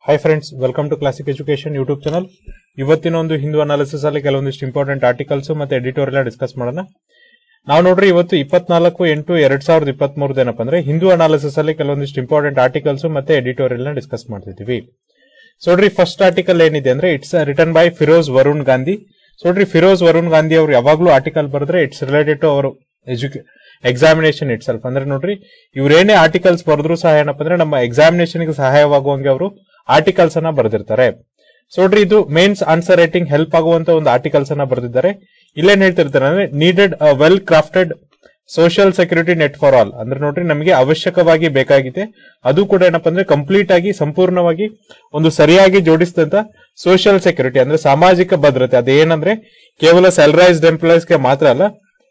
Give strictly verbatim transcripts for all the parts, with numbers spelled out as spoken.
Hi friends, welcome to Classic Education YouTube channel. ಇವತ್ತಿನ ಒಂದು Hindu analysis ಅಲ್ಲಿ ಕೆಲವೊಂದಿಷ್ಟು ಇಂಪಾರ್ಟೆಂಟ್ ಆರ್ಟಿಕಲ್ಸ್ ಮತ್ತೆ ಎಡಿಟೋರಿಯಲ್ ಡಿಸ್ಕಸ್ ಮಾಡೋಣ. ನಾವು ನೋಡ್ರಿ ಇವತ್ತು ಇಪ್ಪತ್ನಾಲ್ಕು ಎಂಟು ಎರಡ್ ಸಾವಿರದ ಇಪ್ಪತ್ತ್ ಮೂರು ಏನಪ್ಪ ಅಂದ್ರೆ ಹಿಂದೂ ಅನಾಲಿಸಿಸ್ ಅಲ್ಲಿ ಕೆಲವೊಂದಿಷ್ಟು ಇಂಪಾರ್ಟೆಂಟ್ ಆರ್ಟಿಕಲ್ಸ್ ಮತ್ತೆ ಎಡಿಟೋರಿಯಲ್ ನ ಡಿಸ್ಕಸ್ ಮಾಡ್ತಿದೀವಿ. ಸೊ ನೋಡ್ರಿ ಫಸ್ಟ್ ಆರ್ಟಿಕಲ್ ಏನಿದೆ ಅಂದ್ರೆ it's written by Feroze Varun Gandhi. So ನೋಡ್ರಿ ಫಿರೋಜ್ ವರುಣ್ ಗಾಂಧಿ ಅವರು ಯಾವಾಗ್ಲೂ ಆರ್ಟಿಕಲ್ ಬರೆದ್ರೆ ಇಟ್ಸ್ ರಿಲೇಟೆಡ್ ಟು ಅವರು ಎಜುಕೇ ಎಕ್ಸಾಮಿನೇಷನ್ ಇಟ್ ಸೆಲ್ಫ್ ಅಂದ್ರೆ ನೋಡ್ರಿ ಇವ್ರೇನೇ ಆರ್ಟಿಕಲ್ಸ್ ಬರೆದ್ರು ಸಹ ಏನಪ್ಪ ಅಂದ್ರೆ ನಮ್ಮ ಎಕ್ಸಾಮಿನೇಷನ್ ಗೆ ಸಹಾಯವಾಗುವಂಗೆ ಅವರು ಆರ್ಟಿಕಲ್ಸ್ ಅನ್ನ ಬರೆದಿರ್ತಾರೆ. ಸೊ ನೋಡ್ರಿ ಇದು ಮೇನ್ಸ್ ಆನ್ಸರ್ ರೈಟಿಂಗ್ ಹೆಲ್ಪ್ ಆಗುವಂತ ಒಂದು ಆರ್ಟಿಕಲ್ಸ್ ಅನ್ನ ಬರೆದಿದ್ದಾರೆ. ಇಲ್ಲೇನ್ ಹೇಳ್ತಿರ್ತಾರೆ ಅಂದ್ರೆ needed well crafted social security net for all ಅಂದ್ರೆ ನೋಡ್ರಿ ನಮಗೆ ಅವಶ್ಯಕವಾಗಿ ಬೇಕಾಗಿದೆ ಅದು ಕೂಡ ಏನಪ್ಪಾ ಅಂದ್ರೆ ಕಂಪ್ಲೀಟ್ ಆಗಿ ಸಂಪೂರ್ಣವಾಗಿ ಒಂದು ಸರಿಯಾಗಿ ಜೋಡಿಸಿದಂತ ಸೋಷಿಯಲ್ ಸೆಕ್ಯೂರಿಟಿ ಅಂದ್ರೆ ಸಾಮಾಜಿಕ ಭದ್ರತೆ ಅದೇನಂದ್ರೆ ಕೇವಲ ಸ್ಯಾಲರೈಸ್ಡ್ ಎಂಪ್ಲಾಯೀಸ್ ಗೆ ಮಾತ್ರ ಅಲ್ಲ,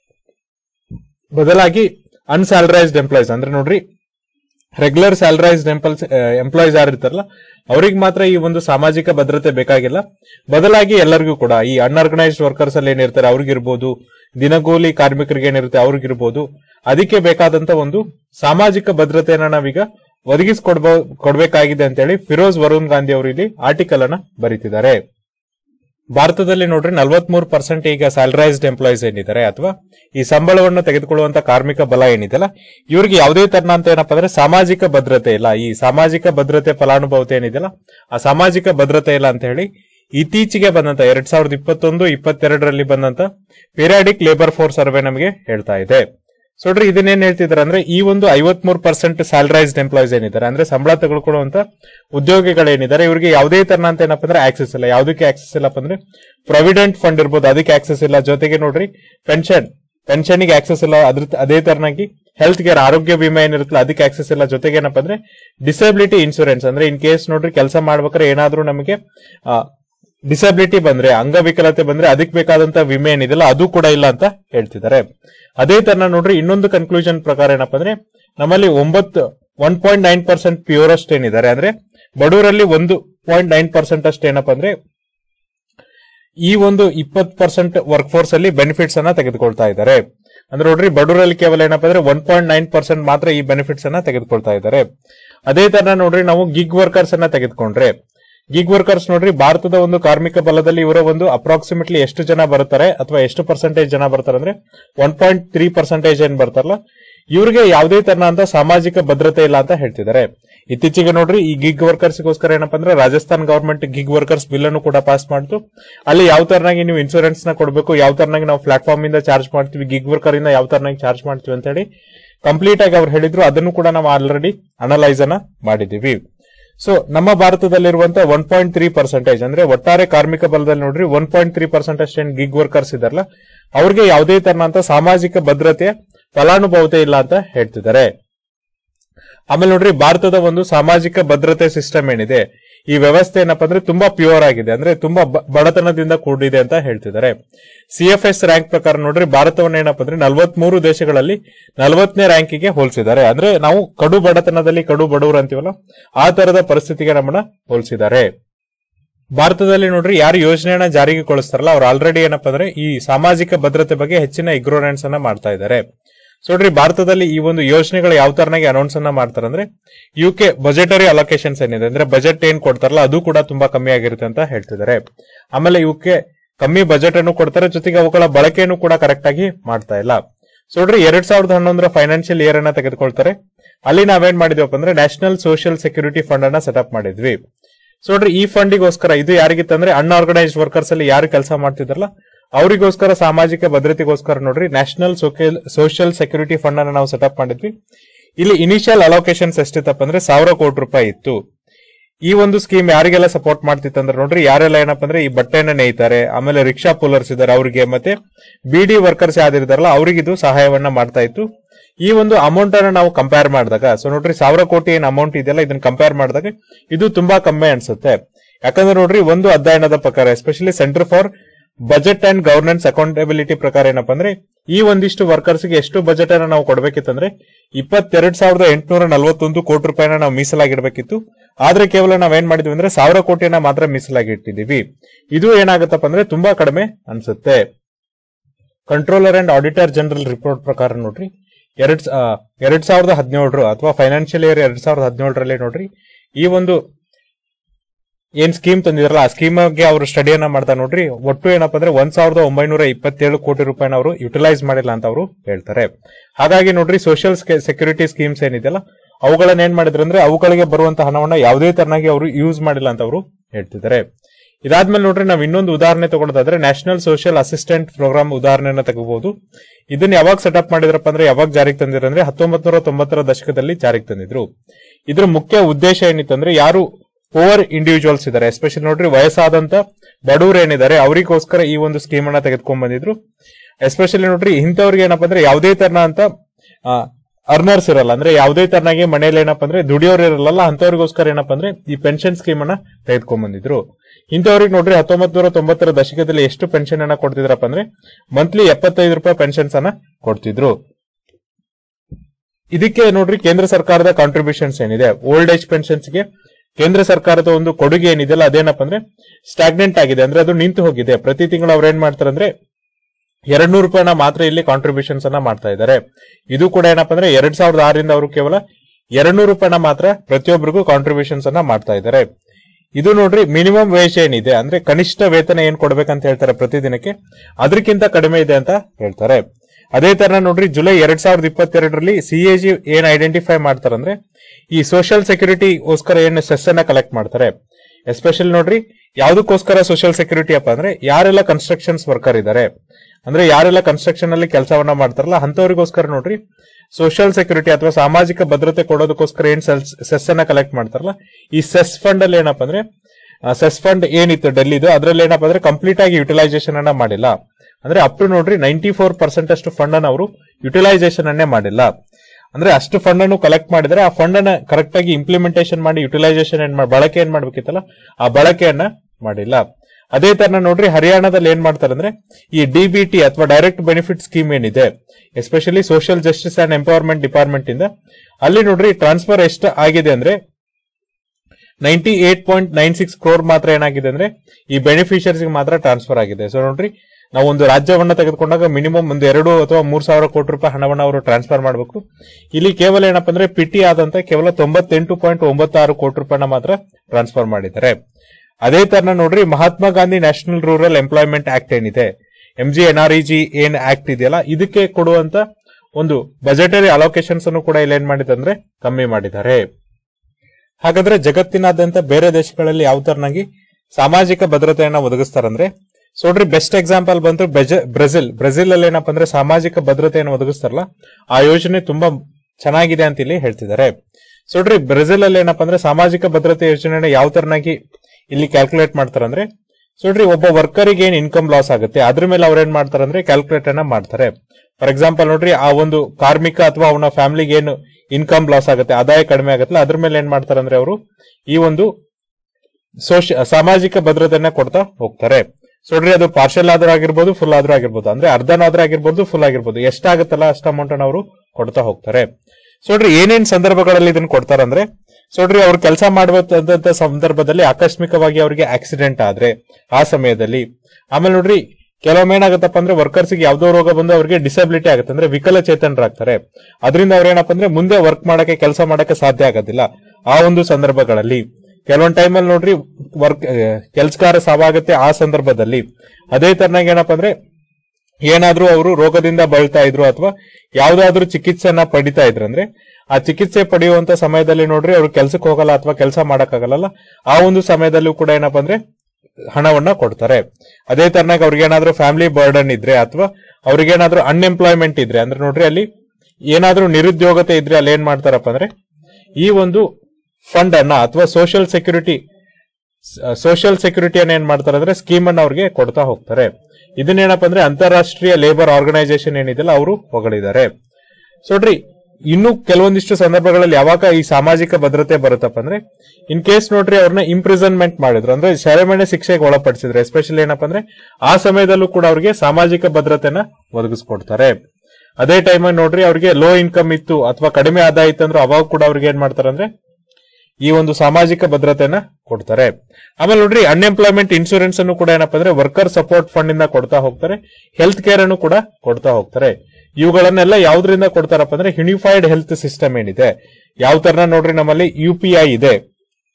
ಬದಲಾಗಿ ಅನ್ಸ್ಯಾಲರೈಸ್ಡ್ ಎಂಪ್ಲಾಯೀಸ್ ಅಂದ್ರೆ ನೋಡ್ರಿ ರೆಗ್ಯುಲರ್ ಸ್ಯಾಲರೈಸ್ಡ್ ಎಂಪ್ಲಾಯ್ಸ್ ಎಂಪ್ಲಾಯೀಸ್ ಯಾರು ಇರ್ತಾರಲ್ಲ ಅವ್ರಿಗೆ ಮಾತ್ರ ಈ ಒಂದು ಸಾಮಾಜಿಕ ಭದ್ರತೆ ಬೇಕಾಗಿಲ್ಲ, ಬದಲಾಗಿ ಎಲ್ಲರಿಗೂ ಕೂಡ ಈ ಅನ್ಆರ್ಗನೈಸ್ಡ್ ವರ್ಕರ್ಸ್ ಅಲ್ಲಿ ಏನಿರ್ತಾರೆ ಅವ್ರಿಗಿರ್ಬೋದು, ದಿನಗೂಲಿ ಕಾರ್ಮಿಕರಿಗೆ ಏನಿರುತ್ತೆ ಅವ್ರಿಗಿರ್ಬೋದು, ಅದಕ್ಕೆ ಬೇಕಾದಂತ ಒಂದು ಸಾಮಾಜಿಕ ಭದ್ರತೆಯನ್ನ ನಾವೀಗ ಒದಗಿಸಿಕೊಡ್ಬೋ ಕೊಡ್ಬೇಕಾಗಿದೆ ಅಂತ ಹೇಳಿ ಫಿರೋಜ್ ವರುಣ್ ಗಾಂಧಿ ಅವರು ಇಲ್ಲಿ ಆರ್ಟಿಕಲ್ ಅನ್ನ ಬರೀತಿದ್ದಾರೆ. ಭಾರತದಲ್ಲಿ ನೋಡ್ರಿ ನಲ್ವತ್ಮೂರು ಪರ್ಸೆಂಟ್ ಈಗ ಸ್ಯಾಲರೈಸ್ಡ್ ಎಂಪ್ಲಾಯೀಸ್ ಏನಿದ್ದಾರೆ ಅಥವಾ ಈ ಸಂಬಳವನ್ನು ತೆಗೆದುಕೊಳ್ಳುವಂತ ಕಾರ್ಮಿಕ ಬಲ ಏನಿದೆಲ್ಲ ಇವ್ರಿಗೆ ಯಾವುದೇ ತರನಂತ ಏನಪ್ಪಾ ಅಂದ್ರೆ ಸಾಮಾಜಿಕ ಭದ್ರತೆ ಇಲ್ಲ. ಈ ಸಾಮಾಜಿಕ ಭದ್ರತೆ ಫಲಾನುಭವತೆ ಏನಿದೆಯಲ್ಲ ಆ ಸಾಮಾಜಿಕ ಭದ್ರತೆ ಇಲ್ಲ ಅಂತ ಹೇಳಿ ಇತ್ತೀಚೆಗೆ ಬಂದಂತ ಎರಡ್ ಸಾವಿರದ ಇಪ್ಪತ್ತೊಂದು ಇಪ್ಪತ್ತೆರಡರಲ್ಲಿ ಬಂದಂತ ಪೀರಿಯಾಡಿಕ್ ಲೇಬರ್ ಫೋರ್ಸ್ ಸರ್ವೆ ನಮಗೆ ಹೇಳ್ತಾ ಇದೆ. ಸೊ ನೋಡ್ರಿ ಇದನ್ನೇನ್ ಹೇಳ್ತಿದ್ದಾರೆ ಅಂದ್ರೆ ಈ ಒಂದು ಐವತ್ಮೂರು ಪರ್ಸೆಂಟ್ ಸ್ಯಾಲರೈಸ್ಡ್ ಎಂಪ್ಲಾಯೀಸ್ ಏನಿದ್ದಾರೆ ಅಂದ್ರೆ ಸಂಬಳ ತೆಗೆದುಕೊಳ್ಳುವಂತ ಉದ್ಯೋಗಿಗಳೇನಿದ್ದಾರೆ ಇವರಿಗೆ ಯಾವುದೇ ತರನಂತ ಏನಪ್ಪಾ ಅಂದ್ರೆ ಆಕ್ಸೆಸ್ ಇಲ್ಲ. ಯಾವುದಕ್ಕೆ ಆಕ್ಸೆಸ್ ಇಲ್ಲಪ್ಪ ಅಂದ್ರೆ ಪ್ರಾವಿಡೆಂಟ್ ಫಂಡ್ ಇರ್ಬೋದು ಅದಕ್ಕೆ ಆಕ್ಸೆಸ್ ಇಲ್ಲ, ಜೊತೆಗೆ ನೋಡ್ರಿ ಪೆನ್ಷನ್ ಪೆನ್ಷನ್ ಗೆ ಆಕ್ಸೆಸ್ ಇಲ್ಲ, ಅದ್ರ ಅದೇ ತರನಾಗಿ ಹೆಲ್ತ್ ಕೇರ್ ಆರೋಗ್ಯ ವಿಮೆ ಏನಿರುತ್ತಲ್ಲ ಅದಕ್ಕೆ ಆಕ್ಸೆಸ್ ಇಲ್ಲ, ಜೊತೆಗೆ ಏನಪ್ಪಾ ಅಂದ್ರೆ ಡಿಸಬಿಲಿಟಿ ಇನ್ಶೂರೆನ್ಸ್ ಅಂದ್ರೆ ಇನ್ ಕೇಸ್ ನೋಡ್ರಿ ಕೆಲಸ ಮಾಡ್ಬೇಕಾದ್ರೆ ಏನಾದ್ರೂ ನಮಗೆ ಡಿಸಬಿಲಿಟಿ ಬಂದ್ರೆ ಅಂಗವಿಕಲತೆ ಬಂದ್ರೆ ಅದಕ್ಕೆ ಬೇಕಾದಂತ ವಿಮೆ ಏನಿದೆಲ್ಲ ಅದು ಕೂಡ ಇಲ್ಲ ಅಂತ ಹೇಳ್ತಿದ್ದಾರೆ. ಅದೇ ತರ ನೋಡ್ರಿ ಇನ್ನೊಂದು ಕನ್ಕ್ಲೂಷನ್ ಪ್ರಕಾರ ಏನಪ್ಪಾ ಅಂದ್ರೆ ನಮ್ಮಲ್ಲಿ ಒಂಬತ್ತು one point nine percent poorest ಏನಿದ್ದಾರೆ ಅಂದ್ರೆ ಬಡವರಲ್ಲಿ ಒಂದು ಪಾಯಿಂಟ್ ನೈನ್ ಪರ್ಸೆಂಟ್ ಅಷ್ಟು ಏನಪ್ಪಾ ಅಂದ್ರೆ ಈ ಒಂದು ಇಪ್ಪತ್ತು ಪರ್ಸೆಂಟ್ ವರ್ಕ್ ಫೋರ್ಸ್ ಅಲ್ಲಿ ಬೆನಿಫಿಟ್ಸ್ ಅನ್ನ ತೆಗೆದುಕೊಳ್ತಾ ಇದ್ದಾರೆ. ಅಂದ್ರೆ ನೋಡ್ರಿ ಬಡವರಲ್ಲಿ ಕೇವಲ ಏನಪ್ಪಾ ಅಂದ್ರೆ ಒನ್ ಪಾಯಿಂಟ್ ನೈನ್ ಪರ್ಸೆಂಟ್ ಮಾತ್ರ ಈ ಬೆನಿಫಿಟ್ಸ್ ಅನ್ನ ತೆಗೆದುಕೊಳ್ತಾ ಇದ್ದಾರೆ. ಅದೇ ತರ ನೋಡ್ರಿ ನಾವು ಗಿಗ್ ವರ್ಕರ್ಸ್ ಅನ್ನ ತೆಗೆದುಕೊಂಡ್ರೆ ಗಿಗ್ ವರ್ಕರ್ಸ್ ನೋಡ್ರಿ ಭಾರತದ ಒಂದು ಕಾರ್ಮಿಕ ಬಲದಲ್ಲಿ ಇವರ ಒಂದು ಅಪ್ರಾಕ್ಸಿಮೇಟ್ಲಿ ಎಷ್ಟು ಜನ ಬರ್ತಾರೆ ಅಥವಾ ಎಷ್ಟು ಪರ್ಸೆಂಟೇಜ್ ಜನ ಬರ್ತಾರೆ ಅಂದ್ರೆ ಒನ್ ಪಾಯಿಂಟ್ ತ್ರೀ ಪರ್ಸೆಂಟೇಜ್ ಏನ್ ಬರ್ತಾರಲ್ಲ ಇವ್ರಿಗೆ ಯಾವುದೇ ತರನಂತ ಸಾಮಾಜಿಕ ಭದ್ರತೆ ಇಲ್ಲ ಅಂತ ಹೇಳ್ತಿದ್ದಾರೆ. ಇತ್ತೀಚೆಗೆ ನೋಡ್ರಿ ಈ ಗಿಗ್ ವರ್ಕರ್ಸ್ ಗೋಸ್ಕರ ಏನಪ್ಪಾ ಅಂದ್ರೆ Rajasthan government gig workers bill ಅನ್ನು ಕೂಡ ಪಾಸ್ ಮಾಡ್ತು. ಅಲ್ಲಿ ಯಾವ ತರನಾಗಿ ನೀವು ಇನ್ಶೂರೆನ್ಸ್ ನ ಕೊಡಬೇಕು, ಯಾವ ತರನಾಗಿ ನಾವು ಪ್ಲಾಟ್ಫಾರ್ಮ್ ಇಂದ ಚಾರ್ಜ್ ಮಾಡ್ತೀವಿ, ಗಿಗ್ ವರ್ಕರ್ ಇಂದ ಯಾವ ತರನಾಗಿ ಚಾರ್ಜ್ ಮಾಡ್ತೀವಿ ಅಂತ ಹೇಳಿ ಕಂಪ್ಲೀಟ್ ಆಗಿ ಅವ್ರು ಹೇಳಿದ್ರು. ಅದನ್ನು ಕೂಡ ನಾವು ಆಲ್ರೆಡಿ ಅನಲೈಸ್ ಅನ್ನ ಮಾಡಿದೀವಿ. ಸೊ ನಮ್ಮ ಭಾರತದಲ್ಲಿರುವಂತಹ ಒನ್ ಪಾಯಿಂಟ್ ತ್ರೀ ಪರ್ಸೆಂಟೇಜ್ ಅಂದ್ರೆ ಒಟ್ಟಾರೆ ಕಾರ್ಮಿಕ ಬಲದಲ್ಲಿ ನೋಡ್ರಿ ಒನ್ ಪಾಯಿಂಟ್ ತ್ರೀ ಪರ್ಸೆಂಟ್ ಅಷ್ಟು ಏನ್ ಗಿಗ್ ವರ್ಕರ್ಸ್ ಇದಾರಲ್ಲ ಅವ್ರಿಗೆ ಯಾವುದೇ ತರನಂತ ಸಾಮಾಜಿಕ ಭದ್ರತೆ ಫಲಾನುಭವತೆ ಇಲ್ಲ ಅಂತ ಹೇಳ್ತಿದ್ದಾರೆ. ಆಮೇಲೆ ನೋಡ್ರಿ ಭಾರತದ ಒಂದು ಸಾಮಾಜಿಕ ಭದ್ರತೆ ಸಿಸ್ಟಮ್ ಏನಿದೆ ಈ ವ್ಯವಸ್ಥೆ ಏನಪ್ಪಾ ಅಂದ್ರೆ ತುಂಬಾ ಪ್ಯೂರ್ ಆಗಿದೆ, ಅಂದ್ರೆ ತುಂಬಾ ಬಡತನದಿಂದ ಕೂಡಿದೆ ಅಂತ ಹೇಳ್ತಿದ್ದಾರೆ. ಸಿಎಫ್ಎಸ್ ರ್ಯಾಂಕ್ ಪ್ರಕಾರ ನೋಡ್ರಿ ಭಾರತವನ್ನ ಏನಪ್ಪಾ ಅಂದ್ರೆ ನಲ್ವತ್ಮೂರು ದೇಶಗಳಲ್ಲಿ ನಲ್ವತ್ತನೇ ರ್ಯಾಂಕಿಗೆ ಹೋಲಿಸಿದ್ದಾರೆ. ಅಂದ್ರೆ ನಾವು ಕಡು ಬಡತನದಲ್ಲಿ ಕಡು ಬಡವರು ಅಂತೀವಲ್ಲ ಆ ತರದ ಪರಿಸ್ಥಿತಿಗೆ ನಮ್ಮನ್ನ ಹೋಲಿಸಿದ್ದಾರೆ. ಭಾರತದಲ್ಲಿ ನೋಡ್ರಿ ಯಾರು ಯೋಜನೆಯನ್ನ ಜಾರಿಗೆ ಕೊಳಿಸ್ತಾರಲ್ಲ ಅವ್ರು ಆಲ್ರೆಡಿ ಏನಪ್ಪಾ ಅಂದ್ರೆ ಈ ಸಾಮಾಜಿಕ ಭದ್ರತೆ ಬಗ್ಗೆ ಹೆಚ್ಚಿನ ಇಗ್ನೋರೆನ್ಸ್ ಅನ್ನ ಮಾಡ್ತಾ ಇದ್ದಾರೆ. ಸೊ ನೋಡ್ರಿ ಭಾರತದಲ್ಲಿ ಈ ಒಂದು ಯೋಜನೆಗಳು ಯಾವ ತರನಾಗಿ ಅನೌನ್ಸ್ ಅನ್ನ ಮಾಡ್ತಾರೆ ಅಂದ್ರೆ ಯುಕೆ ಬಜೆಟರಿ ಅಲೋಕೇಶನ್ಸ್ ಏನಿದೆ ಅಂದ್ರೆ ಬಜೆಟ್ ಏನ್ ಕೊಡ್ತಾರಲ್ಲ ಅದು ಕೂಡ ತುಂಬಾ ಕಮ್ಮಿ ಆಗಿರುತ್ತೆ ಅಂತ ಹೇಳ್ತಿದ್ದಾರೆ. ಆಮೇಲೆ ಯುಕೆ ಕಮ್ಮಿ ಬಜೆಟ್ ಅನ್ನು ಕೊಡ್ತಾರೆ, ಜೊತೆಗೆ ಅವುಗಳ ಬಳಕೆಯನ್ನು ಕೂಡ ಕರೆಕ್ಟ್ ಆಗಿ ಮಾಡ್ತಾ ಇಲ್ಲ. ಸೊ ನೋಡ್ರಿ ಎರಡ್ ಸಾವಿರದ ಹನ್ನೊಂದರ ಫೈನಾನ್ಷಿಯಲ್ ಇಯರ್ ಅನ್ನ ತೆಗೆದುಕೊಳ್ತಾರೆ. ಅಲ್ಲಿ ನಾವೇನ್ ಮಾಡಿದ್ವಪ್ಪ ಅಂದ್ರೆ ನ್ಯಾಷನಲ್ ಸೋಷಿಯಲ್ ಸೆಕ್ಯೂರಿಟಿ ಫಂಡ್ ಅನ್ನ ಸೆಟಪ್ ಮಾಡಿದ್ವಿ. ಸೊ ನೋಡ್ರಿ ಈ ಫಂಡಿಗೋಸ್ಕರ ಇದು ಯಾರಿಗಿತ್ತಂದ್ರೆ ಅನ್ಆರ್ಗನೈಸ್ಡ್ ವರ್ಕರ್ಸ್ ಅಲ್ಲಿ ಯಾರು ಕೆಲಸ ಮಾಡ್ತಿದ್ರಲ್ಲ ಅವರಿಗೋಸ್ಕರ ಸಾಮಾಜಿಕ ಭದ್ರತೆಗೋಸ್ಕರ ನೋಡ್ರಿ ನ್ಯಾಷನಲ್ ಸೋಷಿಯಲ್ ಸೆಕ್ಯೂರಿಟಿ ಫಂಡ್ ಅನ್ನ ನಾವು ಸೆಟಪ್ ಮಾಡಿದ್ವಿ. ಇಲ್ಲಿ ಇನಿಷಿಯಲ್ ಅಲೋಕೇಶನ್ಸ್ ಎಷ್ಟಿತ್ತಪ್ಪ ಅಂದ್ರೆ ಸಾವಿರ ಕೋಟಿ ರೂಪಾಯಿ ಇತ್ತು. ಈ ಒಂದು ಸ್ಕೀಮ್ ಯಾರಿಗೆಲ್ಲ ಸಪೋರ್ಟ್ ಮಾಡ್ತಿತ್ತಂದ್ರೆ ನೋಡ್ರಿ ಯಾರೆಲ್ಲ ಏನಪ್ಪಾ ಅಂದ್ರೆ ಈ ಬಟ್ಟೆನ ನೇಯ್ತಾರೆ, ಆಮೇಲೆ ರಿಕ್ಷಾ ಪೂಲರ್ಸ್ ಇದಾರೆ ಅವ್ರಿಗೆ, ಮತ್ತೆ ಬಿಡಿ ವರ್ಕರ್ಸ್ ಯಾವ್ದಿರ್ತಾರಲ್ಲ ಅವ್ರಿಗೆ ಇದು ಸಹಾಯವನ್ನ ಮಾಡ್ತಾ ಇತ್ತು. ಈ ಒಂದು ಅಮೌಂಟ್ ಅನ್ನ ನಾವು ಕಂಪೇರ್ ಮಾಡಿದಾಗ ಸೊ ನೋಡ್ರಿ ಸಾವಿರ ಕೋಟಿ ಏನ್ ಅಮೌಂಟ್ ಇದೆಯಲ್ಲ ಇದನ್ನ ಕಂಪೇರ್ ಮಾಡಿದಾಗ ಇದು ತುಂಬಾ ಕಮ್ಮಿ ಅನ್ಸುತ್ತೆ. ಯಾಕಂದ್ರೆ ನೋಡ್ರಿ ಒಂದು ಅಧ್ಯಯನದ ಪ್ರಕಾರ especially centre for budget and governance accountability ಪ್ರಕಾರ ಏನಪ್ಪಾ ಅಂದ್ರೆ ಈ ಒಂದಿಷ್ಟು ವರ್ಕರ್ಸ್ ಗೆ ಎಷ್ಟು ಬಜೆಟ್ ಅನ್ನ ನಾವು ಕೊಡಬೇಕಿತ್ತಂದ್ರೆ ಇಪ್ಪತ್ತೆರಡ್ ಸಾವಿರದ ಎಂಟುನೂರ ನಲವತ್ತೊಂದು ಕೋಟಿ ರೂಪಾಯಿನ ನಾವು ಮೀಸಲಾಗಿಡ್ಬೇಕಿತ್ತು. ಆದ್ರೆ ಕೇವಲ ನಾವೇನ್ ಮಾಡಿದ್ವಿ ಅಂದ್ರೆ ಸಾವಿರ ಕೋಟಿಯನ್ನ ಮಾತ್ರ ಮೀಸಲಾಗಿ ಇಟ್ಟಿದೀವಿ. ಇದು ಏನಾಗುತ್ತಪ್ಪ ಅಂದ್ರೆ ತುಂಬಾ ಕಡಿಮೆ ಅನ್ಸುತ್ತೆ. Controller and auditor general report ಪ್ರಕಾರ ನೋಡ್ರಿ ಎರಡ್ ಎರಡ್ ಸಾವಿರದ ಹದಿನೇಳರು ಅಥವಾ ಫೈನಾನ್ಷಿಯಲ್ ಇಯರ್ ಎರಡ್ ಸಾವಿರದ ಹದಿನೇಳರಲ್ಲಿ ನೋಡ್ರಿ ಈ ಒಂದು ಏನ್ ಸ್ಕೀಮ್ ತಂದಿದ್ರಲ್ಲ ಆ ಸ್ಕೀಮ್ಗೆ ಅವರು ಸ್ಟಡಿಯನ್ನ ಮಾಡ್ತಾ ನೋಡ್ರಿ ಒಟ್ಟು ಏನಪ್ಪಾ ಅಂದ್ರೆ ಒಂದ್ ಸಾವಿರದ ಒಂಬೈನೂರ ಇಪ್ಪತ್ತೇಳು ಕೋಟಿ ರೂಪಾಯಿನ ಅವರು ಯುಟಿಲೈಸ್ ಮಾಡಿಲ್ಲ ಅಂತ ಅವರು ಹೇಳ್ತಾರೆ. ಹಾಗಾಗಿ ನೋಡ್ರಿ ಸೋಷಿಯಲ್ ಸೆಕ್ಯೂರಿಟಿ ಸ್ಕೀಮ್ಸ್ ಏನಿದೆಯಲ್ಲ ಅವುಗಳನ್ನ ಏನ್ ಮಾಡಿದ್ರು ಅಂದ್ರೆ ಅವುಗಳಿಗೆ ಬರುವಂತಹ ಹಣವನ್ನ ಯಾವುದೇ ತರನಾಗಿ ಅವರು ಯೂಸ್ ಮಾಡಿಲ್ಲ ಅಂತ ಅವರು ಹೇಳ್ತಿದ್ದಾರೆ. ಇದಾದ್ಮೇಲೆ ನೋಡ್ರಿ ನಾವು ಇನ್ನೊಂದು ಉದಾಹರಣೆ ತಗೊಳ್ಳೋದಾದ್ರೆ ನ್ಯಾಷನಲ್ ಸೋಷಿಯಲ್ ಅಸಿಸ್ಟೆಂಟ್ ಪ್ರೋಗ್ರಾಮ್ ಉದಾಹರಣೆಯನ್ನ ತಗೋಬಹುದು. ಇದನ್ನ ಯಾವಾಗ ಸೆಟಪ್ ಮಾಡಿದ್ರಪ್ಪ ಅಂದ್ರೆ ಯಾವಾಗ ಜಾರಿಗೆ ತಂದಿದ್ರು ಅಂದ್ರೆ ಹತ್ತೊಂಬತ್ ನೂರ ತೊಂಬತ್ತರ ದಶಕದಲ್ಲಿ ಜಾರಿಗೆ ತಂದಿದ್ರು. ಇದ್ರ ಮುಖ್ಯ ಉದ್ದೇಶ ಏನಿತ್ತಂದ್ರೆ ಯಾರು ಪೋವರ್ ಇಂಡಿವಿಜುವಲ್ಸ್ ಇದಾರೆ, ಎಸ್ಪೆಷಲಿ ನೋಡ್ರಿ ವಯಸ್ಸಾದಂತ ಬಡವರು ಏನಿದ್ದಾರೆ ಅವರಿಗೋಸ್ಕರ ಈ ಒಂದು ಸ್ಕೀಮ್ ಅನ್ನ ತೆಗೆದುಕೊಂಡ್ ಬಂದಿದ್ರು. ಎಸ್ಪೆಷಲಿ ನೋಡ್ರಿ ಇಂಥವ್ರಿಗೆ ಏನಪ್ಪಾ ಅಂದ್ರೆ ಯಾವುದೇ ತರನ ಅಂತ ಅರ್ನರ್ಸ್ ಇರಲ್ಲ, ಅಂದ್ರೆ ಯಾವುದೇ ತರನಾಗಿ ಮನೇಲಿ ಏನಪ್ಪಾ ಅಂದ್ರೆ ದುಡಿಯೋರು ಇರಲ್ಲ, ಅಂತವ್ರಿಗೋಸ್ಕರ ಏನಪ್ಪಾ ಅಂದ್ರೆ ಈ ಪೆನ್ಷನ್ ಸ್ಕೀಮ್ ಅನ್ನ ತೆಗೆದುಕೊಂಡ್ ಬಂದಿದ್ರು. ಇಂಥವ್ರಿಗೆ ನೋಡ್ರಿ ಹತ್ತೊಂಬತ್ ನೂರ ತೊಂಬತ್ತರ ದಶಕದಲ್ಲಿ ಎಷ್ಟು ಪೆನ್ಷನ್ ಅನ್ನ ಕೊಡ್ತಿದ್ರಪ್ಪ ಅಂದ್ರೆ ಮಂತ್ಲಿ ಎಪ್ಪತ್ತೈದು ರೂಪಾಯಿ ಪೆನ್ಷನ್ಸ್ ಅನ್ನ ಕೊಡ್ತಿದ್ರು. ಇದಕ್ಕೆ ನೋಡ್ರಿ ಕೇಂದ್ರ ಸರ್ಕಾರದ ಕಾಂಟ್ರಿಬ್ಯೂಷನ್ಸ್ ಏನಿದೆ ಓಲ್ಡ್ ಏಜ್ ಪೆನ್ಷನ್ಸ್ ಗೆ ಕೇಂದ್ರ ಸರ್ಕಾರದ ಒಂದು ಕೊಡುಗೆ ಏನಿದೆಯಲ್ಲ ಅದೇನಪ್ಪ ಅಂದ್ರೆ ಸ್ಟಾಗ್ನೆಂಟ್ ಆಗಿದೆ, ಅಂದ್ರೆ ಅದು ನಿಂತು ಹೋಗಿದೆ. ಪ್ರತಿ ತಿಂಗಳು ಅವ್ರು ಏನ್ ಮಾಡ್ತಾರೆ ಅಂದ್ರೆ ಎರಡ್ ನೂರು ರೂಪಾಯಿನ ಮಾತ್ರ ಇಲ್ಲಿ ಕಾಂಟ್ರಿಬ್ಯೂಷನ್ಸ್ ಅನ್ನ ಮಾಡ್ತಾ ಇದ್ದಾರೆ. ಇದು ಕೂಡ ಏನಪ್ಪಾ ಅಂದ್ರೆ ಎರಡ್ ಸಾವಿರದ ಆರರಿಂದ ಅವರು ಕೇವಲ ಎರಡ್ ನೂರು ರೂಪಾಯಿನ ಮಾತ್ರ ಪ್ರತಿಯೊಬ್ಬರಿಗೂ ಕಾಂಟ್ರಿಬ್ಯೂಷನ್ಸ್ ಅನ್ನ ಮಾಡ್ತಾ ಇದ್ದಾರೆ. ಇದು ನೋಡ್ರಿ ಮಿನಿಮಮ್ ವೇಜ್ ಏನಿದೆ ಅಂದ್ರೆ ಕನಿಷ್ಠ ವೇತನ ಏನ್ ಕೊಡ್ಬೇಕಂತ ಹೇಳ್ತಾರೆ ಪ್ರತಿದಿನಕ್ಕೆ ಅದಕ್ಕಿಂತ ಕಡಿಮೆ ಇದೆ ಅಂತ ಹೇಳ್ತಾರೆ. ಅದೇ ತರ ನೋಡ್ರಿ ಜುಲೈ ಎರಡ್ ಸಾವಿರದ ಇಪ್ಪತ್ತೆರಡರಲ್ಲಿ ಸಿಎಜಿ ಏನ್ ಐಡೆಂಟಿಫೈ ಮಾಡ್ತಾರಂದ್ರೆ ಈ ಸೋಷಿಯಲ್ ಸೆಕ್ಯೂರಿಟಿಗೋಸ್ಕರ ಏನ್ ಸೆಸ್ ಅನ್ನ ಕಲೆಕ್ಟ್ ಮಾಡ್ತಾರೆ. ಎಸ್ಪೆಷಲಿ ನೋಡ್ರಿ ಯಾವ್ದಕ್ಕೋಸ್ಕರ ಸೋಷಿಯಲ್ ಸೆಕ್ಯೂರಿಟಿ ಅಪ್ಪ ಅಂದ್ರೆ ಯಾರೆಲ್ಲ ಕನ್ಸ್ಟ್ರಕ್ಷನ್ಸ್ ವರ್ಕರ್ ಇದಾರೆ, ಅಂದ್ರೆ ಯಾರೆಲ್ಲ ಕನ್ಸ್ಟ್ರಕ್ಷನ್ ಅಲ್ಲಿ ಕೆಲಸವನ್ನ ಮಾಡ್ತಾರಲ್ಲ ಅಂತವರಿಗೋಸ್ಕರ ನೋಡ್ರಿ ಸೋಷಿಯಲ್ ಸೆಕ್ಯೂರಿಟಿ ಅಥವಾ ಸಾಮಾಜಿಕ ಭದ್ರತೆ ಕೊಡೋದಕ್ಕೋಸ್ಕರ ಏನ್ ಸೆಸ್ ಅನ್ನ ಕಲೆಕ್ಟ್ ಮಾಡ್ತಾರಲ್ಲ ಈ ಸೆಸ್ ಫಂಡ್ ಅಲ್ಲಿ ಏನಪ್ಪಾ ಅಂದ್ರೆ ಸೆಸ್ ಫಂಡ್ ಏನಿತ್ತು ಡೆಲ್ಲಿದು ಅದ್ರಲ್ಲಿ ಏನಪ್ಪಾ ಅಂದ್ರೆ ಕಂಪ್ಲೀಟ್ ಆಗಿ ಯುಟಿಲೈಸೇಷನ್ ಅನ್ನ ಮಾಡಿಲ್ಲ. ಅಂದ್ರೆ ಅಪ್ ಟು ನೋಡ್ರಿ ನೈಂಟಿ ಫೋರ್ ಪರ್ಸೆಂಟ್ ಅಷ್ಟು ಫಂಡ್ ಅನ್ನ ಅವರು ಯುಟಿಲೈಸೇಷನ್ ಅನ್ನೇ ಮಾಡಿಲ್ಲ. ಅಂದ್ರೆ ಅಷ್ಟು ಫಂಡ್ ಅನ್ನು ಕಲೆಕ್ಟ್ ಮಾಡಿದ್ರೆ ಆ ಫಂಡ್ ಅನ್ನ ಕರೆಕ್ಟ್ ಆಗಿ ಇಂಪ್ಲಿಮೆಂಟೇಷನ್ ಮಾಡಿ ಯುಟಿಲೈಸೇಷನ್ ಏನ್ ಬಳಕೆ ಏನ್ ಮಾಡ್ಬೇಕಿತ್ತಲ್ಲ ಆ ಬಳಕೆಯನ್ನ ಮಾಡಿಲ್ಲ. ಅದೇ ತರ ನೋಡ್ರಿ ಹರಿಯಾಣದಲ್ಲಿ ಏನ್ ಮಾಡ್ತಾರೆ ಅಂದ್ರೆ ಈ ಡಿಬಿಟಿ ಅಥವಾ ಡೈರೆಕ್ಟ್ ಬೆನಿಫಿಟ್ ಸ್ಕೀಮ್ ಏನಿದೆ especially social justice and empowerment department ಇಂದ ಅಲ್ಲಿ ನೋಡ್ರಿ ಟ್ರಾನ್ಸ್ಫರ್ ಎಷ್ಟು ಆಗಿದೆ ಅಂದ್ರೆ ninety eight point nine six crore ಮಾತ್ರ ಏನಾಗಿದೆ ಅಂದ್ರೆ ಈ ಬೆನಿಫಿಷಿಯರ್ಸ್ ಮಾತ್ರ ಟ್ರಾನ್ಸ್ಫರ್ ಆಗಿದೆ. ಸೊ ನೋಡ್ರಿ ನಾವು ಒಂದು ರಾಜ್ಯವನ್ನ ತೆಗೆದುಕೊಂಡಾಗ ಮಿನಿಮಮ್ ಒಂದು ಎರಡು ಅಥವಾ ಮೂರ್ ಸಾವಿರ ಕೋಟಿ ರೂಪಾಯಿ ಹಣವನ್ನ ಅವರು ಟ್ರಾನ್ಸ್ಫರ್ ಮಾಡಬೇಕು. ಇಲ್ಲಿ ಕೇವಲ ಏನಪ್ಪಾ ಅಂದ್ರೆ ಪಿಟಿ ಆದಂತ ಕೇವಲ ತೊಂಬತ್ತೆಂಟು ಪಾಯಿಂಟ್ ಒಂಬತ್ತಾರು ಕೋಟಿ ರೂಪಾಯಿನ ಮಾತ್ರ ಟ್ರಾನ್ಸ್ಫರ್ ಮಾಡಿದ್ದಾರೆ. ಅದೇ ತರ ನೋಡ್ರಿ Mahatma Gandhi national rural employment act ಏನಿದೆ M G N R E G ಏನ್ ಆಕ್ಟ್ ಇದೆಯಲ್ಲ ಇದಕ್ಕೆ ಕೊಡುವಂತ ಒಂದು ಬಜೆಟರಿ ಅಲೋಕೇಶನ್ಸ್ ಅನ್ನು ಕೂಡ ಇಲ್ಲಿ ಏನ್ ಮಾಡಿದಂದ್ರೆ ಕಮ್ಮಿ ಮಾಡಿದ್ದಾರೆ. ಹಾಗಾದ್ರೆ ಜಗತ್ತಿನಾದ್ಯಂತ ಬೇರೆ ದೇಶಗಳಲ್ಲಿ ಯಾವ ತರನಾಗಿ ಸಾಮಾಜಿಕ ಭದ್ರತೆಯನ್ನ ಒದಗಿಸ್ತಾರಂದ್ರೆ ಸೊ ನೋಡ್ರಿ ಬೆಸ್ಟ್ ಎಕ್ಸಾಂಪಲ್ ಬಂತು ಬ್ರೆಜಿಲ್. ಬ್ರೆಜಿಲ್ ಅಲ್ಲಿ ಏನಪ್ಪಾ ಅಂದ್ರೆ ಸಾಮಾಜಿಕ ಭದ್ರತೆಯನ್ನು ಒದಗಿಸ್ತಾರಲ್ಲ ಆ ಯೋಜನೆ ತುಂಬಾ ಚೆನ್ನಾಗಿದೆ ಅಂತ ಇಲ್ಲಿ ಹೇಳ್ತಿದ್ದಾರೆ. ಸೊ ನೋಡ್ರಿ ಬ್ರೆಜಿಲ್ ಅಲ್ಲಿ ಏನಪ್ಪಾ ಅಂದ್ರೆ ಸಾಮಾಜಿಕ ಭದ್ರತೆ ಯೋಜನೆನ ಯಾವ ತರನಾಗಿ ಇಲ್ಲಿ ಕ್ಯಾಲ್ಕುಲೇಟ್ ಮಾಡ್ತಾರಂದ್ರೆ ಸೊ ನೋಡ್ರಿ ಒಬ್ಬ ವರ್ಕರಿಗೆ ಏನ್ ಇನ್ಕಮ್ ಲಾಸ್ ಆಗುತ್ತೆ ಅದ್ರ ಮೇಲೆ ಅವ್ರ ಏನ್ ಮಾಡ್ತಾರಂದ್ರೆ ಕ್ಯಾಲ್ಕುಲೇಟ್ ಅನ್ನ ಮಾಡ್ತಾರೆ. ಫಾರ್ ಎಕ್ಸಾಂಪಲ್ ನೋಡ್ರಿ ಆ ಒಂದು ಕಾರ್ಮಿಕ ಅಥವಾ ಅವನ ಫ್ಯಾಮಿಲಿಗೆ ಏನು ಇನ್ಕಮ್ ಲಾಸ್ ಆಗುತ್ತೆ ಆದಾಯ ಕಡಿಮೆ ಆಗುತ್ತಲ್ಲ ಅದ್ರ ಮೇಲೆ ಏನ್ ಮಾಡ್ತಾರಂದ್ರೆ ಅವರು ಈ ಒಂದು ಸೋಷಿಯ ಸಾಮಾಜಿಕ ಭದ್ರತೆಯನ್ನ ಕೊಡ್ತಾ ಹೋಗ್ತಾರೆ. ಸೊ ನೋಡ್ರಿ ಅದು ಪಾರ್ಷಲ್ ಆದ್ರೂ ಆಗಿರ್ಬೋದು ಫುಲ್ ಆದ್ರೂ ಆಗಿರ್ಬೋದು, ಅಂದ್ರೆ ಅರ್ಧನಾದ್ರೂ ಆಗಿರ್ಬೋದು ಫುಲ್ ಆಗಿರ್ಬೋದು, ಎಷ್ಟಾಗುತ್ತಲ್ಲ ಅಷ್ಟ ಅಮೌಂಟ್ ಅನ್ನ ಅವರು ಕೊಡ್ತಾ ಹೋಗ್ತಾರೆ. ಸೊ ನೋಡ್ರಿ ಏನೇನ್ ಸಂದರ್ಭಗಳಲ್ಲಿ ಇದನ್ನ ಕೊಡ್ತಾರಂದ್ರೆ ಸೊ ನೋಡ್ರಿ ಅವ್ರು ಕೆಲಸ ಮಾಡುವಂತ ಸಂದರ್ಭದಲ್ಲಿ ಆಕಸ್ಮಿಕವಾಗಿ ಅವರಿಗೆ ಆಕ್ಸಿಡೆಂಟ್ ಆದ್ರೆ ಆ ಸಮಯದಲ್ಲಿ, ಆಮೇಲೆ ನೋಡ್ರಿ ಕೆಲವೊಮ್ಮೆ ಏನಾಗತ್ತಪ್ಪ ಅಂದ್ರೆ ವರ್ಕರ್ಸ್ ಗೆ ಯಾವ್ದೋ ರೋಗ ಬಂದು ಅವರಿಗೆ ಡಿಸಬಿಲಿಟಿ ಆಗುತ್ತೆ, ಅಂದ್ರೆ ವಿಕಲಚೇತನರಾಗ್ತಾರೆ. ಅದರಿಂದ ಅವ್ರೇನಪ್ಪ ಅಂದ್ರೆ ಮುಂದೆ ವರ್ಕ್ ಮಾಡಕ್ಕೆ ಕೆಲಸ ಮಾಡಕ್ಕೆ ಸಾಧ್ಯ ಆಗೋದಿಲ್ಲ. ಆ ಒಂದು ಸಂದರ್ಭಗಳಲ್ಲಿ ಕೆಲವೊಂದ್ ಟೈಮಲ್ಲಿ ನೋಡ್ರಿ ವರ್ಕ್ ಕೆಲ್ಸಗಾರ ಸಾವಾಗುತ್ತೆ ಆ ಸಂದರ್ಭದಲ್ಲಿ. ಅದೇ ತರನಾಗಿ ಏನಪ್ಪಾ ಅಂದ್ರೆ ಏನಾದ್ರೂ ಅವರು ರೋಗದಿಂದ ಬಳಲ್ತಾ ಇದ್ರು ಅಥವಾ ಯಾವ್ದಾದ್ರು ಚಿಕಿತ್ಸೆನ ಪಡಿತಾ ಇದ್ರು ಅಂದ್ರೆ ಆ ಚಿಕಿತ್ಸೆ ಪಡೆಯುವಂತ ಸಮಯದಲ್ಲಿ ನೋಡ್ರಿ ಅವ್ರು ಕೆಲ್ಸಕ್ಕೆ ಹೋಗಲ್ಲ ಅಥವಾ ಕೆಲಸ ಮಾಡಕ್ಕಾಗಲ್ಲ. ಆ ಒಂದು ಸಮಯದಲ್ಲೂ ಕೂಡ ಏನಪ್ಪಾ ಅಂದ್ರೆ ಹಣವನ್ನ ಕೊಡ್ತಾರೆ. ಅದೇ ತರನಾಗಿ ಅವ್ರಿಗೇನಾದ್ರೂ ಫ್ಯಾಮಿಲಿ ಬರ್ಡನ್ ಇದ್ರೆ ಅಥವಾ ಅವ್ರಿಗೇನಾದ್ರೂ ಅನ್ಎಂಪ್ಲಾಯ್ಮೆಂಟ್ ಇದ್ರೆ ಅಂದ್ರೆ ನೋಡ್ರಿ ಅಲ್ಲಿ ಏನಾದ್ರೂ ನಿರುದ್ಯೋಗತೆ ಇದ್ರೆ ಅಲ್ಲಿ ಏನ್ ಮಾಡ್ತಾರಪ್ಪ ಅಂದ್ರೆ ಈ ಒಂದು ಫಂಡ್ ಅನ್ನ ಅಥವಾ ಸೋಷಿಯಲ್ ಸೆಕ್ಯೂರಿಟಿ ಸೋಷಿಯಲ್ ಸೆಕ್ಯೂರಿಟಿಯನ್ನ ಏನ್ ಮಾಡ್ತಾರೆ ಅಂದ್ರೆ ಸ್ಕೀಮ್ ಅನ್ನ ಅವ್ರಿಗೆ ಕೊಡ್ತಾ ಹೋಗ್ತಾರೆ. ಇದನ್ನೇನಪ್ಪ ಅಂದ್ರೆ ಅಂತಾರಾಷ್ಟ್ರೀಯ ಲೇಬರ್ ಆರ್ಗನೈಸೇಷನ್ ಏನಿದೆಯಲ್ಲ ಅವರು ಹೊಗಳಿದ್ದಾರೆ. ಸೊ ನೋಡ್ರಿ ಇನ್ನು ಕೆಲವೊಂದಿಷ್ಟು ಸಂದರ್ಭಗಳಲ್ಲಿ ಯಾವಾಗ ಈ ಸಾಮಾಜಿಕ ಭದ್ರತೆ ಬರುತ್ತಪ್ಪ ಅಂದ್ರೆ ಇನ್ ಕೇಸ್ ನೋಡ್ರಿ ಅವ್ರನ್ನ ಇಂಪ್ರಿಸನ್ಮೆಂಟ್ ಮಾಡಿದ್ರು ಅಂದ್ರೆ ಸೆರೆಮನೆ ಶಿಕ್ಷೆಗೆ ಒಳಪಡಿಸಿದ್ರು, ಎಸ್ಪೆಷಲಿ ಏನಪ್ಪಾ ಅಂದ್ರೆ ಆ ಸಮಯದಲ್ಲೂ ಕೂಡ ಅವ್ರಿಗೆ ಸಾಮಾಜಿಕ ಭದ್ರತೆನ ಒದಗಿಸ್ಕೊಡ್ತಾರೆ. ಅದೇ ಟೈಮಲ್ಲಿ ನೋಡ್ರಿ ಅವ್ರಿಗೆ ಲೋ ಇನ್ಕಮ್ ಇತ್ತು ಅಥವಾ ಕಡಿಮೆ ಆದಾಯ ಇತ್ತು ಅಂದ್ರೆ ಅವಾಗ ಕೂಡ ಅವ್ರಿಗೆ ಏನ್ ಮಾಡ್ತಾರೆ ಅಂದ್ರೆ ಈ ಒಂದು ಸಾಮಾಜಿಕ ಭದ್ರತೆನ ಕೊಡ್ತಾರೆ. ಆಮೇಲೆ ನೋಡ್ರಿ ಅನ್ಎಂಪ್ಲಾಯ್ಮೆಂಟ್ ಇನ್ಶೂರೆನ್ಸ್ ಅನ್ನು ಕೂಡ ಏನಪ್ಪಾ ಅಂದ್ರೆ ವರ್ಕರ್ ಸಪೋರ್ಟ್ ಫಂಡ್ ಇಂದ ಕೊಡ್ತಾ ಹೋಗ್ತಾರೆ. ಹೆಲ್ತ್ ಕೇರ್ ಅನ್ನು ಕೂಡ ಕೊಡ್ತಾ ಹೋಗ್ತಾರೆ. ಇವುಗಳನ್ನೆಲ್ಲ ಯಾವ್ದ್ರಿಂದ ಕೊಡ್ತಾರಪ್ಪ ಅಂದ್ರೆ ಯುನಿಫೈಡ್ ಹೆಲ್ತ್ ಸಿಸ್ಟಮ್ ಏನಿದೆ ಯಾವ ತರ ನೋಡ್ರಿ ನಮ್ಮಲ್ಲಿ ಯು ಪಿ ಐ ಇದೆ,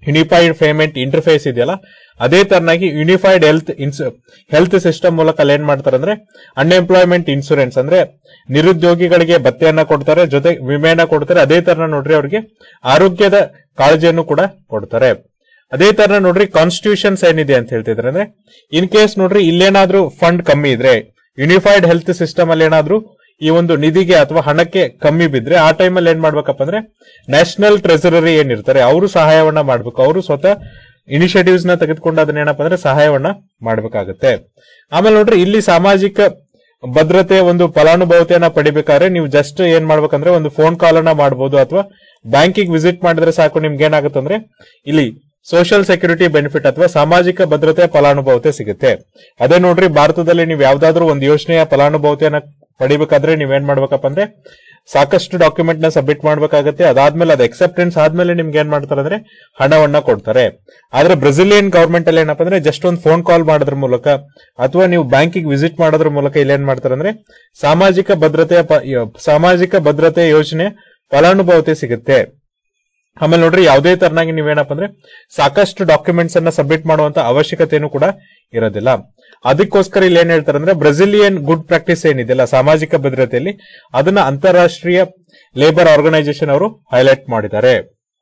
ಯುನಿಫೈಡ್ ಪೇಮೆಂಟ್ ಇಂಟರ್ಫೇಸ್ ಇದೆಯಲ್ಲ, ಅದೇ ತರನಾಗಿ ಯುನಿಫೈಡ್ ಹೆಲ್ತ್ ಹೆಲ್ತ್ ಸಿಸ್ಟಮ್ ಮೂಲಕ ಅಲ್ಲಿ ಏನ್ ಮಾಡ್ತಾರೆ ಅಂದ್ರೆ ಅನ್ಎಂಪ್ಲಾಯ್ಮೆಂಟ್ ಇನ್ಸೂರೆನ್ಸ್ ಅಂದ್ರೆ ನಿರುದ್ಯೋಗಿಗಳಿಗೆ ಭತ್ತೆಯನ್ನ ಕೊಡ್ತಾರೆ, ಜೊತೆ ವಿಮೆಯನ್ನ ಕೊಡ್ತಾರೆ. ಅದೇ ತರ ನೋಡ್ರಿ ಅವ್ರಿಗೆ ಆರೋಗ್ಯದ ಕಾಳಜಿಯನ್ನು ಕೂಡ ಕೊಡ್ತಾರೆ. ಅದೇ ತರ ನೋಡ್ರಿ ಕಾನ್ಸ್ಟಿಟ್ಯೂಷನ್ಸ್ ಏನಿದೆ ಅಂತ ಹೇಳ್ತಿದ್ರೆ ಅಂದ್ರೆ ಇನ್ ಕೇಸ್ ನೋಡ್ರಿ ಇಲ್ಲೇನಾದ್ರೂ ಫಂಡ್ ಕಮ್ಮಿ ಇದ್ರೆ, ಯುನಿಫೈಡ್ ಹೆಲ್ತ್ ಸಿಸ್ಟಮ್ ಅಲ್ಲಿ ಏನಾದ್ರೂ ಈ ಒಂದು ನಿಧಿಗೆ ಅಥವಾ ಹಣಕ್ಕೆ ಕಮ್ಮಿ ಬಿದ್ರೆ ಆ ಟೈಮಲ್ಲಿ ಏನ್ ಮಾಡ್ಬೇಕಪ್ಪ ಅಂದ್ರೆ ನ್ಯಾಷನಲ್ ಟ್ರೆಸರರಿ ಏನಿರ್ತಾರೆ ಅವರು ಸಹಾಯವನ್ನ ಮಾಡ್ಬೇಕು. ಅವರು ಸ್ವತಃ ಇನಿಷಿಯೇಟಿವ್ಸ್ ನ ತೆಗೆದುಕೊಂಡು ಅದನ್ನ ಏನಪ್ಪ ಅಂದ್ರೆ ಸಹಾಯವನ್ನ ಮಾಡ್ಬೇಕಾಗತ್ತೆ. ಆಮೇಲೆ ನೋಡ್ರಿ ಇಲ್ಲಿ ಸಾಮಾಜಿಕ ಭದ್ರತೆ ಒಂದು ಫಲಾನುಭವತೆಯನ್ನ ಪಡಿಬೇಕಾದ್ರೆ ನೀವು ಜಸ್ಟ್ ಏನ್ ಮಾಡ್ಬೇಕಂದ್ರೆ ಒಂದು ಫೋನ್ ಕಾಲ್ ಅನ್ನ ಮಾಡಬಹುದು, ಅಥವಾ ಬ್ಯಾಂಕಿಗೆ ವಿಸಿಟ್ ಮಾಡಿದ್ರೆ ಸಾಕು. ನಿಮ್ಗೆ ಏನಾಗುತ್ತೆ ಅಂದ್ರೆ ಇಲ್ಲಿ ಸೋಷಿಯಲ್ ಸೆಕ್ಯೂರಿಟಿ ಬೆನಿಫಿಟ್ ಅಥವಾ ಸಾಮಾಜಿಕ ಭದ್ರತೆ ಫಲಾನುಭವತೆ ಸಿಗುತ್ತೆ. ಅದೇ ನೋಡ್ರಿ ಭಾರತದಲ್ಲಿ ನೀವು ಯಾವ್ದಾದ್ರು ಒಂದು ಯೋಜನೆಯ ಫಲಾನುಭವತೆಯನ್ನ ಪಡಿಬೇಕಾದ್ರೆ ನೀವೇನ್ ಮಾಡ್ಬೇಕಪ್ಪ ಅಂದ್ರೆ ಸಾಕಷ್ಟು ಡಾಕ್ಯುಮೆಂಟ್ ನ ಸಬ್ಮಿಟ್ ಮಾಡ್ಬೇಕಾಗತ್ತೆ. ಅದಾದ್ಮೇಲೆ ಅದು ಅಕ್ಸೆಪ್ಟೆನ್ಸ್ ಆದ್ಮೇಲೆ ನಿಮ್ಗೆ ಏನ್ ಮಾಡ್ತಾರೆ ಅಂದ್ರೆ ಹಣವನ್ನ ಕೊಡ್ತಾರೆ. ಆದ್ರೆ ಬ್ರೆಸಿಲಿಯನ್ ಗವರ್ಮೆಂಟ್ ಅಲ್ಲಿ ಏನಪ್ಪ ಅಂದ್ರೆ ಜಸ್ಟ್ ಒಂದು ಫೋನ್ ಕಾಲ್ ಮಾಡೋದ್ರ ಮೂಲಕ ಅಥವಾ ನೀವು ಬ್ಯಾಂಕಿಗೆ ವಿಸಿಟ್ ಮಾಡೋದ್ರ ಮೂಲಕ ಇಲ್ಲಿ ಏನ್ ಮಾಡ್ತಾರೆ ಅಂದ್ರೆ ಸಾಮಾಜಿಕ ಭದ್ರತೆಯ ಸಾಮಾಜಿಕ ಭದ್ರತೆ ಯೋಜನೆ ಫಲಾನುಭವತೆ ಸಿಗುತ್ತೆ. ಆಮೇಲೆ ನೋಡ್ರಿ ಯಾವುದೇ ತರನಾಗಿ ನೀವೇನಪ್ಪ ಅಂದ್ರೆ ಸಾಕಷ್ಟು ಡಾಕ್ಯುಮೆಂಟ್ಸ್ ಅನ್ನ ಸಬ್ಮಿಟ್ ಮಾಡುವಂತ ಅವಶ್ಯಕತೆನೂ ಕೂಡ ಇರೋದಿಲ್ಲ. ಅದಕ್ಕೋಸ್ಕರ ಇಲ್ಲಿ ಏನ್ ಹೇಳ್ತಾರೆ ಅಂದ್ರೆ ಬ್ರೆಸಿಲಿಯನ್ ಗುಡ್ ಪ್ರಾಕ್ಟೀಸ್ ಏನಿದೆಯಲ್ಲ ಸಾಮಾಜಿಕ ಭದ್ರತೆಯಲ್ಲಿ, ಅದನ್ನ ಅಂತಾರಾಷ್ಟ್ರೀಯ ಲೇಬರ್ ಆರ್ಗನೈಸೇಷನ್ ಅವರು ಹೈಲೈಟ್ ಮಾಡಿದ್ದಾರೆ.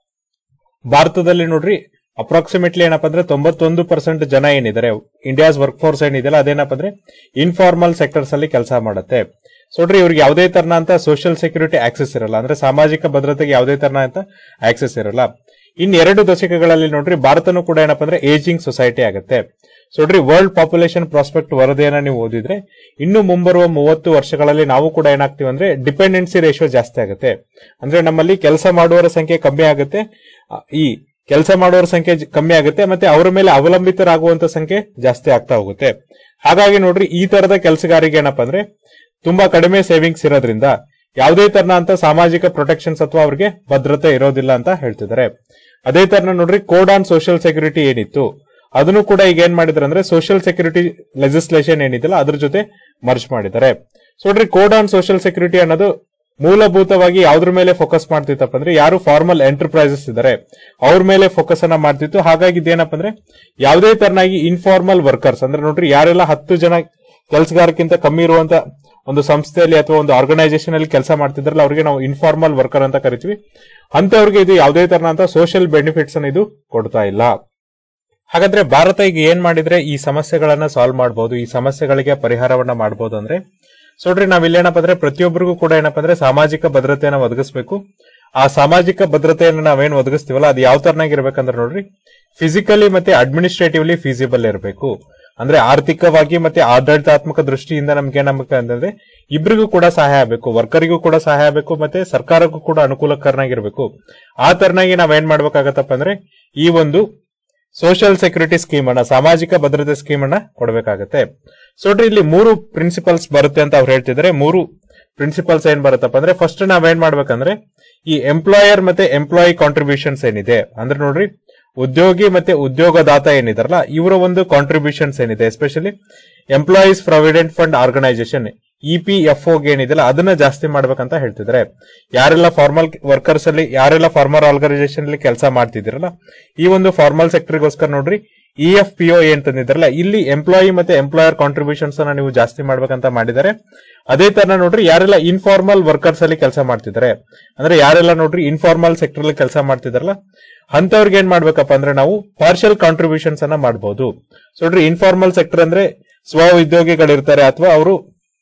ಭಾರತದಲ್ಲಿ ನೋಡ್ರಿ ಅಪ್ರಾಕ್ಸಿಮೇಟ್ಲಿ ಏನಪ್ಪಾ ಅಂದ್ರೆ ತೊಂಬತ್ತೊಂದು ಪರ್ಸೆಂಟ್ ಜನ ಏನಿದ್ದಾರೆ ಇಂಡಿಯಾಸ್ ವರ್ಕ್ ಫೋರ್ಸ್ ಏನಿದೆಯಲ್ಲ ಅದೇನಪ್ಪ ಅಂದ್ರೆ ಇನ್ಫಾರ್ಮಲ್ ಸೆಕ್ಟರ್ಸ್ ಅಲ್ಲಿ ಕೆಲಸ ಮಾಡುತ್ತೆ. ಸೊ ನೋಡ್ರಿ ಇವ್ರಿಗೆ ಯಾವುದೇ ತರನ ಅಂತ ಸೋಷಿಯಲ್ ಸೆಕ್ಯೂರಿಟಿ ಆಕ್ಸೆಸ್ ಇರಲ್ಲ, ಅಂದ್ರೆ ಸಾಮಾಜಿಕ ಭದ್ರತೆಗೆ ಯಾವುದೇ ತರನ ಅಂತ ಆಕ್ಸೆಸ್ ಇರಲ್ಲ. ಇನ್ ಎರಡು ದಶಕಗಳಲ್ಲಿ ನೋಡ್ರಿ ಭಾರತನೂ ಕೂಡ ಏನಪ್ಪಾ ಅಂದ್ರೆ ಏಜಿಂಗ್ ಸೊಸೈಟಿ ಆಗುತ್ತೆ. ಸೊ ನೋಡ್ರಿ ವರ್ಲ್ಡ್ ಪಾಪ್ಯುಲೇಷನ್ ಪ್ರಾಸ್ಪೆಕ್ಟ್ ವರದಿಯನ್ನ ನೀವು ಓದಿದ್ರೆ ಇನ್ನು ಮುಂಬರುವ ಮೂವತ್ತು ವರ್ಷಗಳಲ್ಲಿ ನಾವು ಕೂಡ ಏನಾಗ್ತೀವಿ ಅಂದ್ರೆ ಡಿಪೆಂಡೆನ್ಸಿ ರೇಷಿಯೋ ಜಾಸ್ತಿ ಆಗುತ್ತೆ. ಅಂದ್ರೆ ನಮ್ಮಲ್ಲಿ ಕೆಲಸ ಮಾಡುವವರ ಸಂಖ್ಯೆ ಕಮ್ಮಿ ಆಗುತ್ತೆ, ಈ ಕೆಲಸ ಮಾಡುವವರ ಸಂಖ್ಯೆ ಕಮ್ಮಿ ಆಗುತ್ತೆ, ಮತ್ತೆ ಅವರ ಮೇಲೆ ಅವಲಂಬಿತರಾಗುವಂತ ಸಂಖ್ಯೆ ಜಾಸ್ತಿ ಆಗ್ತಾ ಹೋಗುತ್ತೆ. ಹಾಗಾಗಿ ನೋಡ್ರಿ ಈ ತರದ ಕೆಲಸಗಾರಿಗೆ ಏನಪ್ಪಾ ಅಂದ್ರೆ ತುಂಬಾ ಕಡಿಮೆ ಸೇವಿಂಗ್ಸ್ ಇರೋದ್ರಿಂದ ಯಾವುದೇ ತರನ ಅಂತ ಸಾಮಾಜಿಕ ಪ್ರೊಟೆಕ್ಷನ್ಸ್ ಅಥವಾ ಅವ್ರಿಗೆ ಭದ್ರತೆ ಇರೋದಿಲ್ಲ ಅಂತ ಹೇಳ್ತಿದ್ದಾರೆ. ಅದೇ ತರನ ನೋಡ್ರಿ ಕೋಡ್ ಆನ್ ಸೋಷಿಯಲ್ ಸೆಕ್ಯೂರಿಟಿ ಏನಿತ್ತು ಅದನ್ನು ಕೂಡ ಈಗ ಏನ್ ಮಾಡಿದಾರೆ ಅಂದ್ರೆ ಸೋಷಿಯಲ್ ಸೆಕ್ಯೂರಿಟಿ ಲೆಜಿಸ್ಲೇಷನ್ ಏನಿದೆಯಲ್ಲ ಅದ್ರ ಜೊತೆ ಮರ್ಜ್ ಮಾಡಿದ್ದಾರೆ. ಸೊ ನೋಡ್ರಿ ಕೋಡ್ ಆನ್ ಸೋಷಿಯಲ್ ಸೆಕ್ಯೂರಿಟಿ ಅನ್ನೋದು ಮೂಲಭೂತವಾಗಿ ಯಾವ್ದ್ರ ಮೇಲೆ ಫೋಕಸ್ ಮಾಡ್ತಿತ್ತಪ್ಪ ಅಂದ್ರೆ ಯಾರು ಫಾರ್ಮಲ್ ಎಂಟರ್ಪ್ರೈಸಸ್ ಇದಾರೆ ಅವ್ರ ಮೇಲೆ ಫೋಕಸ್ ಅನ್ನ ಮಾಡ್ತಿತ್ತು. ಹಾಗಾಗಿ ಇದೇನಪ್ಪ ಅಂದ್ರೆ ಯಾವುದೇ ತರನಾಗಿ ಇನ್ಫಾರ್ಮಲ್ ವರ್ಕರ್ಸ್ ಅಂದ್ರೆ ನೋಡ್ರಿ ಯಾರೆಲ್ಲ ಹತ್ತು ಜನ ಕೆಲಸಗಾರಕ್ಕಿಂತ ಕಮ್ಮಿ ಇರುವಂತ ಒಂದು ಸಂಸ್ಥೆಯಲ್ಲಿ ಅಥವಾ ಒಂದು ಆರ್ಗನೈಸೇಷನ್ ಅಲ್ಲಿ ಕೆಲಸ ಮಾಡ್ತಿದ್ರಲ್ಲ ಅವ್ರಿಗೆ ನಾವು ಇನ್ಫಾರ್ಮಲ್ ವರ್ಕರ್ ಅಂತ ಕರಿತೀವಿ. ಅಂತವ್ರಿಗೆ ಇದು ಯಾವುದೇ ತರನಂತ ಸೋಷಿಯಲ್ ಬೆನಿಫಿಟ್ಸ್ ಅನ್ನು ಇದು ಕೊಡ್ತಾ ಇಲ್ಲ. ಹಾಗಾದ್ರೆ ಭಾರತ ಈಗ ಏನ್ ಮಾಡಿದ್ರೆ ಈ ಸಮಸ್ಯೆಗಳನ್ನ ಸಾಲ್ವ್ ಮಾಡಬಹುದು, ಈ ಸಮಸ್ಯೆಗಳಿಗೆ ಪರಿಹಾರವನ್ನ ಮಾಡಬಹುದು ಅಂದ್ರೆ ಸೊ ನೋಡ್ರಿ ನಾವ್ ಇಲ್ಲೇನಪ್ಪ ಅಂದ್ರೆ ಪ್ರತಿಯೊಬ್ಬರಿಗೂ ಕೂಡ ಏನಪ್ಪಾ ಅಂದ್ರೆ ಸಾಮಾಜಿಕ ಭದ್ರತೆಯನ್ನ ಒದಗಿಸಬೇಕು. ಆ ಸಾಮಾಜಿಕ ಭದ್ರತೆಯನ್ನು ನಾವೇನ್ ಒದಗಿಸ್ತೀವಲ್ಲ ಅದು ಯಾವ ತರನಾಗಿರ್ಬೇಕಂದ್ರೆ ನೋಡ್ರಿ ಫಿಸಿಕಲಿ ಮತ್ತೆ ಅಡ್ಮಿನಿಸ್ಟ್ರೇಟಿವ್ಲಿ ಫೀಸಿಬಲ್ ಇರಬೇಕು. ಅಂದ್ರೆ ಆರ್ಥಿಕವಾಗಿ ಮತ್ತೆ ಆಡಳಿತಾತ್ಮಕ ದೃಷ್ಟಿಯಿಂದ ನಮ್ಗೆ ಏನಬೇಕು ಅಂತಂದ್ರೆ ಇಬ್ರಿಗೂ ಕೂಡ ಸಹಾಯ ಆಗಬೇಕು, ವರ್ಕರಿಗೂ ಕೂಡ ಸಹಾಯ ಆಗಬೇಕು, ಮತ್ತೆ ಸರ್ಕಾರಕ್ಕೂ ಕೂಡ ಅನುಕೂಲಕರನಾಗಿರ್ಬೇಕು. ಆ ತರನಾಗಿ ನಾವೇನ್ ಮಾಡ್ಬೇಕಾಗತ್ತಪ್ಪ ಅಂದ್ರೆ ಈ ಒಂದು ಸೋಷಿಯಲ್ ಸೆಕ್ಯೂರಿಟಿ ಸ್ಕೀಮ್ ಅನ್ನ ಸಾಮಾಜಿಕ ಭದ್ರತೆ ಸ್ಕೀಮ್ ಅನ್ನ ಕೊಡಬೇಕಾಗತ್ತೆ. ಸೊ ಇಲ್ಲಿ ಮೂರು ಪ್ರಿನ್ಸಿಪಲ್ಸ್ ಬರುತ್ತೆ ಅಂತ ಅವ್ರು ಹೇಳ್ತಿದ್ದಾರೆ. ಮೂರು ಪ್ರಿನ್ಸಿಪಲ್ಸ್ ಏನ್ ಬರುತ್ತಪ್ಪ ಅಂದ್ರೆ ಫಸ್ಟ್ ನಾವೇನ್ ಮಾಡ್ಬೇಕಂದ್ರೆ ಈ ಎಂಪ್ಲಾಯರ್ ಮತ್ತೆ ಎಂಪ್ಲಾಯಿ ಕಾಂಟ್ರಿಬ್ಯೂಷನ್ಸ್ ಏನಿದೆ ಅಂದ್ರೆ ನೋಡ್ರಿ ಉದ್ಯೋಗಿ ಮತ್ತೆ ಉದ್ಯೋಗದಾತ ಏನಿದಾರಲ್ಲ ಇವರ ಒಂದು ಕಾಂಟ್ರಿಬ್ಯೂಷನ್ಸ್ ಏನಿದೆ especially employees provident fund organisation E P F O ಏನಿದೆಲ್ಲ ಅದನ್ನ ಜಾಸ್ತಿ ಮಾಡ್ಬೇಕಂತ ಹೇಳ್ತಿದ್ದಾರೆ. ಯಾರೆಲ್ಲ ಫಾರ್ಮಲ್ ವರ್ಕರ್ಸ್ ಅಲ್ಲಿ ಯಾರೆಲ್ಲ ಫಾರ್ಮರ್ ಆರ್ಗನೈಸೇಷನ್ ಅಲ್ಲಿ ಕೆಲಸ ಮಾಡ್ತಿದಿರಲ್ಲ ಈ ಒಂದು ಫಾರ್ಮಲ್ ಸೆಕ್ಟರ್ಗೋಸ್ಕರ ನೋಡ್ರಿ ಇ ಎಫ್ ಪಿ ಒ ಏನ್ ತಂದಿದ್ರಲ್ಲ ಇಲ್ಲಿ ಎಂಪ್ಲಾಯಿ ಮತ್ತೆ ಎಂಪ್ಲಾಯರ್ ಕಾಂಟ್ರಿಬ್ಯೂಷನ್ಸ್ ಅನ್ನ ನೀವು ಜಾಸ್ತಿ ಮಾಡ್ಬೇಕಂತ ಮಾಡಿದ್ದಾರೆ. ಅದೇ ತರ ನೋಡ್ರಿ ಯಾರೆಲ್ಲ ಇನ್ಫಾರ್ಮಲ್ ವರ್ಕರ್ಸ್ ಅಲ್ಲಿ ಕೆಲಸ ಮಾಡ್ತಿದ್ದಾರೆ ಅಂದ್ರೆ ಯಾರೆಲ್ಲ ನೋಡ್ರಿ ಇನ್ಫಾರ್ಮಲ್ ಸೆಕ್ಟರ್ ಅಲ್ಲಿ ಕೆಲಸ ಮಾಡ್ತಿದಾರಲ್ಲ ಅಂತವ್ರಿಗೆ ಏನ್ ಮಾಡ್ಬೇಕಪ್ಪ ಅಂದ್ರೆ ನಾವು ಪಾರ್ಷಿಯಲ್ ಕಾಂಟ್ರಿಬ್ಯೂಷನ್ಸ್ ಅನ್ನ ಮಾಡಬಹುದು. ಸೊ ನೋಡ್ರಿ ಇನ್ಫಾರ್ಮಲ್ ಸೆಕ್ಟರ್ ಅಂದ್ರೆ ಸ್ವ ಉದ್ಯೋಗಿಗಳಿರ್ತಾರೆ ಅಥವಾ ಅವರು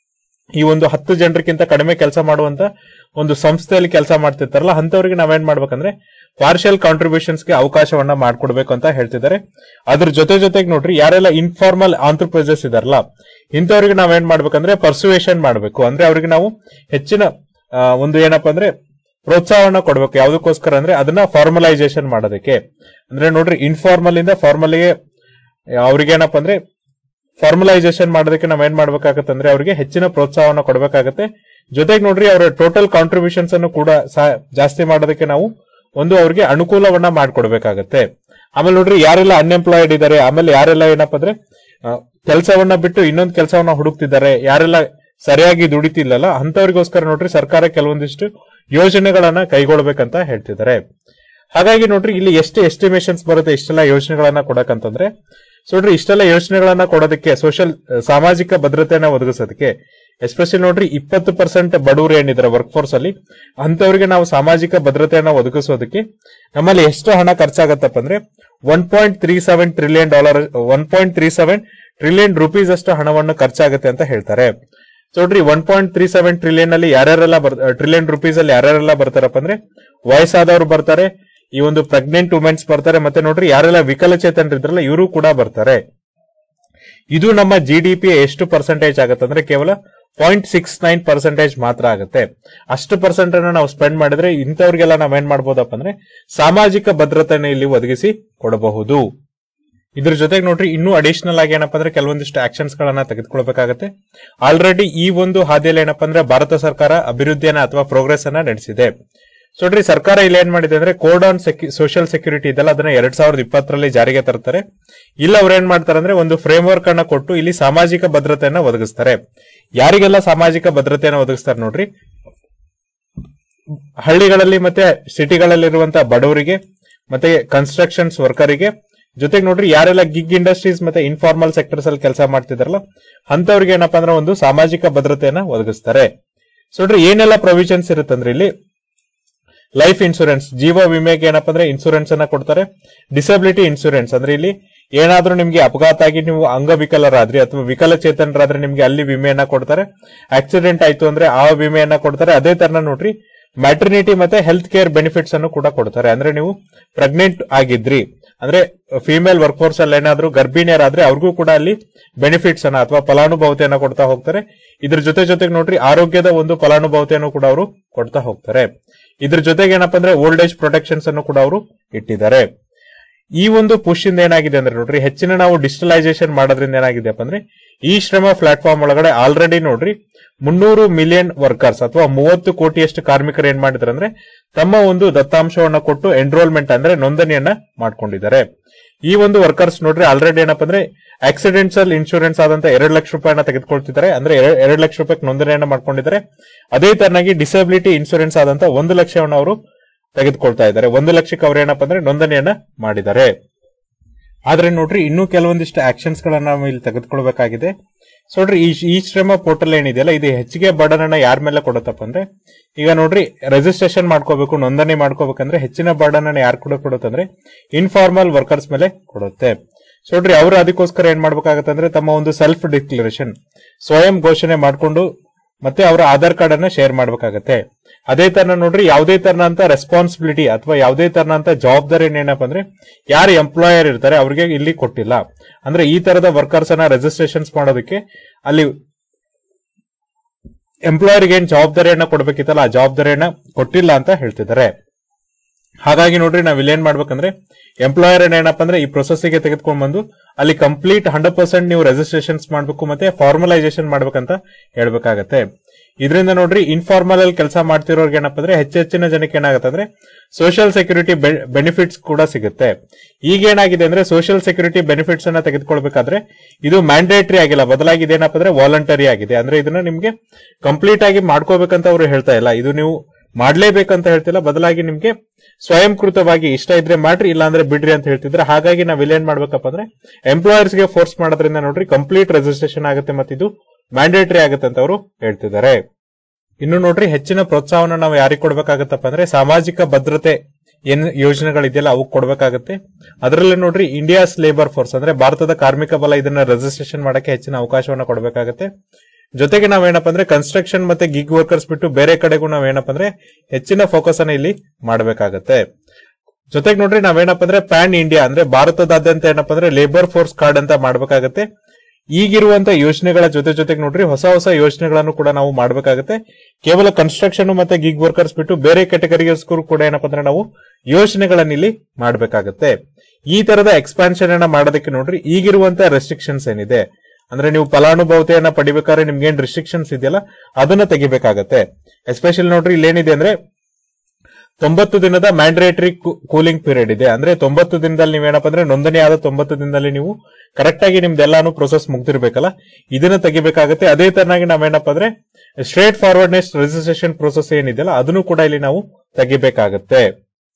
ಈ ಒಂದು ಹತ್ತು ಜನರಿಗಿಂತ ಕಡಿಮೆ ಕೆಲಸ ಮಾಡುವಂತ ಒಂದು ಸಂಸ್ಥೆಯಲ್ಲಿ ಕೆಲಸ ಮಾಡ್ತಿರ್ತಾರಲ್ಲ ಅಂತವ್ರಿಗೆ ನಾವೇನ್ ಮಾಡ್ಬೇಕಂದ್ರೆ ಪಾರ್ಷಿಯಲ್ ಕಾಂಟ್ರಿಬ್ಯೂಷನ್ಸ್ ಗೆ ಅವಕಾಶವನ್ನ ಮಾಡ್ಕೊಡ್ಬೇಕು ಅಂತ ಹೇಳ್ತಿದ್ದಾರೆ. ಅದ್ರ ಜೊತೆ ಜೊತೆಗೆ ನೋಡ್ರಿ ಯಾರೆಲ್ಲ ಇನ್ಫಾರ್ಮಲ್ ಆಂಟರ್ಪ್ರೈಸಸ್ ಇದಾರಲ್ಲ ಇಂಥವ್ರಿಗೆ ನಾವೇನ್ ಮಾಡ್ಬೇಕಂದ್ರೆ ಪರ್ಸುವೇಷನ್ ಮಾಡ್ಬೇಕು. ಅಂದ್ರೆ ಅವ್ರಿಗೆ ನಾವು ಹೆಚ್ಚಿನ ಒಂದು ಏನಪ್ಪಾ ಅಂದ್ರೆ ಪ್ರೋತ್ಸಾಹವನ್ನ ಕೊಡ್ಬೇಕು. ಯಾವ್ದಕ್ಕೋಸ್ಕರ ಅಂದ್ರೆ ಅದನ್ನ ಫಾರ್ಮಲೈಸೇಷನ್ ಮಾಡೋದಕ್ಕೆ. ಅಂದ್ರೆ ನೋಡ್ರಿ ಇನ್ಫಾರ್ಮಲ್ ಇಂದ ಫಾರ್ಮಲ್ಗೆ ಅವ್ರಿಗೆ ಏನಪ್ಪಾ ಅಂದ್ರೆ ಫಾರ್ಮಲೈಸೇಷನ್ ಮಾಡೋದಕ್ಕೆ ನಾವ್ ಏನ್ ಮಾಡ್ಬೇಕಾಗತ್ತೆ ಅಂದ್ರೆ ಅವ್ರಿಗೆ ಹೆಚ್ಚಿನ ಪ್ರೋತ್ಸಾಹವನ್ನ ಕೊಡಬೇಕಾಗತ್ತೆ. ಜೊತೆಗೆ ನೋಡ್ರಿ ಅವರ ಟೋಟಲ್ ಕಾಂಟ್ರಿಬ್ಯೂಷನ್ಸ್ ಅನ್ನು ಕೂಡ ಜಾಸ್ತಿ ಮಾಡೋದಕ್ಕೆ ನಾವು ಒಂದು ಅವ್ರಿಗೆ ಅನುಕೂಲವನ್ನ ಮಾಡ್ಕೊಡ್ಬೇಕಾಗತ್ತೆ. ಆಮೇಲೆ ನೋಡ್ರಿ ಯಾರೆಲ್ಲ ಅನ್ಎಂಪ್ಲಾಯ್ಡ್ ಇದಾರೆ ಆಮೇಲೆ ಯಾರೆಲ್ಲ ಏನಪ್ಪಾ ಅಂದ್ರೆ ಕೆಲಸವನ್ನ ಬಿಟ್ಟು ಇನ್ನೊಂದು ಕೆಲಸವನ್ನ ಹುಡುಕ್ತಿದ್ದಾರೆ ಯಾರೆಲ್ಲ ಸರಿಯಾಗಿ ದುಡಿತಿಲ್ಲಲ್ಲ ಅಂತವ್ರಿಗೋಸ್ಕರ ನೋಡ್ರಿ ಸರ್ಕಾರ ಕೆಲವೊಂದಿಷ್ಟು ಯೋಜನೆಗಳನ್ನ ಕೈಗೊಳ್ಬೇಕಂತ ಹೇಳ್ತಿದ್ದಾರೆ. ಹಾಗಾಗಿ ನೋಡ್ರಿ ಇಲ್ಲಿ ಎಷ್ಟು ಎಸ್ಟಿಮೇಷನ್ಸ್ ಬರುತ್ತೆ ಇಷ್ಟೆಲ್ಲ ಯೋಜನೆಗಳನ್ನ ಕೊಡಕಂತಂದ್ರೆ, ಸೊ ನೋಡ್ರಿ ಇಷ್ಟೆಲ್ಲ ಯೋಜನೆಗಳನ್ನ ಕೊಡೋದಕ್ಕೆ ಸೋಷಿಯಲ್ ಸಾಮಾಜಿಕ ಭದ್ರತೆಯನ್ನ ಒದಗಿಸೋದಕ್ಕೆ ಎಸ್ಪೆಷಲಿ ನೋಡ್ರಿ ಇಪ್ಪತ್ತು ಪರ್ಸೆಂಟ್ ಬಡವರು ಏನಿದ್ದಾರೆ ವರ್ಕ್ ಫೋರ್ಸ್ ಅಲ್ಲಿ ಅಂತವರಿಗೆ ನಾವು ಸಾಮಾಜಿಕ ಭದ್ರತೆಯನ್ನ ಒದಗಿಸೋದಕ್ಕೆ ನಮ್ಮಲ್ಲಿ ಎಷ್ಟು ಹಣ ಖರ್ಚಾಗತ್ತಪ್ಪ ಅಂದ್ರೆ one point three seven trillion dollar one point three seven trillion rupees ಅಷ್ಟು ಹಣವನ್ನು ಖರ್ಚಾಗುತ್ತೆ ಅಂತ ಹೇಳ್ತಾರೆ. ನೋಡ್ರಿ one point three seven trillion ಅಲ್ಲಿ ಯಾರ್ಯಾರೆಲ್ಲ ಟ್ರಿಲಿಯನ್ ರುಪೀಸ್ ಅಲ್ಲಿ ಯಾರ್ಯಾರೆಲ್ಲ ಬರ್ತಾರಪ್ಪ ಅಂದ್ರೆ ವಯಸ್ಸಾದವರು ಬರ್ತಾರೆ, ಈ ಒಂದು ಪ್ರೆಗ್ನೆಂಟ್ ವುಮೆನ್ಸ್ ಬರ್ತಾರೆ, ಮತ್ತೆ ನೋಡ್ರಿ ಯಾರೆಲ್ಲ ವಿಕಲಚೇತನರಿದ್ರಲ್ಲ ಇವರು ಕೂಡ ಬರ್ತಾರೆ. ಇದು ನಮ್ಮ ಜಿ ಡಿ ಪಿ ಎಷ್ಟು ಪರ್ಸೆಂಟೇಜ್ ಆಗುತ್ತೆ ಅಂದ್ರೆ ಕೇವಲ ಪಾಯಿಂಟ್ ಸಿಕ್ಸ್ ನೈನ್ ಪರ್ಸೆಂಟೇಜ್ ಮಾತ್ರ ಆಗುತ್ತೆ. ಅಷ್ಟು ಪರ್ಸೆಂಟ್ ಅನ್ನ ನಾವು ಸ್ಪೆಂಡ್ ಮಾಡಿದ್ರೆ ಇಂಥವ್ರಿಗೆಲ್ಲ ನಾವೇನ್ ಮಾಡ್ಬೋದಪ್ಪ ಅಂದ್ರೆ ಸಾಮಾಜಿಕ ಭದ್ರತೆಯನ್ನು ಇಲ್ಲಿ ಒದಗಿಸಿ ಕೊಡಬಹುದು. ಇದ್ರ ಜೊತೆಗೆ ನೋಡ್ರಿ ಇನ್ನೂ ಅಡಿಷನಲ್ ಆಗಿ ಏನಪ್ಪಾ ಅಂದ್ರೆ ಕೆಲವೊಂದಿಷ್ಟು ಆಕ್ಷನ್ಸ್ ಗಳನ್ನ ತೆಗೆದುಕೊಳ್ಬೇಕಾಗತ್ತೆ. ಆಲ್ರೆಡಿ ಈ ಒಂದು ಹಾದಿಯಲ್ಲಿ ಏನಪ್ಪಾ ಅಂದ್ರೆ ಭಾರತ ಸರ್ಕಾರ ಅಭಿವೃದ್ಧಿಯನ್ನ ಅಥವಾ ಪ್ರೋಗ್ರೆಸ್ ಅನ್ನ ನಡೆಸಿದೆ. ಸೊ ನೋಡ್ರಿ ಸರ್ಕಾರ ಇಲ್ಲಿ ಏನ್ ಮಾಡಿದೆ ಅಂದ್ರೆ ಕೋಡ್ ಆನ್ ಸೋಷಿಯಲ್ ಸೆಕ್ಯೂರಿಟಿ ಇದೆಲ್ಲ ಅದನ್ನ ಎರಡ್ ಸಾವಿರದ ಇಪ್ಪತ್ತರಲ್ಲಿ ಜಾರಿಗೆ ತರ್ತಾರೆ. ಇಲ್ಲ ಅವ್ರು ಏನ್ ಮಾಡ್ತಾರೆ ಅಂದ್ರೆ ಒಂದು ಫ್ರೇಮ್ ವರ್ಕ್ ಅನ್ನ ಕೊಟ್ಟು ಇಲ್ಲಿ ಸಾಮಾಜಿಕ ಭದ್ರತೆಯನ್ನ ಒದಗಿಸ್ತಾರೆ. ಯಾರಿಗೆಲ್ಲ ಸಾಮಾಜಿಕ ಭದ್ರತೆಯನ್ನ ಒದಗಿಸ್ತಾರೆ ನೋಡ್ರಿ, ಹಳ್ಳಿಗಳಲ್ಲಿ ಮತ್ತೆ ಸಿಟಿಗಳಲ್ಲಿರುವಂತಹ ಬಡವರಿಗೆ ಮತ್ತೆ ಕನ್ಸ್ಟ್ರಕ್ಷನ್ಸ್ ವರ್ಕರಿಗೆ, ಜೊತೆಗೆ ನೋಡ್ರಿ ಯಾರೆಲ್ಲ ಗಿಗ್ ಇಂಡಸ್ಟ್ರೀಸ್ ಮತ್ತೆ ಇನ್ಫಾರ್ಮಲ್ ಸೆಕ್ಟರ್ಸ್ ಅಲ್ಲಿ ಕೆಲಸ ಮಾಡ್ತಿದಾರಲ್ಲ ಅಂತವ್ರಿಗೆ ಏನಪ್ಪಾ ಅಂದ್ರೆ ಒಂದು ಸಾಮಾಜಿಕ ಭದ್ರತೆಯನ್ನ ಒದಗಿಸ್ತಾರೆ. ಸೊ ನೋಡ್ರಿ ಏನೆಲ್ಲ ಪ್ರೊವಿಷನ್ಸ್ ಇರುತ್ತಂದ್ರೆ ಇಲ್ಲಿ ಲೈಫ್ ಇನ್ಶೂರೆನ್ಸ್, ಜೀವ ವಿಮೆಗೆ ಏನಪ್ಪಾ ಅಂದ್ರೆ ಇನ್ಶೂರೆನ್ಸ್ ಅನ್ನ ಕೊಡ್ತಾರೆ. ಡಿಸಬಿಲಿಟಿ ಇನ್ಶೂರೆನ್ಸ್ ಅಂದ್ರೆ ಇಲ್ಲಿ ಏನಾದ್ರೂ ನಿಮ್ಗೆ ಅಪಘಾತ ಆಗಿ ನೀವು ಅಂಗವಿಕಲರಾದ್ರಿ ಅಥವಾ ವಿಕಲಚೇತನರಾದ್ರೆ ನಿಮ್ಗೆ ಅಲ್ಲಿ ವಿಮೆಯನ್ನ ಕೊಡ್ತಾರೆ. ಆಕ್ಸಿಡೆಂಟ್ ಆಯ್ತು ಅಂದ್ರೆ ಆ ವಿಮೆಯನ್ನ ಕೊಡ್ತಾರೆ. ಅದೇ ತರ ನೋಡ್ರಿ ಮ್ಯಾಟರ್ನಿಟಿ ಮತ್ತೆ ಹೆಲ್ತ್ ಕೇರ್ ಬೆನಿಫಿಟ್ಸ್ ಅನ್ನು ಕೂಡ ಕೊಡ್ತಾರೆ. ಅಂದ್ರೆ ನೀವು ಪ್ರೆಗ್ನೆಂಟ್ ಆಗಿದ್ರಿ ಅಂದ್ರೆ ಫಿಮೇಲ್ ವರ್ಕ್ ಫೋರ್ಸ್ ಅಲ್ಲಿ ಏನಾದ್ರೂ ಗರ್ಭಿಣಿಯರಾದ್ರೆ ಅವ್ರಿಗೂ ಕೂಡ ಅಲ್ಲಿ ಬೆನಿಫಿಟ್ಸ್ ಅನ್ನ ಅಥವಾ ಫಲಾನುಭವತೆಯನ್ನ ಕೊಡ್ತಾ ಹೋಗ್ತಾರೆ. ಇದ್ರ ಜೊತೆ ಜೊತೆಗೆ ನೋಡ್ರಿ ಆರೋಗ್ಯದ ಒಂದು ಫಲಾನುಭವತೆಯನ್ನು ಕೂಡ ಅವರು ಕೊಡ್ತಾ ಹೋಗ್ತಾರೆ. ಇದ್ರ ಜೊತೆಗೆ ಏನಪ್ಪಾ ಅಂದ್ರೆ ಓಲ್ಡ್ ಏಜ್ ಪ್ರೊಟೆಕ್ಷನ್ಸ್ ಅನ್ನು ಕೂಡ ಅವರು ಇಟ್ಟಿದ್ದಾರೆ. ಈ ಒಂದು ಪುಷ್ ಇಂದ ಏನಾಗಿದೆ ಅಂದ್ರೆ ನೋಡ್ರಿ ಹೆಚ್ಚಿನ ನಾವು ಡಿಜಿಟಲೈಸೇಷನ್ ಮಾಡೋದ್ರಿಂದ ಏನಾಗಿದೆಪ್ಪ ಅಂದ್ರೆ ಈ ಶ್ರಮ ಪ್ಲಾಟ್ಫಾರ್ಮ್ ಒಳಗಡೆ ಆಲ್ರೆಡಿ ನೋಡ್ರಿ ಮುನ್ನೂರು ಮಿಲಿಯನ್ ವರ್ಕರ್ಸ್ ಅಥವಾ ಮೂವತ್ತು ಕೋಟಿಯಷ್ಟು ಕಾರ್ಮಿಕರು ಏನ್ ಮಾಡಿದಾರೆ ಅಂದ್ರೆ ತಮ್ಮ ಒಂದು ದತ್ತಾಂಶವನ್ನ ಕೊಟ್ಟು ಎನ್ರೋಲ್ಮೆಂಟ್ ಅಂದ್ರೆ ನೋಂದಣಿಯನ್ನ ಮಾಡ್ಕೊಂಡಿದ್ದಾರೆ. ಈ ಒಂದು ವರ್ಕರ್ಸ್ ನೋಡ್ರಿ ಆಲ್ರೆಡಿ ಏನಪ್ಪಾ ಅಂದ್ರೆ ಆಕ್ಸಿಡೆಂಟಲ್ ಇನ್ಶೂರೆನ್ಸ್ ಆದಂತ ಎರಡು ಲಕ್ಷ ರೂಪಾಯಿನ ತೆಗೆದುಕೊಳ್ತಿದ್ದಾರೆ. ಅಂದ್ರೆ ಎರಡು ಲಕ್ಷ ರೂಪಾಯಿ ನೋಂದಣಿಯನ್ನ ಮಾಡ್ಕೊಂಡಿದ್ದಾರೆ. ಅದೇ ತರನಾಗಿ ಡಿಸಬಿಲಿಟಿ ಇನ್ಶೂರೆನ್ಸ್ ಆದಂತ ಒಂದು ಲಕ್ಷವನ್ನು ಅವರು ತೆಗೆದುಕೊಳ್ತಾ ಇದ್ದಾರೆ. ಒಂದು ಲಕ್ಷಕ್ಕೆ ಅವ್ರು ಏನಪ್ಪಾ ಅಂದ್ರೆ ನೋಂದಣಿಯನ್ನ ಮಾಡಿದ್ದಾರೆ. ಆದ್ರೆ ನೋಡ್ರಿ ಇನ್ನೂ ಕೆಲವೊಂದಿಷ್ಟು ಆಕ್ಷನ್ಸ್ ಗಳನ್ನ ನಾವು ಇಲ್ಲಿ ತೆಗೆದುಕೊಳ್ಬೇಕಾಗಿದೆ. ಸೊ ನೋಡ್ರಿ ಈ ಈ ಶ್ರಮ ಪೋರ್ಟಲ್ ಏನಿದೆಯಲ್ಲ ಇದು ಹೆಚ್ಚಿಗೆ ಬರ್ಡನ್ ಅನ್ನ ಯಾರ ಮೇಲೆ ಕೊಡುತ್ತಪ್ಪ ಅಂದ್ರೆ ಈಗ ನೋಡ್ರಿ ರಿಜಿಸ್ಟ್ರೇಷನ್ ಮಾಡ್ಕೋಬೇಕು, ನೋಂದಣಿ ಮಾಡ್ಕೋಬೇಕಂದ್ರೆ ಹೆಚ್ಚಿನ ಬರ್ಡನ್ ಅನ್ನ ಯಾರು ಕೂಡ ಕೊಡುತ್ತಂದ್ರೆ ಇನ್ಫಾರ್ಮಲ್ ವರ್ಕರ್ಸ್ ಮೇಲೆ ಕೊಡುತ್ತೆ. ಸೊ ನೋಡ್ರಿ ಅವರು ಅದಕ್ಕೋಸ್ಕರ ಏನ್ ಮಾಡ್ಬೇಕಾಗತ್ತೆ ಅಂದ್ರೆ ತಮ್ಮ ಒಂದು ಸೆಲ್ಫ್ ಡಿಕ್ಲರೇಷನ್ ಸ್ವಯಂ ಘೋಷಣೆ ಮಾಡ್ಕೊಂಡು ಮತ್ತೆ ಅವರ ಆಧಾರ್ ಕಾರ್ಡ್ ಅನ್ನ ಶೇರ್ ಮಾಡ್ಬೇಕಾಗತ್ತೆ. ಅದೇ ತರ ನೋಡ್ರಿ ಯಾವುದೇ ತರನಂತ ರೆಸ್ಪಾನ್ಸಿಬಿಲಿಟಿ ಅಥವಾ ಯಾವುದೇ ತರನಂತ ಜವಾಬ್ದಾರಿ ಏನಪ್ಪಾ ಅಂದ್ರೆ ಯಾರು ಎಂಪ್ಲಾಯರ್ ಇರ್ತಾರೆ ಅವ್ರಿಗೆ ಇಲ್ಲಿ ಕೊಟ್ಟಿಲ್ಲ. ಅಂದ್ರೆ ಈ ತರದ ವರ್ಕರ್ಸ್ ಅನ್ನ ರಿಜಿಸ್ಟ್ರೇಷನ್ಸ್ ಮಾಡೋದಕ್ಕೆ ಅಲ್ಲಿ ಎಂಪ್ಲಾಯರ್ಗೆ ಏನ್ ಜವಾಬ್ದಾರಿಯನ್ನ ಕೊಡ್ಬೇಕಿತ್ತಲ್ಲ ಆ ಜವಾಬ್ದಾರಿಯನ್ನ ಕೊಟ್ಟಿಲ್ಲ ಅಂತ ಹೇಳ್ತಿದ್ದಾರೆ. ಹಾಗಾಗಿ ನೋಡ್ರಿ ನಾವ್ ಇಲ್ಲಿ ಏನ್ ಮಾಡ್ಬೇಕಂದ್ರೆ ಎಂಪ್ಲಾಯರ್ ಏನಪ್ಪಾ ಅಂದ್ರೆ ಈ ಪ್ರೊಸೆಸ್ ಗೆ ತೆಗೆದುಕೊಂಡ್ ಬಂದು ಅಲ್ಲಿ ಕಂಪ್ಲೀಟ್ ಹಂಡ್ರೆಡ್ ಪರ್ಸೆಂಟ್ ನೀವು ರಿಜಿಸ್ಟ್ರೇಷನ್ಸ್ ಮಾಡ್ಬೇಕು ಮತ್ತೆ ಫಾರ್ಮಲೈಸೇಷನ್ ಮಾಡ್ಬೇಕಂತ ಹೇಳ್ಬೇಕಾಗತ್ತೆ. ಇದರಿಂದ ನೋಡ್ರಿ ಇನ್ಫಾರ್ಮಲ್ ಅಲ್ಲಿ ಕೆಲಸ ಮಾಡ್ತಿರೋರ್ಗೆ ಏನಪ್ಪಾ ಅಂದ್ರೆ ಹೆಚ್ಚೆಚ್ಚಿನ ಜನಕ್ಕೆ ಏನಾಗುತ್ತೆ ಅಂದ್ರೆ ಸೋಷಿಯಲ್ ಸೆಕ್ಯೂರಿಟಿ ಬೆನಿಫಿಟ್ಸ್ ಕೂಡ ಸಿಗುತ್ತೆ. ಈಗ ಏನಾಗಿದೆ ಅಂದ್ರೆ ಸೋಷಿಯಲ್ ಸೆಕ್ಯೂರಿಟಿ ಬೆನಿಫಿಟ್ಸ್ ಅನ್ನ ತೆಗೆದುಕೊಳ್ಬೇಕಾದ್ರೆ ಇದು ಮ್ಯಾಂಡೇಟರಿ ಆಗಿಲ್ಲ, ಬದಲಾಗಿ ಇದೇನಪ್ಪ ಅಂದ್ರೆ ವಾಲಂಟರಿ ಆಗಿದೆ. ಅಂದ್ರೆ ಇದನ್ನ ನಿಮ್ಗೆ ಕಂಪ್ಲೀಟ್ ಆಗಿ ಮಾಡ್ಕೋಬೇಕಂತ ಅವರು ಹೇಳ್ತಾ ಇಲ್ಲ, ಇದು ನೀವು ಮಾಡ್ಲೇಬೇಕಂತ ಹೇಳ್ತಿಲ್ಲ, ಬದಲಾಗಿ ನಿಮ್ಗೆ ಸ್ವಯಂಕೃತವಾಗಿ ಇಷ್ಟ ಇದ್ರೆ ಮಾಡ್ರಿ ಇಲ್ಲ ಅಂದ್ರೆ ಬಿಡ್ರಿ ಅಂತ ಹೇಳ್ತಿದ್ರೆ. ಹಾಗಾಗಿ ನಾವ್ ಇಲ್ಲಿ ಏನ್ ಮಾಡ್ಬೇಕಪ್ಪ ಅಂದ್ರೆ ಎಂಪ್ಲಾಯರ್ಸ್ ಗೆ ಫೋರ್ಸ್ ಮಾಡೋದ್ರಿಂದ ನೋಡ್ರಿ ಕಂಪ್ಲೀಟ್ ರಿಜಿಸ್ಟ್ರೇಷನ್ ಆಗುತ್ತೆ ಮತ್ತೆ ಇದು ಮ್ಯಾಂಡೇಟರಿ ಆಗುತ್ತೆ ಅಂತ ಅವರು ಹೇಳ್ತಿದ್ದಾರೆ. ಇನ್ನು ನೋಡ್ರಿ ಹೆಚ್ಚಿನ ಪ್ರೋತ್ಸಾಹನ ನಾವು ಯಾರಿಗೆ ಕೊಡ್ಬೇಕಾಗತ್ತಪ್ಪ ಅಂದ್ರೆ ಸಾಮಾಜಿಕ ಭದ್ರತೆ ಏನ್ ಯೋಜನೆಗಳಿದೆಯಲ್ಲ ಅವಕ್ಕೆ ಕೊಡ್ಬೇಕಾಗತ್ತೆ. ಅದರಲ್ಲಿ ನೋಡ್ರಿ ಇಂಡಿಯಾಸ್ ಲೇಬರ್ ಫೋರ್ಸ್ ಅಂದ್ರೆ ಭಾರತದ ಕಾರ್ಮಿಕ ಬಲ ಇದನ್ನ ರಿಜಿಸ್ಟ್ರೇಷನ್ ಮಾಡಕ್ಕೆ ಹೆಚ್ಚಿನ ಅವಕಾಶವನ್ನ ಕೊಡಬೇಕಾಗತ್ತೆ. ಜೊತೆಗೆ ನಾವೇನಪ್ಪ ಅಂದ್ರೆ ಕನ್ಸ್ಟ್ರಕ್ಷನ್ ಮತ್ತೆ ಗಿಗ್ ವರ್ಕರ್ಸ್ ಬಿಟ್ಟು ಬೇರೆ ಕಡೆಗೂ ನಾವೇನಪ್ಪ ಅಂದ್ರೆ ಹೆಚ್ಚಿನ ಫೋಕಸ್ ಅನ್ನ ಇಲ್ಲಿ ಮಾಡಬೇಕಾಗತ್ತೆ. ಜೊತೆಗೆ ನೋಡ್ರಿ ನಾವೇನಪ್ಪ ಅಂದ್ರೆ ಪ್ಯಾನ್ ಇಂಡಿಯಾ ಅಂದ್ರೆ ಭಾರತದಾದ್ಯಂತ ಏನಪ್ಪ ಅಂದ್ರೆ ಲೇಬರ್ ಫೋರ್ಸ್ ಕಾರ್ಡ್ ಅಂತ ಮಾಡ್ಬೇಕಾಗತ್ತೆ. ಈಗಿರುವಂತ ಯೋಜನೆಗಳ ಜೊತೆ ಜೊತೆಗೆ ನೋಡ್ರಿ ಹೊಸ ಹೊಸ ಯೋಜನೆಗಳನ್ನು ಕೂಡ ನಾವು ಮಾಡಬೇಕಾಗುತ್ತೆ. ಕೇವಲ ಕನ್ಸ್ಟ್ರಕ್ಷನ್ ಮತ್ತೆ ಗಿಗ್ ವರ್ಕರ್ಸ್ ಬಿಟ್ಟು ಬೇರೆ ಕ್ಯಾಟಗರಿಸ್ಗೂ ಕೂಡ ಏನಪ್ಪಾ ಅಂದ್ರೆ ನಾವು ಯೋಜನೆಗಳನ್ನ ಇಲ್ಲಿ ಮಾಡಬೇಕಾಗುತ್ತೆ. ಈ ತರದ ಎಕ್ಸ್ಪಾನ್ಷನ್ ಅನ್ನ ಮಾಡೋದಕ್ಕೆ ನೋಡ್ರಿ ಈಗಿರುವಂತ ರೆಸ್ಟ್ರಿಕ್ಷನ್ಸ್ ಏನಿದೆ ಅಂದ್ರೆ ನೀವು ಫಲಾನುಭವತೆಯನ್ನ ಪಡಿಬೇಕಾದ್ರೆ ನಿಮ್ಗೆ ಏನ್ ರಿಸ್ಟ್ರಿಕ್ಷನ್ಸ್ ಇದೆಯಲ್ಲ ಅದನ್ನ ತೆಗಿಬೇಕಾಗತ್ತೆ. ಎಸ್ಪೆಷಲಿ ನೋಡ್ರಿ ಇಲ್ಲೇನಿದೆ ಅಂದ್ರೆ ತೊಂಬತ್ತು ದಿನದ ಮ್ಯಾಂಡೇಟರಿ ಕೂಲಿಂಗ್ ಪೀರಿಯಡ್ ಇದೆ. ಅಂದ್ರೆ ತೊಂಬತ್ತು ದಿನದಲ್ಲಿ ನೀವೇನಪ್ಪ ಅಂದ್ರೆ ನೋಂದಣಿ ಆದ ತೊಂಬತ್ತು ದಿನದಲ್ಲಿ ನೀವು ಕರೆಕ್ಟ್ ಆಗಿ ನಿಮ್ದೆಲ್ಲಾನು ಪ್ರೊಸೆಸ್ ಮುಗ್ದಿರ್ಬೇಕಲ್ಲ, ಇದನ್ನ ತೆಗಿಬೇಕಾಗತ್ತೆ. ಅದೇ ತರನಾಗಿ ನಾವೇನಪ್ಪ ಅಂದ್ರೆ ಸ್ಟ್ರೇಟ್ ಫಾರ್ವರ್ಡ್ನೆಸ್ ರಿಜಿಸ್ಟ್ರೇಷನ್ ಪ್ರೊಸೆಸ್ ಏನಿದೆಯಲ್ಲ ಅದನ್ನು ಕೂಡ ಇಲ್ಲಿ ನಾವು ತೆಗಿಬೇಕಾಗತ್ತೆ.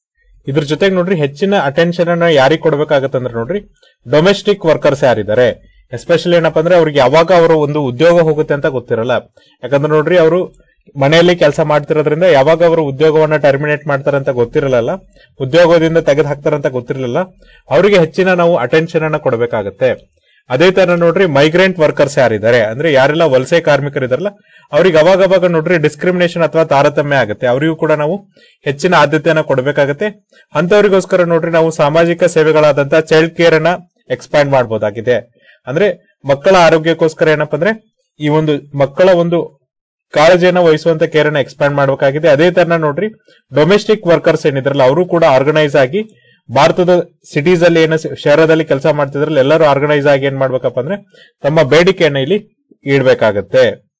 ಇದ್ರ ಜೊತೆಗೆ ನೋಡ್ರಿ ಹೆಚ್ಚಿನ ಅಟೆನ್ಷನ್ ಅನ್ನ ಯಾರಿಗೆ ಕೊಡ್ಬೇಕಾಗತ್ತಂದ್ರೆ ನೋಡ್ರಿ ಡೊಮೆಸ್ಟಿಕ್ ವರ್ಕರ್ಸ್ ಯಾರಿದ್ದಾರೆ, ಎಸ್ಪೆಷಲಿ ಏನಪ್ಪಾ ಅಂದ್ರೆ ಅವ್ರಿಗೆ ಯಾವಾಗ ಅವರು ಒಂದು ಉದ್ಯೋಗ ಹೋಗುತ್ತೆ ಅಂತ ಗೊತ್ತಿರಲ್ಲ. ಯಾಕಂದ್ರೆ ನೋಡ್ರಿ ಅವರು ಮನೆಯಲ್ಲಿ ಕೆಲಸ ಮಾಡ್ತಿರೋದ್ರಿಂದ ಯಾವಾಗ ಅವರು ಉದ್ಯೋಗವನ್ನ ಟರ್ಮಿನೇಟ್ ಮಾಡ್ತಾರೆ ಅಂತ ಗೊತ್ತಿರಲ್ಲ, ಉದ್ಯೋಗದಿಂದ ತೆಗೆದು ಹಾಕ್ತಾರೆ ಅಂತ ಗೊತ್ತಿರಲಿಲ್ಲ. ಅವರಿಗೆ ಹೆಚ್ಚಿನ ನಾವು ಅಟೆನ್ಷನ್ ಅನ್ನ ಕೊಡಬೇಕಾಗತ್ತೆ. ಅದೇ ತರ ನೋಡ್ರಿ ಮೈಗ್ರೆಂಟ್ ವರ್ಕರ್ಸ್ ಯಾರಿದ್ದಾರೆ ಅಂದ್ರೆ ಯಾರೆಲ್ಲ ವಲಸೆ ಕಾರ್ಮಿಕರಿದಾರಲ್ಲ ಅವ್ರಿಗೆ ಅವಾಗ ಅವಾಗ ನೋಡ್ರಿ ಡಿಸ್ಕ್ರಿಮಿನೇಷನ್ ಅಥವಾ ತಾರತಮ್ಯ ಆಗುತ್ತೆ, ಅವರಿಗೂ ಕೂಡ ನಾವು ಹೆಚ್ಚಿನ ಆದ್ಯತೆಯನ್ನ ಕೊಡಬೇಕಾಗತ್ತೆ. ಅಂತವರಿಗೋಸ್ಕರ ನೋಡ್ರಿ ನಾವು ಸಾಮಾಜಿಕ ಸೇವೆಗಳಾದಂತಹ ಚೈಲ್ಡ್ ಕೇರ್ ಅನ್ನ ಎಕ್ಸ್ಪ್ಯಾಂಡ್ ಮಾಡಬಹುದಾಗಿದೆ. ಅಂದ್ರೆ ಮಕ್ಕಳ ಆರೋಗ್ಯಕ್ಕೋಸ್ಕರ ಏನಪ್ಪಾ ಅಂದ್ರೆ ಈ ಒಂದು ಮಕ್ಕಳ ಒಂದು ಕಾಳಜಿಯನ್ನ ವಹಿಸುವಂತ ಕೇರ್ ಅನ್ನ ಎಕ್ಸ್ಪ್ಯಾಂಡ್ ಮಾಡಬೇಕಾಗಿದೆ. ಅದೇ ತರ ನೋಡ್ರಿ ಡೊಮೆಸ್ಟಿಕ್ ವರ್ಕರ್ಸ್ ಏನಿದ್ರಲ್ಲ ಅವರು ಕೂಡ ಆರ್ಗನೈಸ್ ಆಗಿ ಭಾರತದ ಸಿಟೀಸ್ ಅಲ್ಲಿ ಏನ ಶಹರದಲ್ಲಿ ಕೆಲಸ ಮಾಡ್ತಿದ್ರಲ್ಲ ಎಲ್ಲರೂ ಆರ್ಗನೈಸ್ ಆಗಿ ಏನ್ ಮಾಡ್ಬೇಕಪ್ಪ ಅಂದ್ರೆ ತಮ್ಮ ಬೇಡಿಕೆಯನ್ನ ಇಲ್ಲಿ ಇಡ್ಬೇಕಾಗತ್ತೆ.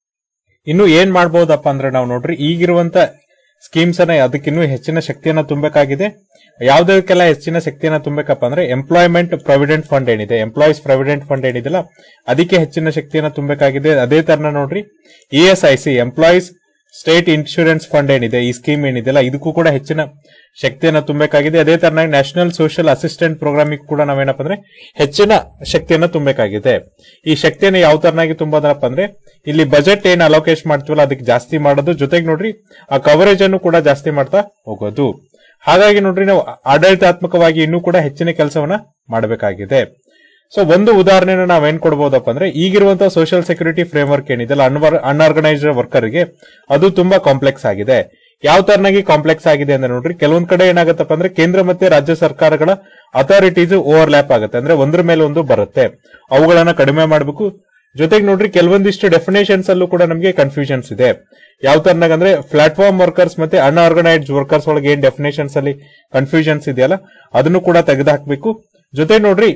ಇನ್ನು ಏನ್ ಮಾಡ್ಬಹುದಪ್ಪ ಅಂದ್ರೆ ನಾವು ನೋಡ್ರಿ ಈಗಿರುವಂತ ಸ್ಕೀಮ್ಸ್ ಅನ್ನ ಅದಕ್ಕಿನ್ನೂ ಹೆಚ್ಚಿನ ಶಕ್ತಿಯನ್ನ ತುಂಬಬೇಕಾಗಿದೆ. ಯಾವ್ದಕ್ಕೆಲ್ಲ ಹೆಚ್ಚಿನ ಶಕ್ತಿಯನ್ನ ತುಂಬಬೇಕಪ್ಪ ಅಂದ್ರೆ ಎಂಪ್ಲಾಯ್ಮೆಂಟ್ ಪ್ರಾವಿಡೆಂಟ್ ಫಂಡ್ ಏನಿದೆ, ಎಂಪ್ಲಾಯೀಸ್ ಪ್ರಾವಿಡೆಂಟ್ ಫಂಡ್ ಏನಿದೆಲ್ಲ ಅದಕ್ಕೆ ಹೆಚ್ಚಿನ ಶಕ್ತಿಯನ್ನ ತುಂಬಬೇಕಾಗಿದೆ. ಅದೇ ತರ ನೋಡ್ರಿ E S I C employees state insurance fund ಏನಿದೆ, ಈ ಸ್ಕೀಮ್ ಏನಿದೆಲ್ಲ ಇದಕ್ಕೂ ಕೂಡ ಹೆಚ್ಚಿನ ಶಕ್ತಿಯನ್ನ ತುಂಬಬೇಕಾಗಿದೆ. ಅದೇ ತರನಾಗಿ ನ್ಯಾಷನಲ್ ಸೋಷಿಯಲ್ ಅಸಿಸ್ಟೆಂಟ್ ಪ್ರೋಗ್ರಾಮ್ ಕೂಡ ನಾವೇನಪ್ಪ ಅಂದ್ರೆ ಹೆಚ್ಚಿನ ಶಕ್ತಿಯನ್ನ ತುಂಬಬೇಕಾಗಿದೆ. ಈ ಶಕ್ತಿಯನ್ನ ಯಾವ ತರನಾಗಿ ತುಂಬೋದಪ್ಪ ಅಂದ್ರೆ ಇಲ್ಲಿ ಬಜೆಟ್ ಏನ್ ಅಲೋಕೇಶ್ ಮಾಡ್ತೀವಲ್ಲ ಅದಕ್ಕೆ ಜಾಸ್ತಿ ಮಾಡೋದು, ಜೊತೆಗೆ ನೋಡ್ರಿ ಆ ಕವರೇಜ್ ಅನ್ನು ಕೂಡ ಜಾಸ್ತಿ ಮಾಡ್ತಾ ಹೋಗೋದು. ಹಾಗಾಗಿ ನೋಡ್ರಿ ನಾವು ಆಡಳಿತಾತ್ಮಕವಾಗಿ ಇನ್ನೂ ಕೂಡ ಹೆಚ್ಚಿನ ಕೆಲಸವನ್ನ ಮಾಡಬೇಕಾಗಿದೆ. ಸೊ ಒಂದು ಉದಾಹರಣೆನ ನಾವೇನ್ ಕೊಡಬಹುದಪ್ಪ ಅಂದ್ರೆ ಈಗಿರುವಂತಹ ಸೋಷಿಯಲ್ ಸೆಕ್ಯೂರಿಟಿ ಫ್ರೇಮ್ ವರ್ಕ್ ಏನಿದೆಲ್ಲ ಅನ್ಆರ್ಗನೈಸ್ಡ್ ವರ್ಕರ್ಗೆ ಅದು ತುಂಬಾ ಕಾಂಪ್ಲೆಕ್ಸ್ ಆಗಿದೆ. ಯಾವ ತರನಾಗಿ ಕಾಂಪ್ಲೆಕ್ಸ್ ಆಗಿದೆ ಅಂದ್ರೆ ನೋಡ್ರಿ ಕೆಲವೊಂದ್ ಕಡೆ ಏನಾಗತ್ತಪ್ಪ ಅಂದ್ರೆ ಕೇಂದ್ರ ಮತ್ತೆ ರಾಜ್ಯ ಸರ್ಕಾರಗಳ ಅಥಾರಿಟೀಸ್ ಓವರ್ಲ್ಯಾಪ್ ಆಗುತ್ತೆ, ಅಂದ್ರೆ ಒಂದ್ರ ಮೇಲೆ ಒಂದು ಬರುತ್ತೆ, ಅವುಗಳನ್ನ ಕಡಿಮೆ ಮಾಡಬೇಕು. ಜೊತೆಗೆ ನೋಡ್ರಿ ಕೆಲವೊಂದಿಷ್ಟು ಡೆಫಿನೇಷನ್ಸ್ ಅಲ್ಲೂ ಕೂಡ ನಮಗೆ ಕನ್ಫ್ಯೂಷನ್ಸ್ ಇದೆ. ಯಾವ ತರನಾಗ ಅಂದ್ರೆ ಪ್ಲಾಟ್ಫಾರ್ಮ್ ವರ್ಕರ್ಸ್ ಮತ್ತೆ ಅನ್ಆರ್ಗನೈಸ್ಡ್ ವರ್ಕರ್ಸ್ ಒಳಗೆ ಏನ್ ಡೆಫಿನೇಷನ್ಸ್ ಅಲ್ಲಿ ಕನ್ಫ್ಯೂಷನ್ಸ್ ಇದೆಯಲ್ಲ ಅದನ್ನು ಕೂಡ ತೆಗೆದುಹಾಕ್ಬೇಕು. ಜೊತೆ ನೋಡ್ರಿ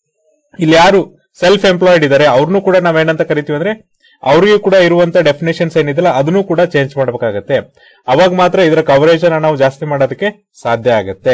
ಇಲ್ಲಿ ಯಾರು ಸೆಲ್ಫ್ ಎಂಪ್ಲಾಯ್ಡ್ ಇದಾರೆ ಅವ್ರನ್ನು ಕೂಡ ನಾವೇನಂತ ಕರಿತೀವಿ ಅಂದ್ರೆ ಅವ್ರಿಗೆ ಕೂಡ ಇರುವಂತ ಡೆಫಿನೇಷನ್ಸ್ ಏನಿದೆಲ್ಲ ಅದನ್ನು ಕೂಡ ಚೇಂಜ್ ಮಾಡಬೇಕಾಗತ್ತೆ. ಅವಾಗ ಮಾತ್ರ ಇದರ ಕವರೇಜ್ ಅನ್ನ ನಾವು ಜಾಸ್ತಿ ಮಾಡೋದಕ್ಕೆ ಸಾಧ್ಯ ಆಗತ್ತೆ.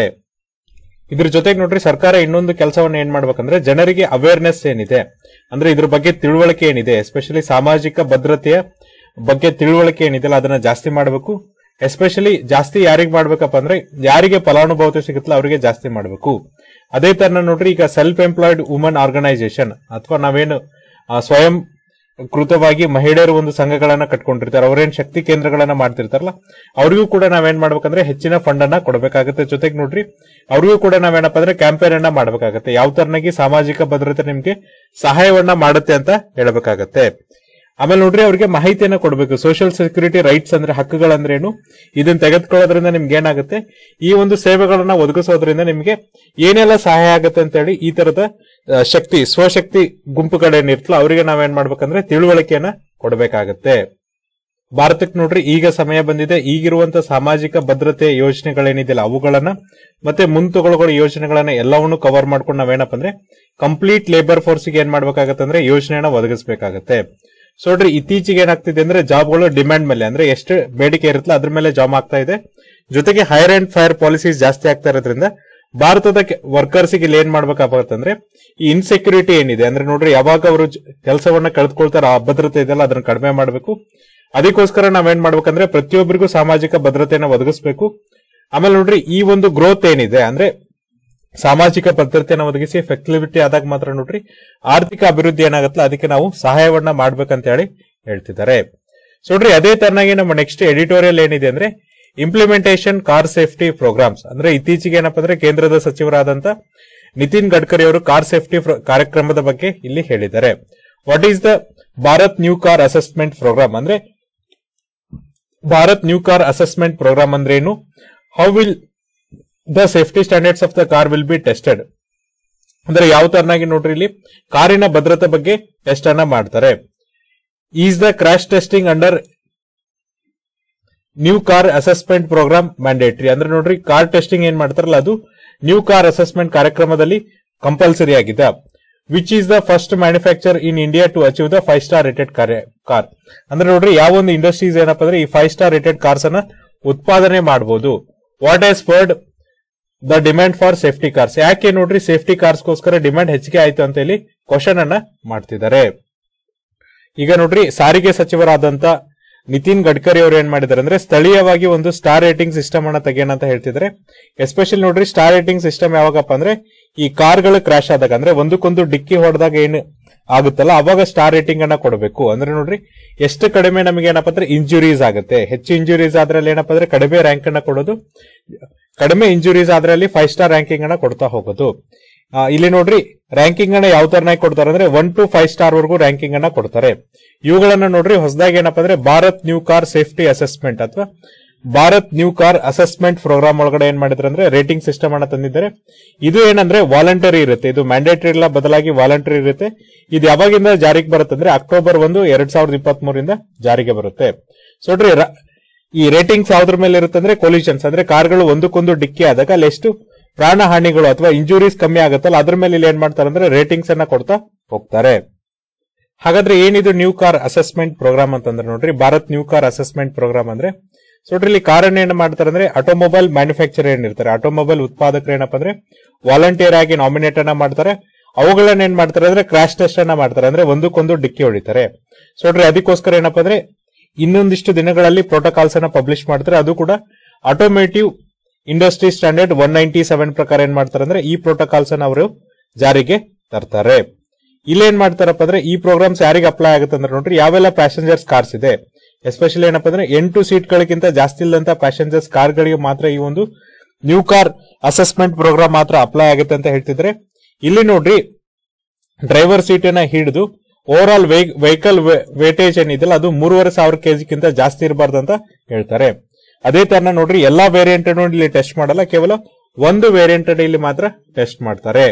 ಇದ್ರ ಜೊತೆಗೆ ನೋಡ್ರಿ ಸರ್ಕಾರ ಇನ್ನೊಂದು ಕೆಲಸವನ್ನ ಏನ್ ಮಾಡ್ಬೇಕಂದ್ರೆ ಜನರಿಗೆ ಅವೇರ್ನೆಸ್ ಏನಿದೆ ಅಂದ್ರೆ ಇದ್ರ ಬಗ್ಗೆ ತಿಳುವಳಿಕೆ ಏನಿದೆ, ಎಸ್ಪೆಷಲಿ ಸಾಮಾಜಿಕ ಭದ್ರತೆಯ ಬಗ್ಗೆ ತಿಳುವಳಿಕೆ ಏನಿದೆಲ್ಲ ಅದನ್ನ ಜಾಸ್ತಿ ಮಾಡಬೇಕು. ಎಸ್ಪೆಷಲಿ ಜಾಸ್ತಿ ಯಾರಿಗ್ ಮಾಡ್ಬೇಕಪ್ಪ ಅಂದ್ರೆ ಯಾರಿಗೆ ಫಲಾನುಭವತೆ ಸಿಗುತ್ತಲ್ಲ ಅವರಿಗೆ ಜಾಸ್ತಿ ಮಾಡಬೇಕು. ಅದೇ ತರ ನೋಡ್ರಿ ಈಗ ಸೆಲ್ಫ್ ಎಂಪ್ಲಾಯ್ಡ್ ವುಮನ್ ಆರ್ಗನೈಸೇಷನ್ ಅಥವಾ ನಾವೇನು ಸ್ವಯಂ ಕೃತವಾಗಿ ಮಹಿಳೆಯರು ಒಂದು ಸಂಘಗಳನ್ನ ಕಟ್ಕೊಂಡಿರ್ತಾರೆ, ಅವ್ರೇನ್ ಶಕ್ತಿ ಕೇಂದ್ರಗಳನ್ನ ಮಾಡ್ತಿರ್ತಾರಲ್ಲ ಅವ್ರಿಗೂ ಕೂಡ ನಾವೇನ್ ಮಾಡ್ಬೇಕಂದ್ರೆ ಹೆಚ್ಚಿನ ಫಂಡ್ ಅನ್ನ ಕೊಡಬೇಕಾಗುತ್ತೆ. ಜೊತೆಗೆ ನೋಡ್ರಿ ಅವ್ರಿಗೂ ಕೂಡ ನಾವೇನಪ್ಪ ಅಂದ್ರೆ ಕ್ಯಾಂಪೇನ್ ಅನ್ನ ಮಾಡ್ಬೇಕಾಗತ್ತೆ, ಯಾವ ತರನಾಗಿ ಸಾಮಾಜಿಕ ಭದ್ರತೆ ನಿಮ್ಗೆ ಸಹಾಯವನ್ನ ಮಾಡುತ್ತೆ ಅಂತ ಹೇಳಬೇಕಾಗತ್ತೆ. ಆಮೇಲೆ ನೋಡ್ರಿ ಅವ್ರಿಗೆ ಮಾಹಿತಿಯನ್ನ ಕೊಡಬೇಕು. ಸೋಷಿಯಲ್ ಸೆಕ್ಯೂರಿಟಿ ರೈಟ್ಸ್ ಅಂದ್ರೆ ಹಕ್ಕುಗಳಂದ್ರೇನು, ಇದನ್ನ ತೆಗೆದುಕೊಳ್ಳೋದ್ರಿಂದ ನಿಮ್ಗೆ ಏನಾಗುತ್ತೆ, ಈ ಒಂದು ಸೇವೆಗಳನ್ನ ಒದಗಿಸೋದ್ರಿಂದ ನಿಮ್ಗೆ ಏನೆಲ್ಲ ಸಹಾಯ ಆಗುತ್ತೆ ಅಂತ ಹೇಳಿ ಈ ತರದ ಶಕ್ತಿ ಸ್ವಶಕ್ತಿ ಗುಂಪುಗಳೇನಿರ್ತಲ್ಲ ಅವರಿಗೆ ನಾವೇನ್ ಮಾಡ್ಬೇಕಂದ್ರೆ ತಿಳುವಳಿಕೆಯನ್ನ ಕೊಡಬೇಕಾಗತ್ತೆ. ಭಾರತಕ್ಕೆ ನೋಡ್ರಿ ಈಗ ಸಮಯ ಬಂದಿದೆ, ಈಗಿರುವಂತ ಸಾಮಾಜಿಕ ಭದ್ರತೆ ಯೋಜನೆಗಳೇನಿದೆಯಲ್ಲ ಅವುಗಳನ್ನ ಮತ್ತೆ ಮುಂತುಗೊಳ್ಳುವ ಯೋಜನೆಗಳನ್ನ ಎಲ್ಲವನ್ನೂ ಕವರ್ ಮಾಡ್ಕೊಂಡು ನಾವೇನಪ್ಪ ಅಂದ್ರೆ ಕಂಪ್ಲೀಟ್ ಲೇಬರ್ ಫೋರ್ಸ್ಗೆ ಏನ್ ಮಾಡ್ಬೇಕಾಗತ್ತೆ ಅಂದ್ರೆ ಯೋಜನೆಯನ್ನ ಒದಗಿಸಬೇಕಾಗತ್ತೆ. ಸೊ ನೋಡ್ರಿ ಇತ್ತೀಚೆಗೆ ಏನಾಗ್ತಿದೆ ಅಂದ್ರೆ ಜಾಬ್ಗಳು ಡಿಮ್ಯಾಂಡ್ ಮೇಲೆ ಅಂದ್ರೆ ಎಷ್ಟು ಬೇಡಿಕೆ ಇರುತ್ತಲ್ಲ ಅದ್ರ ಮೇಲೆ ಜಾಬ್ ಆಗ್ತಾ ಇದೆ. ಜೊತೆಗೆ ಹೈರ್ ಅಂಡ್ ಫೈರ್ ಪಾಲಿಸೀಸ್ ಜಾಸ್ತಿ ಆಗ್ತಾ ಇರೋದ್ರಿಂದ ಭಾರತದ ವರ್ಕರ್ಸ್ ಇಲ್ಲಿ ಏನ್ ಮಾಡ್ಬೇಕಾಗತ್ತಂದ್ರೆ ಈ ಇನ್ಸೆಕ್ಯೂರಿಟಿ ಏನಿದೆ ಅಂದ್ರೆ ನೋಡ್ರಿ ಯಾವಾಗ ಅವರು ಕೆಲಸವನ್ನ ಕಳೆದುಕೊಳ್ತಾರ ಆ ಭದ್ರತೆ ಇದೆಲ್ಲ ಅದನ್ನ ಕಡಿಮೆ ಮಾಡಬೇಕು. ಅದಕ್ಕೋಸ್ಕರ ನಾವೇನ್ ಮಾಡ್ಬೇಕಂದ್ರೆ ಪ್ರತಿಯೊಬ್ಬರಿಗೂ ಸಾಮಾಜಿಕ ಭದ್ರತೆಯನ್ನ ಒದಗಿಸಬೇಕು. ಆಮೇಲೆ ನೋಡ್ರಿ ಈ ಒಂದು ಗ್ರೋತ್ ಏನಿದೆ ಅಂದ್ರೆ ಸಾಮಾಜಿಕ ಭದ್ರತೆಯನ್ನು ಒದಗಿಸಿ ಫ್ಲೆಕ್ಸಿಬಿಲಿಟಿ ಆದಾಗ ಮಾತ್ರ ನೋಡ್ರಿ ಆರ್ಥಿಕ ಅಭಿವೃದ್ಧಿ ಏನಾಗತ್ತಲ್ಲ ಅದಕ್ಕೆ ನಾವು ಸಹಾಯವನ್ನ ಮಾಡ್ಬೇಕಂತ ಹೇಳಿ ಹೇಳ್ತಿದ್ದಾರೆ. ಸೊ ನೋಡ್ರಿ ಅದೇ ತರನಾಗಿ ನಮ್ಮ ನೆಕ್ಸ್ಟ್ ಎಡಿಟೋರಿಯಲ್ ಏನಿದೆ ಅಂದ್ರೆ ಇಂಪ್ಲಿಮೆಂಟೇಷನ್ ಕಾರ್ ಸೇಫ್ಟಿ ಪ್ರೋಗ್ರಾಮ್ಸ್ ಅಂದ್ರೆ ಇತ್ತೀಚೆಗೆ ಏನಪ್ಪಾ ಅಂದ್ರೆ ಕೇಂದ್ರದ ಸಚಿವರಾದಂತ ನಿತಿನ್ ಗಡ್ಕರಿ ಅವರು ಕಾರ್ ಸೇಫ್ಟಿ ಕಾರ್ಯಕ್ರಮದ ಬಗ್ಗೆ ಇಲ್ಲಿ ಹೇಳಿದ್ದಾರೆ. What is the Bharat new car assessment programme ಅಂದ್ರೆ Bharat new car assessment programme ಅಂದ್ರೆ ಏನು, how will the safety standards of the car will be tested ಅಂದ್ರೆ ಯಾವ ತರನಾಗಿ ನೋಡ್ರಿ ಇಲ್ಲಿ ಕಾರಿನ ಭದ್ರತೆ ಬಗ್ಗೆ ಟೆಸ್ಟ್ ಅನ್ನ ಮಾಡ್ತಾರೆ. Is the crash testing under new car assessment programme mandatory ಅಂದ್ರೆ ನೋಡ್ರಿ ಕಾರ್ ಟೆಸ್ಟಿಂಗ್ ಏನ್ ಮಾಡ್ತಾರಲ್ಲ ಅದು ನ್ಯೂ ಕಾರ್ ಅಸೆಸ್ಮೆಂಟ್ ಕಾರ್ಯಕ್ರಮದಲ್ಲಿ ಕಂಪಲ್ಸರಿ ಆಗಿದೆ. Which is the first manufacture in India to achieve the five star rated car ಅಂದ್ರೆ ನೋಡ್ರಿ ಯಾವ ಒಂದು ಇಂಡಸ್ಟ್ರೀಸ್ ಏನಪ್ಪಾ ಅಂದ್ರೆ ಈ ಫೈವ್ ಸ್ಟಾರ್ ರೇಟೆಡ್ ಕಾರ್ಸ್ ಅನ್ನ ಉತ್ಪಾದನೆ ಮಾಡಬಹುದು. What has spurred the demand for safety cars ಯಾಕೆ ನೋಡ್ರಿ ಸೇಫ್ಟಿ ಕಾರ್ಸ್ಗೋಸ್ಕರ ಡಿಮ್ಯಾಂಡ್ ಹೆಚ್ಚಿಗೆ ಆಯ್ತು ಅಂತ ಹೇಳಿ ಕ್ವಶನ್ ಅನ್ನ ಮಾಡ್ತಿದ್ದಾರೆ. ಈಗ ನೋಡ್ರಿ ಸಾರಿಗೆ ಸಚಿವರಾದಂತ ನಿತಿನ್ ಗಡ್ಕರಿ ಅವರು ಏನ್ ಮಾಡಿದಾರೆ ಅಂದ್ರೆ ಸ್ಥಳೀಯವಾಗಿ ಒಂದು ಸ್ಟಾರ್ ರೇಟಿಂಗ್ ಸಿಸ್ಟಮ್ ಅನ್ನ ತೆಗೆಯೋಣ ಅಂತ ಹೇಳ್ತಿದ್ರೆ. ಎಸ್ಪೆಷಲಿ ನೋಡ್ರಿ ಸ್ಟಾರ್ ರೇಟಿಂಗ್ ಸಿಸ್ಟಮ್ ಯಾವಾಗಪ್ಪ ಅಂದ್ರೆ ಈ ಕಾರ್ಗಳು ಕ್ರಾಶ್ ಆದಾಗ ಅಂದ್ರೆ ಒಂದಕ್ಕೊಂದು ಡಿಕ್ಕಿ ಹೊಡೆದಾಗ ಏನು ಆಗುತ್ತಲ್ಲ ಅವಾಗ ಸ್ಟಾರ್ ರೇಟಿಂಗ್ ಅನ್ನ ಕೊಡಬೇಕು. ಅಂದ್ರೆ ನೋಡ್ರಿ ಎಷ್ಟು ಕಡಿಮೆ ನಮಗೆ ಏನಪ್ಪಾ ಅಂದ್ರೆ ಇಂಜುರೀಸ್ ಆಗುತ್ತೆ, ಹೆಚ್ಚು ಇಂಜುರೀಸ್ ಆದ್ರಲ್ಲಿ ಏನಪ್ಪಾ ಅಂದ್ರೆ ಕಡಿಮೆ ರ್ಯಾಂಕ್ ಅನ್ನ ಕೊಡೋದು, ಕಡಿಮೆ ಇಂಜುರೀಸ್ ಆದ್ರಲ್ಲಿ ಫೈವ್ ಸ್ಟಾರ್ ರ್ಯಾಂಕಿಂಗ್ ಅನ್ನ ಕೊಡ್ತಾ ಹೋಗೋದು. ಇಲ್ಲಿ ನೋಡ್ರಿ ರ್ಯಾಂಕಿಂಗ್ ಅನ್ನ ಯಾವ ತರನಾಗಿ ಕೊಡ್ತಾರೆ ಅಂದ್ರೆ ಒನ್ ಟು ಫೈವ್ ಸ್ಟಾರ್ ವರೆಗೂ ರ್ಯಾಂಕಿಂಗ್ ಅನ್ನ ಕೊಡ್ತಾರೆ. ಇವುಗಳನ್ನ ನೋಡ್ರಿ ಹೊಸದಾಗಿ ಏನಪ್ಪಾ ಅಂದ್ರೆ Bharat new car safety assessment ಅಥವಾ Bharat new car assessment programme ಒಳಗಡೆ ಏನ್ ಮಾಡಿದ್ರೆ ಅಂದ್ರೆ ರೇಟಿಂಗ್ ಸಿಸ್ಟಮ್ ಅನ್ನ ತಂದಿದ್ದಾರೆ. ಇದು ಏನಂದ್ರೆ ವಾಲಂಟರಿ ಇರುತ್ತೆ, ಇದು ಮ್ಯಾಂಡೇಟರಿ ಇಲ್ಲ, ಬದಲಾಗಿ ವಾಲಂಟರಿ ಇರುತ್ತೆ. ಇದು ಯಾವಾಗಿಂದ ಜಾರಿಗೆ ಬರುತ್ತೆ ಅಂದ್ರೆ ಅಕ್ಟೋಬರ್ ಒಂದು ಎರಡ್ ಸಾವಿರದ ಇಪ್ಪತ್ತ್ ಮೂರಿಂದ ಜಾರಿಗೆ ಬರುತ್ತೆ. ಸೊ ನೋಡ್ರಿ ಈ ರೇಟಿಂಗ್ಸ್ ಯಾವ್ದ್ರ ಮೇಲೆ ಇರುತ್ತೆ ಅಂದ್ರೆ ಕೊಲಿಷನ್ಸ್ ಅಂದ್ರೆ ಕಾರ್ಗಳು ಒಂದಕ್ಕೊಂದು ಡಿಕ್ಕಿ ಆದಾಗ ಅಲ್ಲಿ ಎಷ್ಟು ಪ್ರಾಣ ಹಾನಿಗಳು ಅಥವಾ ಇಂಜುರೀಸ್ ಕಮ್ಮಿ ಆಗುತ್ತಲ್ಲ ಅದ್ರ ಮೇಲೆ ಇಲ್ಲಿ ಏನ್ ಮಾಡ್ತಾರೆ ಅಂದ್ರೆ ರೇಟಿಂಗ್ಸ್ ಅನ್ನ ಕೊಡ್ತಾ ಹೋಗ್ತಾರೆ. ಹಾಗಾದ್ರೆ ಏನಿದು ನ್ಯೂ ಕಾರ್ ಅಸೆಸ್ಮೆಂಟ್ ಪ್ರೋಗ್ರಾಮ್ ಅಂತಂದ್ರೆ ನೋಡ್ರಿ Bharat new car assessment programme ಅಂದ್ರೆ ಸೊ ನೋಡ್ರಿ ಇಲ್ಲಿ ಕಾರನ್ನ ಏನ್ ಮಾಡ್ತಾರೆ ಅಂದ್ರೆ ಆಟೋಮೊಬೈಲ್ ಮ್ಯಾನುಫ್ಯಾಕ್ಚರ್ ಏನಿರ್ತಾರೆ, ಆಟೋಮೊಬೈಲ್ ಉತ್ಪಾದಕರು ಏನಪ್ಪಾ ಅಂದ್ರೆ ವಾಲಂಟಿಯರ್ ಆಗಿ ನಾಮಿನೇಟ್ ಅನ್ನ ಮಾಡ್ತಾರೆ. ಅವುಗಳನ್ನ ಏನ್ ಮಾಡ್ತಾರೆ ಅಂದ್ರೆ ಕ್ರಾಶ್ ಟೆಸ್ಟ್ ಅನ್ನ ಮಾಡ್ತಾರೆ, ಅಂದ್ರೆ ಒಂದಕ್ಕೊಂದು ಡಿಕ್ಕಿ ಹೊಡಿತಾರೆ. ಸೊ ನೋಡ್ರಿ ಅದಕ್ಕೋಸ್ಕರ ಏನಪ್ಪಾ ಅಂದ್ರೆ ಇನ್ನೊಂದಿಷ್ಟು ದಿನಗಳಲ್ಲಿ ಪ್ರೋಟೋಕಾಲ್ಸ್ ಅನ್ನ ಪಬ್ಲಿಷ್ ಮಾಡ್ತಾರೆ. ಅದು ಕೂಡ automotive industry standard one ninety seven ಪ್ರಕಾರ ಏನ್ ಮಾಡ್ತಾರೆ ಅಂದ್ರೆ ಈ ಪ್ರೋಟೋಕಾಲ್ಸ್ ಅನ್ನ ಅವರು ಜಾರಿಗೆ ತರ್ತಾರೆ. ಇಲ್ಲಿ ಏನ್ ಮಾಡ್ತಾರಪ್ಪ ಅಂದ್ರೆ ಈ ಪ್ರೋಗ್ರಾಮ್ಸ್ ಯಾರಿಗೆ ಅಪ್ಲೈ ಆಗುತ್ತೆ ಅಂದ್ರೆ ನೋಡ್ರಿ ಯಾವೆಲ್ಲ ಪ್ಯಾಸೆಂಜರ್ಸ್ ಕಾರ್ಸ್ ಇದೆ, ಎಸ್ಪೆಷಲಿ ಏನಪ್ಪಾ ಅಂದ್ರೆ ಎಂಟು ಸೀಟ್ ಗಳಿಗಿಂತ ಜಾಸ್ತಿ ಇಲ್ಲದಂತ ಪ್ಯಾಸೆಂಜರ್ಸ್ ಕಾರ್ಗಳಿಗೆ ಮಾತ್ರ ಈ ಒಂದು ನ್ಯೂ ಕಾರ್ ಅಸೆಸ್ಮೆಂಟ್ ಪ್ರೋಗ್ರಾಮ್ ಮಾತ್ರ ಅಪ್ಲೈ ಆಗುತ್ತೆ ಅಂತ ಹೇಳ್ತಿದ್ರೆ. ಇಲ್ಲಿ ನೋಡ್ರಿ ಡ್ರೈವರ್ ಸೀಟ್ ಅನ್ನ ಹಿಡಿದು ಓವರ್ ಆಲ್ ವೆಹಿಕಲ್ ವೇಟೇಜ್ ಏನಿದೆಯಲ್ಲ ಅದು ಮೂರುವರೆ ಸಾವಿರ ಕೆಜಿಗಿಂತ ಜಾಸ್ತಿ ಇರಬಾರ್ದು ಅಂತ ಹೇಳ್ತಾರೆ. ಅದೇ ತರ ನೋಡ್ರಿ ಎಲ್ಲಾ ವೇರಿಯಂಟ್ ಇಲ್ಲಿ ಟೆಸ್ಟ್ ಮಾಡಲ್ಲ, ಕೇವಲ ಒಂದು ವೇರಿಯಂಟ್ ಇಲ್ಲಿ ಮಾತ್ರ ಟೆಸ್ಟ್ ಮಾಡ್ತಾರೆ.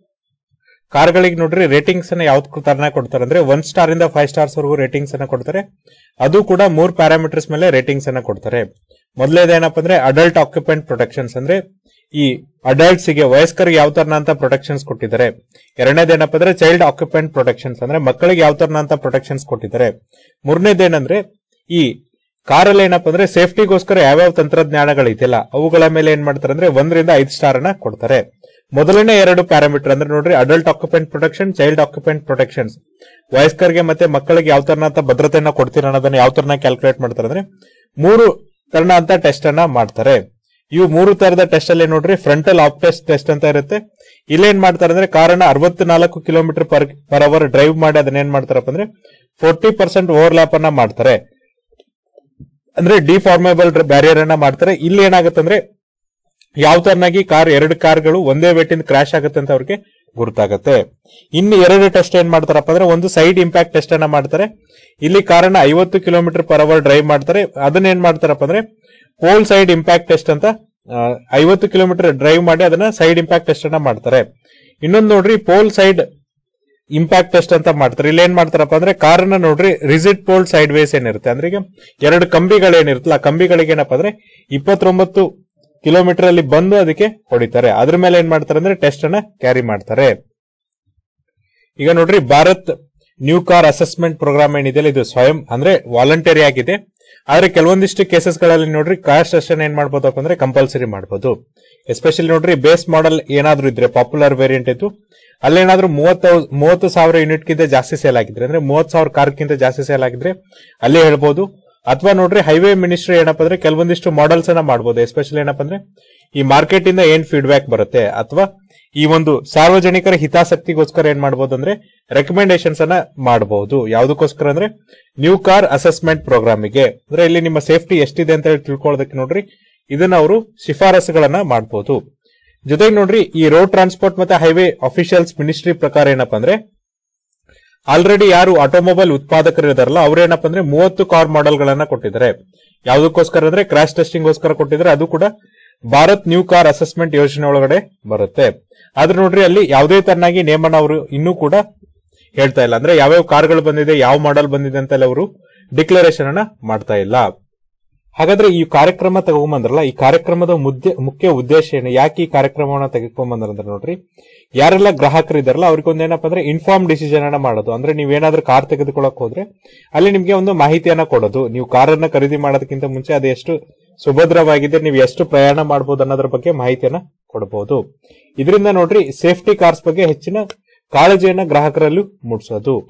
ಕಾರ್ಗಳಿಗೆ ನೋಡ್ರಿ ರೇಟಿಂಗ್ಸ್ ಅನ್ನ ಯಾವ ತರ ಕೊಡ್ತಾರೆ ಅಂದ್ರೆ ಒನ್ ಸ್ಟಾರ್ ಇಂದ ಫೈವ್ ಸ್ಟಾರ್ಸ್ ವರೆಗೂ ರೇಟಿಂಗ್ಸ್ ಅನ್ನ ಕೊಡ್ತಾರೆ. ಅದು ಕೂಡ ಮೂರ್ ಪ್ಯಾರಾಮೀಟರ್ಸ್ ಮೇಲೆ ರೇಟಿಂಗ್ಸ್ ಅನ್ನ ಕೊಡ್ತಾರೆ. ಮೊದಲೇದೇನಪ್ಪ ಅಂದ್ರೆ ಅಡಲ್ಟ್ ಆಕ್ಯುಪೆಂಟ್ ಪ್ರೊಟೆಕ್ಷನ್ಸ್ ಅಂದ್ರೆ ಈ ಅಡಲ್ಟ್ಸ್ ಗೆ ವಯಸ್ಕರಿಗೆ ಯಾವ ತರನ ಅಂತ ಪ್ರೊಟೆಕ್ಷನ್ಸ್ ಕೊಟ್ಟಿದ್ದಾರೆ. ಎರಡನೇದೇನಪ್ಪ ಅಂದ್ರೆ ಚೈಲ್ಡ್ ಆಕ್ಯುಪೆಂಟ್ ಪ್ರೊಟೆಕ್ಷನ್ಸ್ ಅಂದ್ರೆ ಮಕ್ಕಳಿಗೆ ಯಾವ ತರನ ಅಂತ ಪ್ರೊಟೆಕ್ಷನ್ಸ್ ಕೊಟ್ಟಿದ್ದಾರೆ. ಮೂರನೇದೇನಂದ್ರೆ ಈ ಕಾರಲ್ಲಿ ಏನಪ್ಪಾ ಅಂದ್ರೆ ಸೇಫ್ಟಿಗೋಸ್ಕರ ಯಾವ್ಯಾವ ತಂತ್ರಜ್ಞಾನಗಳಿದೆಯಲ್ಲ ಅವುಗಳ ಮೇಲೆ ಏನ್ ಮಾಡ್ತಾರೆ ಅಂದ್ರೆ ಒಂದರಿಂದ ಐದು ಸ್ಟಾರ್ ಅನ್ನ ಕೊಡ್ತಾರೆ. ಮೊದಲನೇ ಎರಡು ಪ್ಯಾರಾಮೀಟರ್ ಅಂದ್ರೆ ನೋಡ್ರಿ adult occupant protection, child occupant protections ವಯಸ್ಕರಿಗೆ ಮತ್ತೆ ಮಕ್ಕಳಿಗೆ ಯಾವ ತರನಂತ ಭದ್ರತೆಯನ್ನ ಕೊಡ್ತೀರ ಅನ್ನೋದನ್ನ ಯಾವ ತರನ ಕ್ಯಾಲ್ಕುಲೇಟ್ ಮಾಡ್ತಾರೆ ಅಂದ್ರೆ ಮೂರು ತರನ ಅಂತ ಟೆಸ್ಟ್ ಅನ್ನ ಮಾಡ್ತಾರೆ. ಇವು ಮೂರು ತರದ ಟೆಸ್ಟ್ ಅಲ್ಲಿ ನೋಡ್ರಿ ಫ್ರಂಟಲ್ ಆಫ್ ಟೆಸ್ಟ್ ಟೆಸ್ಟ್ ಅಂತ ಇರುತ್ತೆ. ಇಲ್ಲೇನ್ ಮಾಡ್ತಾರೆ ಅಂದ್ರೆ ಕಾರನ್ನ ಅರವತ್ನಾಲ್ಕು kilometre per per hour drive ಮಾಡಿ ಅದನ್ನ ಏನ್ ಮಾಡ್ತಾರಪ್ಪ ಅಂದ್ರೆ ಫೋರ್ಟಿ ಪರ್ಸೆಂಟ್ ಓವರ್ಲ್ಯಾಪ್ ಅನ್ನ ಮಾಡ್ತಾರೆ, ಅಂದ್ರೆ ಡಿಫಾರ್ಮೇಬಲ್ ಬ್ಯಾರಿಯರ್ ಅನ್ನ ಮಾಡ್ತಾರೆ. ಇಲ್ಲಿ ಏನಾಗುತ್ತೆ ಅಂದ್ರೆ ಯಾವ ತರನಾಗಿ ಕಾರ್ ಎರಡು ಕಾರ್ಗಳು ಒಂದೇ ವೇಟಿಂದ ಕ್ರಾಶ್ ಆಗುತ್ತೆ ಅಂತ ಅವ್ರಿಗೆ ಗುರುತಾಗುತ್ತೆ. ಇನ್ನು ಎರಡು ಟೆಸ್ಟ್ ಏನ್ ಮಾಡ್ತಾರಪ್ಪ ಅಂದ್ರೆ ಒಂದು ಸೈಡ್ ಇಂಪ್ಯಾಕ್ಟ್ ಟೆಸ್ಟ್ ಅನ್ನ ಮಾಡ್ತಾರೆ. ಇಲ್ಲಿ ಕಾರನ್ನ ಐವತ್ತು ಕಿಲೋಮೀಟರ್ ಪರ್ ಅವರ್ ಡ್ರೈವ್ ಮಾಡ್ತಾರೆ. ಅದನ್ನ ಏನ್ ಮಾಡ್ತಾರಪ್ಪ ಅಂದ್ರೆ ಪೋಲ್ ಸೈಡ್ ಇಂಪ್ಯಾಕ್ಟ್ ಟೆಸ್ಟ್ ಅಂತ ಐವತ್ತು ಕಿಲೋಮೀಟರ್ ಡ್ರೈವ್ ಮಾಡಿ ಅದನ್ನ ಸೈಡ್ ಇಂಪ್ಯಾಕ್ಟ್ ಟೆಸ್ಟ್ ಅನ್ನ ಮಾಡ್ತಾರೆ. ಇನ್ನೊಂದು ನೋಡ್ರಿ ಪೋಲ್ ಸೈಡ್ ಇಂಪ್ಯಾಕ್ಟ್ ಟೆಸ್ಟ್ ಅಂತ ಮಾಡ್ತಾರೆ. ಇಲ್ಲಿ ಏನ್ ಮಾಡ್ತಾರಪ್ಪ ಅಂದ್ರೆ ಕಾರನ್ನ ನೋಡ್ರಿ ರಿಜಿಡ್ ಪೋಲ್ ಸೈಡ್ ವೇಸ್ ಏನಿರುತ್ತೆ ಅಂದ್ರೆ ಈಗ ಎರಡು ಕಂಬಿಗಳೇನಿರುತ್ತಲ್ಲ ಆ ಕಂಬಿಗಳಿಗೆ ಏನಪ್ಪಾ ಅಂದ್ರೆ ಇಪ್ಪತ್ತೊಂಬತ್ತು ಕಿಲೋಮೀಟರ್ ಅಲ್ಲಿ ಬಂದು ಅದಕ್ಕೆ ಹೊಡಿತಾರೆ. ಅದ್ರ ಮೇಲೆ ಏನ್ ಮಾಡ್ತಾರೆ ಅಂದ್ರೆ ಟೆಸ್ಟ್ ಅನ್ನ ಕ್ಯಾರಿ ಮಾಡ್ತಾರೆ. ಈಗ ನೋಡ್ರಿ Bharat new car assessment programme ಏನಿದೆ ಇದು ಸ್ವಯಂ ಅಂದ್ರೆ ವಾಲಂಟರಿ ಆಗಿದೆ. ಆದ್ರೆ ಕೆಲವೊಂದಿಷ್ಟು ಕೇಸಸ್ ಗಳಲ್ಲಿ ನೋಡ್ರಿ ಕ್ರಾಶ್ ಟೆಸ್ಟ್ ಏನ್ ಮಾಡ್ಬೋದಪ್ಪ ಅಂದ್ರೆ ಕಂಪಲ್ಸರಿ ಮಾಡಬಹುದು. ಎಸ್ಪೆಷಲಿ ನೋಡ್ರಿ ಬೇಸ್ ಮಾಡೆಲ್ ಏನಾದ್ರೂ ಇದ್ರೆ ಪಾಪ್ಯುಲರ್ ವೇರಿಯಂಟ್ ಇತ್ತು ಅಲ್ಲೇನಾದ್ರೂ ಮೂವತ್ತ ಮೂವತ್ತು ಸಾವಿರ ಯೂನಿಟ್ ಗಿಂತ ಜಾಸ್ತಿ ಸೇಲ್ ಆಗಿದ್ರೆ ಅಂದ್ರೆ ಮೂವತ್ ಸಾವಿರ ಕಾರ್ಗಿಂತ ಜಾಸ್ತಿ ಸೇಲ್ ಆಗಿದ್ರೆ ಅಲ್ಲೇ ಹೇಳ್ಬೋದು. ಅಥವಾ ನೋಡ್ರಿ ಹೈವೇ ಮಿನಿಸ್ಟ್ರಿ ಏನಪ್ಪಾ ಅಂದ್ರೆ ಕೆಲವೊಂದಿಷ್ಟು ಮಾಡೆಲ್ಸ್ ಅನ್ನ ಮಾಡಬಹುದು. ಎಸ್ಪೆಷಲಿ ಏನಪ್ಪಾ ಅಂದ್ರೆ ಈ ಮಾರ್ಕೆಟ್ ಇಂದ ಏನ್ ಫೀಡ್ಬ್ಯಾಕ್ ಬರುತ್ತೆ ಅಥವಾ ಈ ಒಂದು ಸಾರ್ವಜನಿಕರ ಹಿತಾಸಕ್ತಿಗೋಸ್ಕರ ಏನ್ ಮಾಡಬಹುದು ಅಂದ್ರೆ ರೆಕಮೆಂಡೇಶನ್ಸ್ ಅನ್ನ ಮಾಡಬಹುದು. ಯಾವ್ದಕ್ಕೋಸ್ಕರ ಅಂದ್ರೆ ನ್ಯೂ ಕಾರ್ ಅಸೆಸ್ಮೆಂಟ್ ಪ್ರೋಗ್ರಾಮಿಗೆ ಅಂದ್ರೆ ಇಲ್ಲಿ ನಿಮ್ಮ ಸೇಫ್ಟಿ ಎಷ್ಟಿದೆ ಅಂತ ಹೇಳಿ ತಿಳ್ಕೊಳ್ಳೋದಕ್ಕೆ ನೋಡ್ರಿ ಇದನ್ನ ಅವರು ಶಿಫಾರಸುಗಳನ್ನ ಮಾಡಬಹುದು. ಜೊತೆಗೆ ನೋಡ್ರಿ ಈ ರೋಡ್ ಟ್ರಾನ್ಸ್ಪೋರ್ಟ್ ಮತ್ತೆ ಹೈವೇ ಅಫಿಷಿಯಲ್ಸ್ ಮಿನಿಸ್ಟ್ರಿ ಪ್ರಕಾರ ಏನಪ್ಪಾ ಅಂದ್ರೆ ಆಲ್ರೆಡಿ ಯಾರು ಆಟೋಮೊಬೈಲ್ ಉತ್ಪಾದಕರು ಇದಾರಲ್ಲ ಅವ್ರೇನಪ್ಪ ಅಂದ್ರೆ ಮೂವತ್ತು ಕಾರ್ ಮಾಡೆಲ್ ಗಳನ್ನ ಕೊಟ್ಟಿದ್ದಾರೆ. ಯಾವ್ದಕ್ಕೋಸ್ಕರ ಅಂದ್ರೆ ಕ್ರಾಶ್ ಟೆಸ್ಟಿಂಗ್ ಗೋಸ್ಕರ ಕೊಟ್ಟಿದ್ದಾರೆ. ಅದು ಕೂಡ ಭಾರತ್ ನ್ಯೂ ಕಾರ್ ಅಸೆಸ್ಮೆಂಟ್ ಯೋಜನೆ ಒಳಗಡೆ ಬರುತ್ತೆ. ಆದ್ರೆ ನೋಡ್ರಿ ಅಲ್ಲಿ ಯಾವುದೇ ತರನಾಗಿ ನೇಮನ ಅವರು ಇನ್ನೂ ಕೂಡ ಹೇಳ್ತಾ ಇಲ್ಲ, ಅಂದ್ರೆ ಯಾವ್ಯಾವ ಕಾರ್ಗಳು ಬಂದಿದೆ ಯಾವ ಮಾಡೆಲ್ ಬಂದಿದೆ ಅಂತ ಅವರು ಡಿಕ್ಲರೇಷನ್ ಅನ್ನ ಮಾಡ್ತಾ ಇಲ್ಲ. ಹಾಗಾದ್ರೆ ಈ ಕಾರ್ಯಕ್ರಮ ತಗೊಂಬಂದ್ರಲ್ಲ ಈ ಕಾರ್ಯಕ್ರಮದ ಮುಖ್ಯ ಉದ್ದೇಶ ಏನು, ಯಾಕೆ ಈ ಕಾರ್ಯಕ್ರಮವನ್ನ ತೆಗೆದುಕೊಂಡ್ಬಂದ್ರೆ ನೋಡ್ರಿ ಯಾರೆಲ್ಲ ಗ್ರಾಹಕರು ಇದಾರಲ್ಲ ಅವ್ರಿಗೆ ಒಂದೇನಪ್ಪ ಅಂದ್ರೆ ಇನ್ಫಾರ್ಮ್ ಡಿಸಿಷನ್ ಅನ್ನ ಮಾಡೋದು. ಅಂದ್ರೆ ನೀವೇನಾದ್ರೂ ಕಾರ್ ತೆಗೆದುಕೊಳ್ಳಕ್ ಹೋದ್ರೆ ಅಲ್ಲಿ ನಿಮ್ಗೆ ಒಂದು ಮಾಹಿತಿಯನ್ನ ಕೊಡೋದು. ನೀವು ಕಾರನ್ನ ಖರೀದಿ ಮಾಡೋದಕ್ಕಿಂತ ಮುಂಚೆ ಅದು ಎಷ್ಟು ಸುಭದ್ರವಾಗಿದೆ, ನೀವು ಎಷ್ಟು ಪ್ರಯಾಣ ಮಾಡಬಹುದು ಅನ್ನೋದ್ರ ಬಗ್ಗೆ ಮಾಹಿತಿಯನ್ನ ಕೊಡಬಹುದು. ಇದರಿಂದ ನೋಡ್ರಿ ಸೇಫ್ಟಿ ಕಾರ್ಸ್ ಬಗ್ಗೆ ಹೆಚ್ಚಿನ ಕಾಳಜಿಯನ್ನ ಗ್ರಾಹಕರಲ್ಲೂ ಮೂಡಿಸೋದು.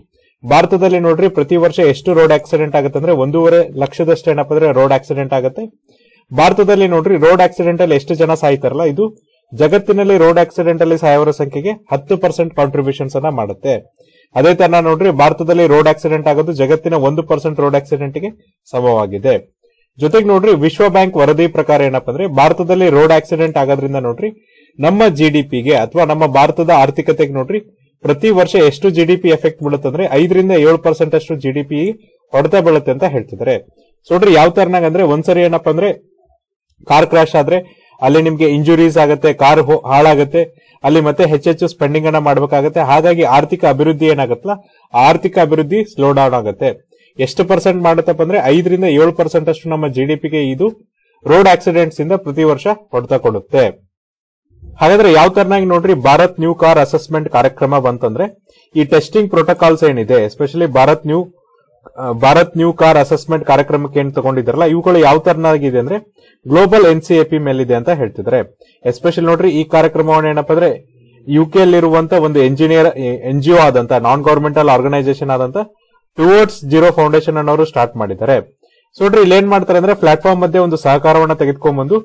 ಭಾರತದಲ್ಲಿ ನೋಡ್ರಿ ಪ್ರತಿ ವರ್ಷ ಎಷ್ಟು ರೋಡ್ ಆಕ್ಸಿಡೆಂಟ್ ಆಗುತ್ತೆ ಅಂದ್ರೆ ಒಂದೂವರೆ ಲಕ್ಷದಷ್ಟು ಏನಪ್ಪ ಅಂದ್ರೆ ರೋಡ್ ಆಕ್ಸಿಡೆಂಟ್ ಆಗುತ್ತೆ. ಭಾರತದಲ್ಲಿ ನೋಡ್ರಿ ರೋಡ್ ಆಕ್ಸಿಡೆಂಟ್ ಅಲ್ಲಿ ಎಷ್ಟು ಜನ ಸಾಯ್ತಾರಲ್ಲ, ಇದು ಜಗತ್ತಿನಲ್ಲಿ ರೋಡ್ ಆಕ್ಸಿಡೆಂಟ್ ಅಲ್ಲಿ ಸಾಯವರ ಸಂಖ್ಯೆಗೆ ಹತ್ತು ಪರ್ಸೆಂಟ್ ಕಾಂಟ್ರಿಬ್ಯೂಷನ್ಸ್ ಅನ್ನ ಮಾಡುತ್ತೆ. ಅದೇ ತರ ನೋಡ್ರಿ ಭಾರತದಲ್ಲಿ ರೋಡ್ ಆಕ್ಸಿಡೆಂಟ್ ಆಗೋದು ಜಗತ್ತಿನ ಒಂದು ಪರ್ಸೆಂಟ್ ರೋಡ್ ಆಕ್ಸಿಡೆಂಟ್ ಗೆ ಸಮವಾಗಿದೆ. ಜೊತೆಗೆ ನೋಡ್ರಿ ವಿಶ್ವ ಬ್ಯಾಂಕ್ ವರದಿ ಪ್ರಕಾರ ಏನಪ್ಪ ಅಂದ್ರೆ ಭಾರತದಲ್ಲಿ ರೋಡ್ ಆಕ್ಸಿಡೆಂಟ್ ಆಗೋದ್ರಿಂದ ನೋಡ್ರಿ ನಮ್ಮ ಜಿಡಿಪಿಗೆ ಅಥವಾ ನಮ್ಮ ಭಾರತದ ಆರ್ಥಿಕತೆಗೆ ನೋಡ್ರಿ ಪ್ರತಿ ವರ್ಷ ಎಷ್ಟು ಜಿಡಿಪಿ ಎಫೆಕ್ಟ್ ಬೀಳುತ್ತೆ ಅಂದ್ರೆ ಐದರಿಂದ ಏಳು ಪರ್ಸೆಂಟ್ ಅಷ್ಟು ಜಿಡಿಪಿ ಹೊಡೆತ ಬೀಳುತ್ತೆ ಅಂತ ಹೇಳ್ತಿದ್ದಾರೆ. ಸೊ ನೋಡ್ರಿ ಯಾವ ತರನಾಗ ಅಂದ್ರೆ ಒಂದ್ಸರಿ ಏನಪ್ಪಾ ಅಂದ್ರೆ ಕಾರ್ ಕ್ರಾಶ್ ಆದ್ರೆ ಅಲ್ಲಿ ನಿಮ್ಗೆ ಇಂಜುರೀಸ್ ಆಗುತ್ತೆ, ಕಾರ್ ಹಾಳಾಗುತ್ತೆ, ಅಲ್ಲಿ ಮತ್ತೆ ಹೆಚ್ಚೆಚ್ಚು ಸ್ಪೆಂಡಿಂಗ್ ಅನ್ನ ಮಾಡ್ಬೇಕಾಗತ್ತೆ. ಹಾಗಾಗಿ ಆರ್ಥಿಕ ಅಭಿವೃದ್ಧಿ ಏನಾಗತ್ತಲ್ಲ, ಆರ್ಥಿಕ ಅಭಿವೃದ್ಧಿ ಸ್ಲೋ ಡೌನ್ ಆಗುತ್ತೆ. ಎಷ್ಟು ಪರ್ಸೆಂಟ್ ಮಾಡುತ್ತಪ್ಪ ಅಂದ್ರೆ ಐದರಿಂದ ಏಳು ಪರ್ಸೆಂಟ್ ಅಷ್ಟು ನಮ್ಮ ಜಿಡಿಪಿಗೆ ಇದು ರೋಡ್ ಆಕ್ಸಿಡೆಂಟ್ಸ್ ಇಂದ ಪ್ರತಿ ವರ್ಷ ಹೊಡೆತ ಕೊಡುತ್ತೆ. ಹಾಗಾದ್ರೆ ಯಾವ ತರನಾಗಿ ನೋಡ್ರಿ ಭಾರತ್ ನ್ಯೂ ಕಾರ್ ಅಸೆಸ್ಮೆಂಟ್ ಕಾರ್ಯಕ್ರಮ ಬಂತಂದ್ರೆ ಈ ಟೆಸ್ಟಿಂಗ್ ಪ್ರೋಟೋಕಾಲ್ಸ್ ಏನಿದೆ, especially Bharat new Bharat new car assessment ಕಾರ್ಯಕ್ರಮಕ್ಕೆ ಏನ್ ತಗೊಂಡಿದ್ದಾರಲ್ಲ ಇವುಗಳು ಯಾವ ತರನಾಗಿದೆ ಅಂದ್ರೆ global N C A P ಮೇಲಿದೆ ಅಂತ ಹೇಳ್ತಿದ್ದಾರೆ. ಎಸ್ಪೆಷಲಿ ನೋಡ್ರಿ ಈ ಕಾರ್ಯಕ್ರಮವನ್ನು ಏನಪ್ಪಾ ಅಂದ್ರೆ ಯುಕೆ ಅಲ್ಲಿರುವಂತ ಒಂದು ಎಂಜಿನಿಯರ್ ಎನ್ ಜಿ ಒ ಆದಂತ ನಾನ್ ಗವರ್ಮೆಂಟಲ್ ಆರ್ಗನೈಸೇಷನ್ ಆದಂತ ಟುವರ್ಡ್ಸ್ ಜೀರೋ ಫೌಂಡೇಶನ್ ಅನ್ನೋರು ಸ್ಟಾರ್ಟ್ ಮಾಡಿದ್ದಾರೆ. ಸೊ ನೋಡ್ರಿ ಇಲ್ಲಿ ಏನ್ ಮಾಡ್ತಾರೆ ಅಂದ್ರೆ ಪ್ಲಾಟ್ಫಾರ್ಮ್ ಮಧ್ಯೆ ಒಂದು ಸಹಕಾರವನ್ನ ತೆಗೆದುಕೊಂಡ್ಬಂದು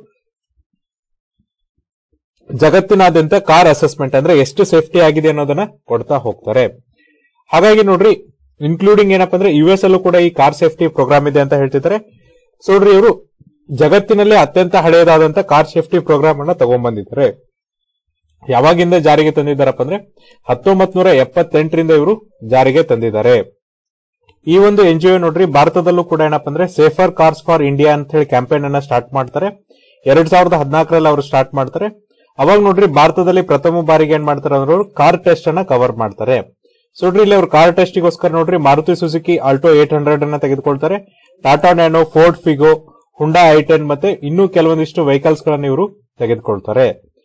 ಜಗತ್ತಿನಾದ್ಯಂತ ಕಾರ್ ಅಸೆಸ್ಮೆಂಟ್ ಅಂದ್ರೆ ಎಷ್ಟು ಸೇಫ್ಟಿ ಆಗಿದೆ ಅನ್ನೋದನ್ನ ಕೊಡ್ತಾ ಹೋಗ್ತಾರೆ. ಹಾಗಾಗಿ ನೋಡ್ರಿ ಇನ್ಕ್ಲೂಡಿಂಗ್ ಏನಪ್ಪಾ ಅಂದ್ರೆ ಯು ಎಸ್ ಅಲ್ಲೂ ಕೂಡ ಈ ಕಾರ್ ಸೇಫ್ಟಿ ಪ್ರೋಗ್ರಾಮ್ ಇದೆ ಅಂತ ಹೇಳ್ತಿದ್ದಾರೆ. ಸೊ ನೋಡ್ರಿ ಇವರು ಜಗತ್ತಿನಲ್ಲಿ ಅತ್ಯಂತ ಹಳೆಯದಾದಂತ ಕಾರ್ ಸೇಫ್ಟಿ ಪ್ರೋಗ್ರಾಮ್ ಅನ್ನ ತಗೊಂಡ್ಬಂದಿದ್ದಾರೆ. ಯಾವಾಗಿಂದ ಜಾರಿಗೆ ತಂದಿದ್ದಾರಪ್ಪ ಅಂದ್ರೆ ಹತ್ತೊಂಬತ್ ನೂರ ಎಪ್ಪತ್ತೆಂಟರಿಂದ ಇವರು ಜಾರಿಗೆ ತಂದಿದ್ದಾರೆ. ಈ ಒಂದು ಎನ್ ಜಿ ಒ ನೋಡ್ರಿ ಭಾರತದಲ್ಲೂ ಕೂಡ ಏನಪ್ಪಾ ಅಂದ್ರೆ ಸೇಫರ್ ಕಾರ್ಸ್ ಫಾರ್ ಇಂಡಿಯಾ ಅಂತ ಹೇಳಿ ಕ್ಯಾಂಪೇನ್ ಅನ್ನ ಸ್ಟಾರ್ಟ್ ಮಾಡ್ತಾರೆ. ಎರಡ್ ಸಾವಿರದ ಹದಿನಾಲ್ಕರಲ್ಲಿ ಅವರು ಸ್ಟಾರ್ಟ್ ಮಾಡ್ತಾರೆ. ಅವಾಗ ನೋಡ್ರಿ ಭಾರತದಲ್ಲಿ ಪ್ರಥಮ ಬಾರಿಗೆ ಏನ್ ಮಾಡ್ತಾರೆ ಅಂದ್ರೆ ಅವರು ಕಾರ್ ಟೆಸ್ಟ್ ಅನ್ನ ಕವರ್ ಮಾಡ್ತಾರೆ. ಸೊ ನೋಡ್ರಿ ಇಲ್ಲಿ ಅವರು ಕಾರ್ ಟೆಸ್ಟಿಗೋಸ್ಕರ ನೋಡ್ರಿ Maruti Suzuki Alto eight hundred ಅನ್ನ ತೆಗೆದುಕೊಳ್ತಾರೆ. Tata Nano, Ford Figo, Hyundai i ten ಮತ್ತೆ ಇನ್ನೂ ಕೆಲವೊಂದಿಷ್ಟು ವೆಹಿಕಲ್ಸ್ ಗಳನ್ನ ಇವರು ತೆಗೆದುಕೊಳ್ತಾರೆ.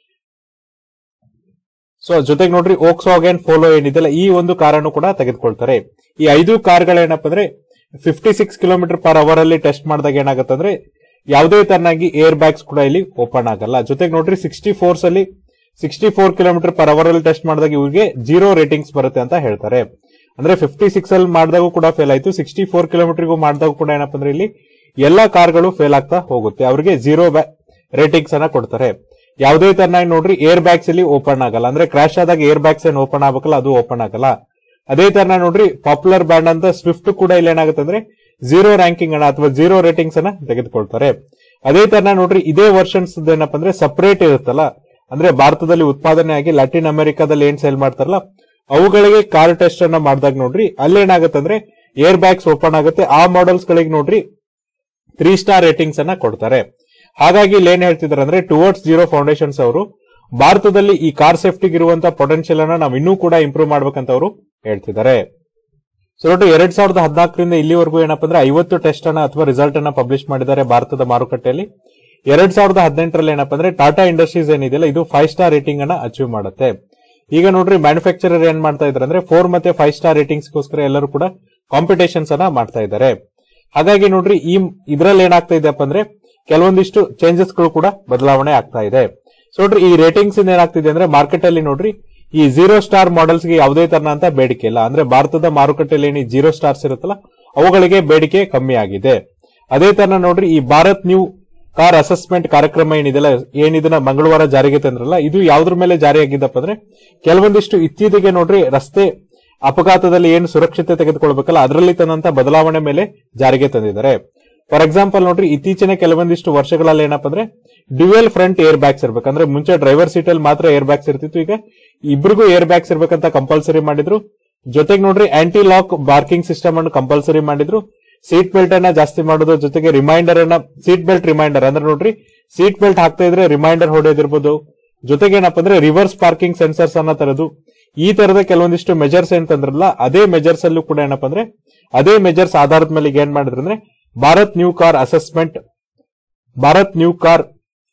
ಸೊ ಜೊತೆಗೆ ನೋಡ್ರಿ ಓಕ್ಸ್ ವ್ಯಾಗನ್ ಫೋಲೋ ಏನಿದೆಲ್ಲ ಈ ಒಂದು ಕಾರನ್ನು ಕೂಡ ತೆಗೆದುಕೊಳ್ತಾರೆ. ಈ ಐದು ಕಾರ್ಗಳೇನಪ್ಪ ಅಂದ್ರೆ fifty six kilometre per hour ಅಲ್ಲಿ ಟೆಸ್ಟ್ ಮಾಡಿದಾಗ ಏನಾಗುತ್ತೆ ಅಂದ್ರೆ ಯಾವುದೇ ತರನಾಗಿ ಏರ್ ಬ್ಯಾಗ್ಸ್ ಕೂಡ ಇಲ್ಲಿ ಓಪನ್ ಆಗಲ್ಲ. ಜೊತೆಗೆ ನೋಡ್ರಿ ಸಿಕ್ಸ್ಟಿ ಫೋರ್ಸ್ ಅಲ್ಲಿ sixty four kilometre per hour ಅಲ್ಲಿ ಟೆಸ್ಟ್ ಮಾಡಿದಾಗ ಇವ್ರಿಗೆ ಜೀರೋ ರೇಟಿಂಗ್ಸ್ ಬರುತ್ತೆ ಅಂತ ಹೇಳ್ತಾರೆ. ಅಂದ್ರೆ ಫಿಫ್ಟಿ ಸಿಕ್ಸ್ ಅಲ್ಲಿ ಮಾಡಿದಾಗೂ ಕೂಡ ಫೇಲ್ ಆಯ್ತು, ಸಿಕ್ಸ್ಟಿ ಫೋರ್ ಕಿಲೋಮೀಟರ್ಗೂ ಮಾಡಿದಾಗ ಕೂಡ ಏನಪ್ಪ ಅಂದ್ರೆ ಇಲ್ಲಿ ಎಲ್ಲಾ ಕಾರ್ಗಳು ಫೇಲ್ ಆಗ್ತಾ ಹೋಗುತ್ತೆ, ಅವರಿಗೆ ಜೀರೋ ರೇಟಿಂಗ್ಸ್ ಅನ್ನ ಕೊಡ್ತಾರೆ. ಯಾವುದೇ ತರನಾಗಿ ನೋಡ್ರಿ ಏರ್ ಬ್ಯಾಗ್ಸ್ ಇಲ್ಲಿ ಓಪನ್ ಆಗಲ್ಲ, ಅಂದ್ರೆ ಕ್ರಾಶ್ ಆದಾಗ ಏರ್ ಬ್ಯಾಗ್ಸ್ ಏನ್ ಓಪನ್ ಆಗ್ಬೇಕಲ್ಲ ಅದು ಓಪನ್ ಆಗಲ್ಲ. ಅದೇ ತರ ನೋಡ್ರಿ ಪಾಪ್ಯುಲರ್ ಬ್ರ್ಯಾಂಡ್ ಅಂತ ಸ್ವಿಫ್ಟ್ ಕೂಡ ಇಲ್ಲಿ ಏನಾಗುತ್ತೆ ಅಂದ್ರೆ ಜೀರೋ ರ್ಯಾಂಕಿಂಗ್ ಅನ್ನ ಅಥವಾ ಜೀರೋ ರೇಟಿಂಗ್ಸ್ ಅನ್ನ ತೆಗೆದುಕೊಳ್ತಾರೆ. ಅದೇ ತರ ನೋಡ್ರಿ ಇದೇ ವರ್ಷನ್ಸ್ ಏನಪ್ಪಾ ಅಂದ್ರೆ ಸಪರೇಟ್ ಇರುತ್ತಲ್ಲ, ಅಂದ್ರೆ ಭಾರತದಲ್ಲಿ ಉತ್ಪಾದನೆ ಆಗಿ ಲ್ಯಾಟಿನ್ ಅಮೆರಿಕಾದಲ್ಲಿ ಏನ್ ಸೇಲ್ ಮಾಡ್ತಾರಲ್ಲ ಅವುಗಳಿಗೆ ಕಾರ್ ಟೆಸ್ಟ್ ಅನ್ನ ಮಾಡಿದಾಗ ನೋಡ್ರಿ ಅಲ್ಲಿ ಏನಾಗುತ್ತೆ ಅಂದ್ರೆ ಏರ್ ಬ್ಯಾಗ್ಸ್ ಓಪನ್ ಆಗುತ್ತೆ. ಆ ಮಾಡೆಲ್ಸ್ ಗಳಿಗೆ ನೋಡ್ರಿ ತ್ರೀ ಸ್ಟಾರ್ ರೇಟಿಂಗ್ಸ್ ಅನ್ನ ಕೊಡ್ತಾರೆ. ಹಾಗಾಗಿ ಇಲ್ಲಿ ಏನ್ ಹೇಳ್ತಿದ್ದಾರೆ ಅಂದ್ರೆ ಟುವರ್ಡ್ಸ್ ಜೀರೋ ಫೌಂಡೇಶನ್ಸ್ ಅವರು ಭಾರತದಲ್ಲಿ ಈ ಕಾರ್ ಸೇಫ್ಟಿಗೆ ಇರುವಂತಹ ಪೊಟೆನ್ಶಿಯಲ್ ಅನ್ನ ನಾವು ಇನ್ನೂ ಕೂಡ ಇಂಪ್ರೂವ್ ಮಾಡ್ಬೇಕಂತ ಅವರು ಹೇಳ್ತಿದ್ದಾರೆ. ಸೊ ನೋಡ್ರಿ ಎರಡ್ ಸಾವಿರದ ಹದಿನಾಲ್ಕರಿಂದ ಇಲ್ಲಿವರೆಗೂ ಏನಪ್ಪಾ ಅಂದ್ರೆ ಐವತ್ತು ಟೆಸ್ಟ್ ಅನ್ನ ಅಥವಾ ರಿಸಲ್ಟ್ ಅನ್ನ ಪಬ್ಲಿಷ್ ಮಾಡಿದ್ದಾರೆ ಭಾರತದ ಮಾರುಕಟ್ಟೆಯಲ್ಲಿ. ಎರಡ್ ಸಾವಿರದ ಹದಿನೆಂಟರಲ್ಲಿ ಏನಪ್ಪಾ ಅಂದ್ರೆ ಟಾಟಾ ಇಂಡಸ್ಟ್ರೀಸ್ ಏನಿದೆಯಲ್ಲ ಇದು ಫೈವ್ ಸ್ಟಾರ್ ರೇಟಿಂಗ್ ಅನ್ನ ಅಚೀವ್ ಮಾಡುತ್ತೆ. ಈಗ ನೋಡ್ರಿ ಮ್ಯಾನುಫ್ಯಾಕ್ಚರರ್ ಏನ್ ಮಾಡ್ತಾ ಇದ್ದಾರೆ ಅಂದ್ರೆ ಫೋರ್ ಮತ್ತೆ ಫೈವ್ ಸ್ಟಾರ್ ರೇಟಿಂಗ್ಸ್ ಗೋಸ್ಕರ ಎಲ್ಲರೂ ಕೂಡ ಕಾಂಪಿಟೇಷನ್ಸ್ ಅನ್ನ ಮಾಡ್ತಾ ಇದ್ದಾರೆ. ಹಾಗಾಗಿ ನೋಡ್ರಿ ಈ ಇದ್ರಲ್ಲಿ ಏನಾಗ್ತಾ ಇದೆಯಪ್ಪ ಅಂದ್ರೆ ಕೆಲವೊಂದಿಷ್ಟು ಚೇಂಜಸ್ ಗಳು ಕೂಡ ಬದಲಾವಣೆ ಆಗ್ತಾ ಇದೆ. ಸೊ ನೋಡ್ರಿ ಈ ರೇಟಿಂಗ್ಸ್ ಇಂದ ಏನಾಗ್ತಿದೆ ಅಂದ್ರೆ ಮಾರ್ಕೆಟ್ ಅಲ್ಲಿ ನೋಡ್ರಿ ಈ ಜೀರೋ ಸ್ಟಾರ್ ಮಾಡೆಲ್ಸ್ ಗೆ ಯಾವುದೇ ತರನಂತ ಬೇಡಿಕೆ ಇಲ್ಲ, ಅಂದ್ರೆ ಭಾರತದ ಮಾರುಕಟ್ಟೆಯಲ್ಲಿ ಏನಿ ಜೀರೋ ಸ್ಟಾರ್ಸ್ ಇರುತ್ತಲ್ಲ ಅವುಗಳಿಗೆ ಬೇಡಿಕೆ ಕಮ್ಮಿ ಆಗಿದೆ. ಅದೇ ತರ ನೋಡ್ರಿ ಈ ಭಾರತ್ ನ್ಯೂ ಕಾರ್ ಅಸೆಸ್ಮೆಂಟ್ ಕಾರ್ಯಕ್ರಮ ಏನಿದೆಲ್ಲ ಏನಿದನ್ನ ಮಂಗಳವಾರ ಜಾರಿಗೆ ತಂದ್ರಲ್ಲ ಇದು ಯಾವ್ದ್ರ ಮೇಲೆ ಜಾರಿಯಾಗಿದ್ದಪ್ಪ ಅಂದ್ರೆ ಕೆಲವೊಂದಿಷ್ಟು ಇತ್ತೀಚೆಗೆ ನೋಡ್ರಿ ರಸ್ತೆ ಅಪಘಾತದಲ್ಲಿ ಏನು ಸುರಕ್ಷತೆ ತೆಗೆದುಕೊಳ್ಬೇಕಲ್ಲ ಅದರಲ್ಲಿ ತಂದಂತ ಬದಲಾವಣೆ ಮೇಲೆ ಜಾರಿಗೆ ತಂದಿದ್ದಾರೆ. ಫಾರ್ ಎಕ್ಸಾಂಪಲ್ ನೋಡ್ರಿ ಇತ್ತೀಚಿನ ಕೆಲವೊಂದಿಷ್ಟು ವರ್ಷಗಳಲ್ಲಿ ಏನಪ್ಪಾ ಅಂದ್ರೆ ಡ್ಯುಯಲ್ ಫ್ರಂಟ್ ಏರ್ ಬ್ಯಾಗ್ಸ್ ಇರ್ಬೇಕಂದ್ರೆ ಮುಂಚೆ ಡ್ರೈವರ್ ಸೀಟ್ ಅಲ್ಲಿ ಮಾತ್ರ ಏರ್ ಬ್ಯಾಗ್ಸ್ ಇರ್ತಿತ್ತು, ಈಗ ಇಬ್ರಿಗೂ ಏರ್ ಬ್ಯಾಗ್ಸ್ ಇರ್ಬೇಕಂತ ಕಂಪಲ್ಸರಿ ಮಾಡಿದ್ರು. ಜೊತೆಗೆ ನೋಡ್ರಿ ಆಂಟಿ ಲಾಕ್ ಬಾರ್ಕಿಂಗ್ ಸಿಸ್ಟಮ್ ಅನ್ನು ಕಂಪಲ್ಸರಿ ಮಾಡಿದ್ರು. ಸೀಟ್ ಬೆಲ್ಟ್ ಅನ್ನ ಜಾಸ್ತಿ ಮಾಡೋದು, ಜೊತೆಗೆ ರಿಮೈಂಡರ್ ಅನ್ನ ಸೀಟ್ ಬೆಲ್ಟ್ ರಿಮೈಂಡರ್ ಅಂದ್ರೆ ನೋಡ್ರಿ ಸೀಟ್ ಬೆಲ್ಟ್ ಹಾಕ್ತಾ ಇದ್ರೆ ರಿಮೈಂಡರ್ ಹೊಡೆಯೋದಿರ್ಬೋದು. ಜೊತೆಗೆ ಏನಪ್ಪಾ ಅಂದ್ರೆ ರಿವರ್ಸ್ ಪಾರ್ಕಿಂಗ್ ಸೆನ್ಸರ್ಸ್ ಅನ್ನ ತರದು. ಈ ತರದ ಕೆಲವೊಂದಿಷ್ಟು ಮೆಜರ್ಸ್ ಏನ್ ತಂದ್ರಲ್ಲ ಅದೇ ಮೆಜರ್ಸ್ ಅಲ್ಲೂ ಕೂಡ ಏನಪ್ಪಾ ಅಂದ್ರೆ ಅದೇ ಮೆಜರ್ಸ್ ಆಧಾರದ ಮೇಲೆ ಏನ್ ಮಾಡಿದ್ರು ಅಂದ್ರೆ Bharat new car assessment Bharat new car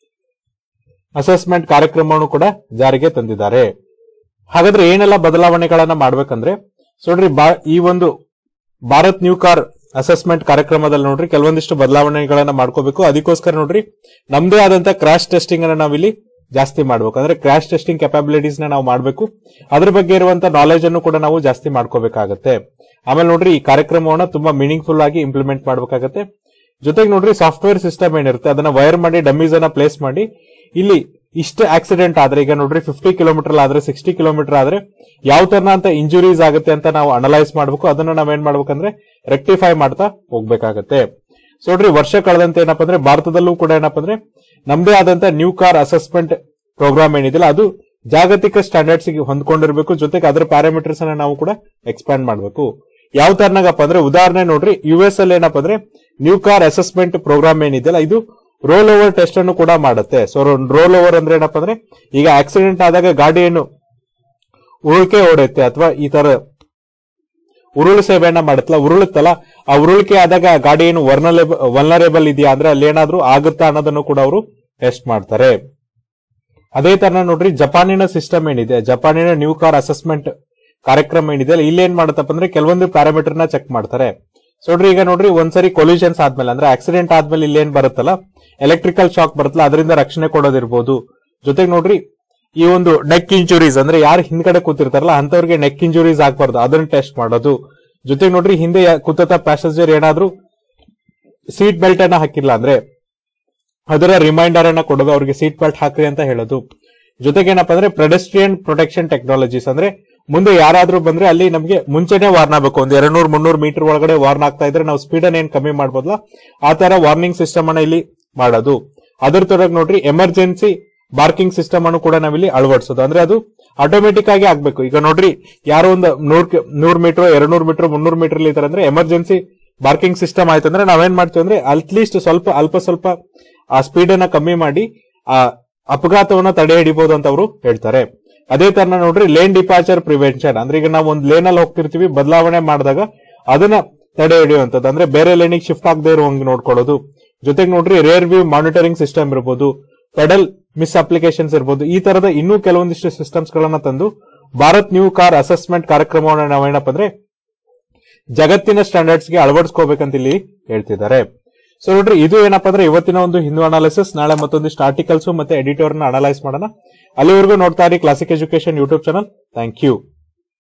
assessment ಕಾರ್ಯಕ್ರಮವನ್ನು ಕೂಡ ಜಾರಿಗೆ ತಂದಿದ್ದಾರೆ. ಹಾಗಾದ್ರೆ ಏನೆಲ್ಲ ಬದಲಾವಣೆಗಳನ್ನ ಮಾಡ್ಬೇಕಂದ್ರೆ ನೋಡ್ರಿ ಈ ಒಂದು ಭಾರತ್ ನ್ಯೂ ಕಾರ್ ಅಸೆಸ್ಮೆಂಟ್ ಕಾರ್ಯಕ್ರಮದಲ್ಲಿ ನೋಡ್ರಿ ಕೆಲವೊಂದಿಷ್ಟು ಬದಲಾವಣೆಗಳನ್ನ ಮಾಡ್ಕೋಬೇಕು. ಅದಕ್ಕೋಸ್ಕರ ನೋಡ್ರಿ ನಮ್ದೇ ಆದಂತ ಕ್ರಾಶ್ ಟೆಸ್ಟಿಂಗ್ ಅನ್ನ ನಾವಿಲ್ಲಿ ಜಾಸ್ತಿ ಮಾಡ್ಬೇಕು. ಅಂದ್ರೆ ಕ್ರಾಶ್ ಟೆಸ್ಟಿಂಗ್ ಕೆಪಾಬಿಲಿಟೀಸ್ ನ ನಾವು ಮಾಡಬೇಕು. ಅದ್ರ ಬಗ್ಗೆ ಇರುವಂತ ನಾಲೆಜ್ ಅನ್ನು ಕೂಡ ನಾವು ಜಾಸ್ತಿ ಮಾಡ್ಕೋಬೇಕಾಗತ್ತೆ. ಆಮೇಲೆ ನೋಡ್ರಿ ಈ ಕಾರ್ಯಕ್ರಮವನ್ನ ತುಂಬಾ ಮೀನಿಂಗ್ಫುಲ್ ಆಗಿ ಇಂಪ್ಲಿಮೆಂಟ್ ಮಾಡ್ಬೇಕಾಗತ್ತೆ. ಜೊತೆಗೆ ನೋಡ್ರಿ ಸಾಫ್ಟ್ವೇರ್ ಸಿಸ್ಟಮ್ ಏನಿರುತ್ತೆ ಅದನ್ನ ವೈರ್ ಮಾಡಿ ಡಮ್ಮೀಸ್ ಅನ್ನ ಪ್ಲೇಸ್ ಮಾಡಿ ಇಲ್ಲಿ ಇಷ್ಟು ಆಕ್ಸಿಡೆಂಟ್ ಆದ್ರೆ ಈಗ ನೋಡ್ರಿ ಫಿಫ್ಟಿ ಕಿಲೋಮೀಟರ್ ಆದ್ರೆ ಸಿಕ್ಸ್ಟಿ ಕಿಲೋಮೀಟರ್ ಆದ್ರೆ ಯಾವ ತರ ಅಂತ ಇಂಜುರೀಸ್ ಆಗುತ್ತೆ ಅಂತ ನಾವು ಅನಲೈಸ್ ಮಾಡ್ಬೇಕು. ಅದನ್ನ ನಾವೇನ್ ಮಾಡ್ಬೇಕಂದ್ರೆ ರೆಕ್ಟಿಫೈ ಮಾಡ್ತಾ ಹೋಗ್ಬೇಕಾಗತ್ತೆ. ಸೊ ನೋಡ್ರಿ ವರ್ಷ ಕಳೆದಂತೆ ಏನಪ್ಪಾ ಅಂದ್ರೆ ಭಾರತದಲ್ಲೂ ಕೂಡ ಏನಪ್ಪಾ ಅಂದ್ರೆ ನಮ್ದೇ ಆದಂತ ನ್ಯೂ ಕಾರ್ ಅಸೆಸ್ಮೆಂಟ್ ಪ್ರೋಗ್ರಾಮ್ ಏನಿದಿಲ್ಲ ಅದು ಜಾಗತಿಕ ಸ್ಟ್ಯಾಂಡರ್ಡ್ಸ್ ಗೆ ಹೊಂದ್ಕೊಂಡಿರ್ಬೇಕು. ಜೊತೆಗೆ ಅದರ ಪ್ಯಾರಾಮೀಟರ್ಸ್ ಅನ್ನ ನಾವು ಕೂಡ ಎಕ್ಸ್ಪ್ಯಾಂಡ್ ಮಾಡಬೇಕು. ಯಾವ ತರನಾಗಪ್ಪ ಅಂದ್ರೆ ಉದಾಹರಣೆ ನೋಡ್ರಿ ಯು ಎಸ್ ಅಲ್ಲಿ ಏನಪ್ಪಾ ಅಂದ್ರೆ ನ್ಯೂ ಕಾರ್ ಅಸೆಸ್ಮೆಂಟ್ ಪ್ರೋಗ್ರಾಮ್ ಏನಿದೆಯಲ್ಲ ಇದು ರೋಲ್ ಓವರ್ ಟೆಸ್ಟ್ ಅನ್ನು ಕೂಡ ಮಾಡುತ್ತೆ. ಸೊ ರೋಲ್ ಓವರ್ ಅಂದ್ರೆ ಏನಪ್ಪಾ ಅಂದ್ರೆ ಈಗ ಆಕ್ಸಿಡೆಂಟ್ ಆದಾಗ ಗಾಡಿ ಏನು ಉರುಳಿಕೆ ಹೊಡೆಯುತ್ತೆ ಅಥವಾ ಈ ತರ ಉರುಳು ಸೇವೆಯನ್ನ ಮಾಡುತ್ತಲ್ಲ ಉರುಳುತ್ತಲ್ಲ ಆ ಉರುಳಿಕೆ ಆದಾಗ ಗಾಡಿ ಏನು ವರ್ನಲೇಬಲ್ ವಲ್ನರೇಬಲ್ ಇದೆಯಾ ಅಂದ್ರೆ ಅಲ್ಲಿ ಏನಾದ್ರೂ ಆಗುತ್ತಾ ಅನ್ನೋದನ್ನು ಕೂಡ ಅವರು ಟೆಸ್ಟ್ ಮಾಡ್ತಾರೆ. ಅದೇ ತರ ನೋಡ್ರಿ ಜಪಾನಿನ ಸಿಸ್ಟಮ್ ಏನಿದೆ ಜಪಾನಿನ ನ್ಯೂ ಕಾರ್ ಅಸೆಸ್ಮೆಂಟ್ ಕಾರ್ಯಕ್ರಮ ಏನಿದೆ ಇಲ್ಲಿ ಏನ್ ಮಾಡುತ್ತಪ್ಪ ಅಂದ್ರೆ ಕೆಲವೊಂದು ಪ್ಯಾರಾಮೀಟರ್ ನ ಚೆಕ್ ಮಾಡ್ತಾರೆ. ಸೊ ನೋಡ್ರಿ ಈಗ ನೋಡ್ರಿ ಒಂದ್ಸರಿ ಕೊಲ್ಯೂಷನ್ಸ್ ಆದ್ಮೇಲೆ ಅಂದ್ರೆ ಆಕ್ಸಿಡೆಂಟ್ ಆದ್ಮೇಲೆ ಇಲ್ಲಿ ಏನ್ ಬರುತ್ತಲ್ಲ ಎಲೆಕ್ಟ್ರಿಕಲ್ ಶಾಕ್ ಬರುತ್ತಲ್ಲ ಅದರಿಂದ ರಕ್ಷಣೆ ಕೊಡೋದಿರ್ಬೋದು. ಜೊತೆಗೆ ನೋಡ್ರಿ ಈ ಒಂದು ನೆಕ್ ಇಂಜುರೀಸ್ ಅಂದ್ರೆ ಯಾರು ಹಿಂದ್ಗಡೆ ಕೂತಿರ್ತಾರಲ್ಲ ಅಂತವ್ರಿಗೆ ನೆಕ್ ಇಂಜುರೀಸ್ ಆಗ್ಬಾರ್ದು ಅದನ್ನ ಟೆಸ್ಟ್ ಮಾಡೋದು. ಜೊತೆಗೆ ನೋಡ್ರಿ ಹಿಂದೆ ಕೂತ ಪ್ಯಾಸೆಂಜರ್ ಏನಾದ್ರೂ ಸೀಟ್ ಬೆಲ್ಟ್ ಅನ್ನ ಹಾಕಿಲ್ಲ ಅಂದ್ರೆ ಅದರ ರಿಮೈಂಡರ್ ಅನ್ನ ಕೊಡೋದು, ಅವ್ರಿಗೆ ಸೀಟ್ ಬೆಲ್ಟ್ ಹಾಕ್ರಿ ಅಂತ ಹೇಳೋದು. ಜೊತೆಗೆ ಏನಪ್ಪಾ ಅಂದ್ರೆ ಪೆಡೆಸ್ಟ್ರಿಯನ್ ಪ್ರೊಟೆಕ್ಷನ್ ಟೆಕ್ನಾಲಜೀಸ್ ಅಂದ್ರೆ ಮುಂದೆ ಯಾರಾದ್ರೂ ಬಂದ್ರೆ ಅಲ್ಲಿ ನಮಗೆ ಮುಂಚೆನೆ ವಾರ್ನ್ ಆಗಬೇಕು. ಒಂದು ಎರಡ್ ನೂರ್ ಮುನ್ನೂರು ಮೀಟರ್ ಒಳಗಡೆ ವಾರ್ನ್ ಆಗ್ತಾ ಇದ್ರೆ ನಾವು ಸ್ಪೀಡ್ ಅನ್ನ ಏನ್ ಕಮ್ಮಿ ಮಾಡಬಹುದಲ್ಲ ಆ ತರ ವಾರ್ನಿಂಗ್ ಸಿಸ್ಟಮ್ ಅನ್ನ ಇಲ್ಲಿ ಮಾಡೋದು. ಅದ್ರ ತೊಡಗ್ ನೋಡ್ರಿ ಎಮರ್ಜೆನ್ಸಿ ಬಾರ್ಕಿಂಗ್ ಸಿಸ್ಟಮ್ ಅನ್ನು ಕೂಡ ನಾವಿಲ್ಲಿ ಅಳವಡಿಸೋದು. ಅಂದ್ರೆ ಅದು ಆಟೋಮೆಟಿಕ್ ಆಗಿ ಆಗ್ಬೇಕು. ಈಗ ನೋಡ್ರಿ ಯಾರೋ ಒಂದು ನೂರ್ ನೂರ್ ಮೀಟರ್ ಎರಡ್ ನೂರ್ ಮೀಟರ್ ಮುನ್ನೂರು ಮೀಟರ್ ಇದ್ದಾರೆ ಅಂದ್ರೆ ಎಮರ್ಜೆನ್ಸಿ ಬಾರ್ಕಿಂಗ್ ಸಿಸ್ಟಮ್ ಆಯ್ತು ಅಂದ್ರೆ ನಾವೇನ್ ಮಾಡ್ತೀವಿ ಅಂದ್ರೆ ಅಟ್ಲೀಸ್ಟ್ ಸ್ವಲ್ಪ ಅಲ್ಪ ಸ್ವಲ್ಪ ಆ ಸ್ಪೀಡ್ ಅನ್ನ ಕಮ್ಮಿ ಮಾಡಿ ಆ ಅಪಘಾತವನ್ನ ತಡೆ ಹಿಡಿಬಹುದು ಅಂತ ಅವರು ಹೇಳ್ತಾರೆ. ಅದೇ ತರ ನೋಡ್ರಿ ಲೇನ್ ಡಿಪಾರ್ಚರ್ ಪ್ರಿವೆನ್ಷನ್ ಅಂದ್ರೆ ಈಗ ನಾವು ಒಂದು ಲೇನ್ ಅಲ್ಲಿ ಹೋಗ್ತಿರ್ತೀವಿ ಬದಲಾವಣೆ ಮಾಡಿದಾಗ ಅದನ್ನ ತಡೆ ಹಿಡಿಯುವಂತದ್ದು ಅಂದ್ರೆ ಬೇರೆ ಲೇನಿಗೆ ಶಿಫ್ಟ್ ಆಗದೆ ಇರುವಂಗೆ ನೋಡ್ಕೊಳ್ಳೋದು. ಜೊತೆಗೆ ನೋಡ್ರಿ ರೇರ್ ವ್ಯೂ ಮಾನಿಟರಿಂಗ್ ಸಿಸ್ಟಮ್ ಇರಬಹುದು, ಪೆಡಲ್ ಮಿಸ್ ಅಪ್ಲಿಕೇಶನ್ಸ್ ಇರಬಹುದು. ಈ ತರದ ಇನ್ನೂ ಕೆಲವೊಂದಿಷ್ಟು ಸಿಸ್ಟಮ್ಸ್ ಗಳನ್ನ ತಂದು ಭಾರತ್ ನ್ಯೂ ಕಾರ್ ಅಸೆಸ್ಮೆಂಟ್ ಕಾರ್ಯಕ್ರಮವನ್ನು ನಾವೇನಪ್ಪ ಅಂದ್ರೆ ಜಗತ್ತಿನ ಸ್ಟ್ಯಾಂಡರ್ಡ್ಸ್ ಗೆ ಅಳವಡಿಸ್ಕೋಬೇಕಂತ ಇಲ್ಲಿ ಹೇಳ್ತಿದ್ದಾರೆ. ಸೊ ನೋಡ್ರಿ ಇದು ಏನಪ್ಪಾ ಅಂದ್ರೆ ಇವತ್ತಿನ ಒಂದು ಹಿಂದೂ ಅನಾಲಿಸಿಸ್. ನಾಳೆ ಮತ್ತೊಂದಿಷ್ಟು ಆರ್ಟಿಕಲ್ಸ್ ಮತ್ತೆ ಎಡಿಟೋರ್ ನ ಅನಲೈಸ್ ಮಾಡೋಣ. ಅಲ್ಲಿವರೆಗೂ ನೋಡ್ತಾ ಇರಿ Classic Education YouTube channel. Thank you.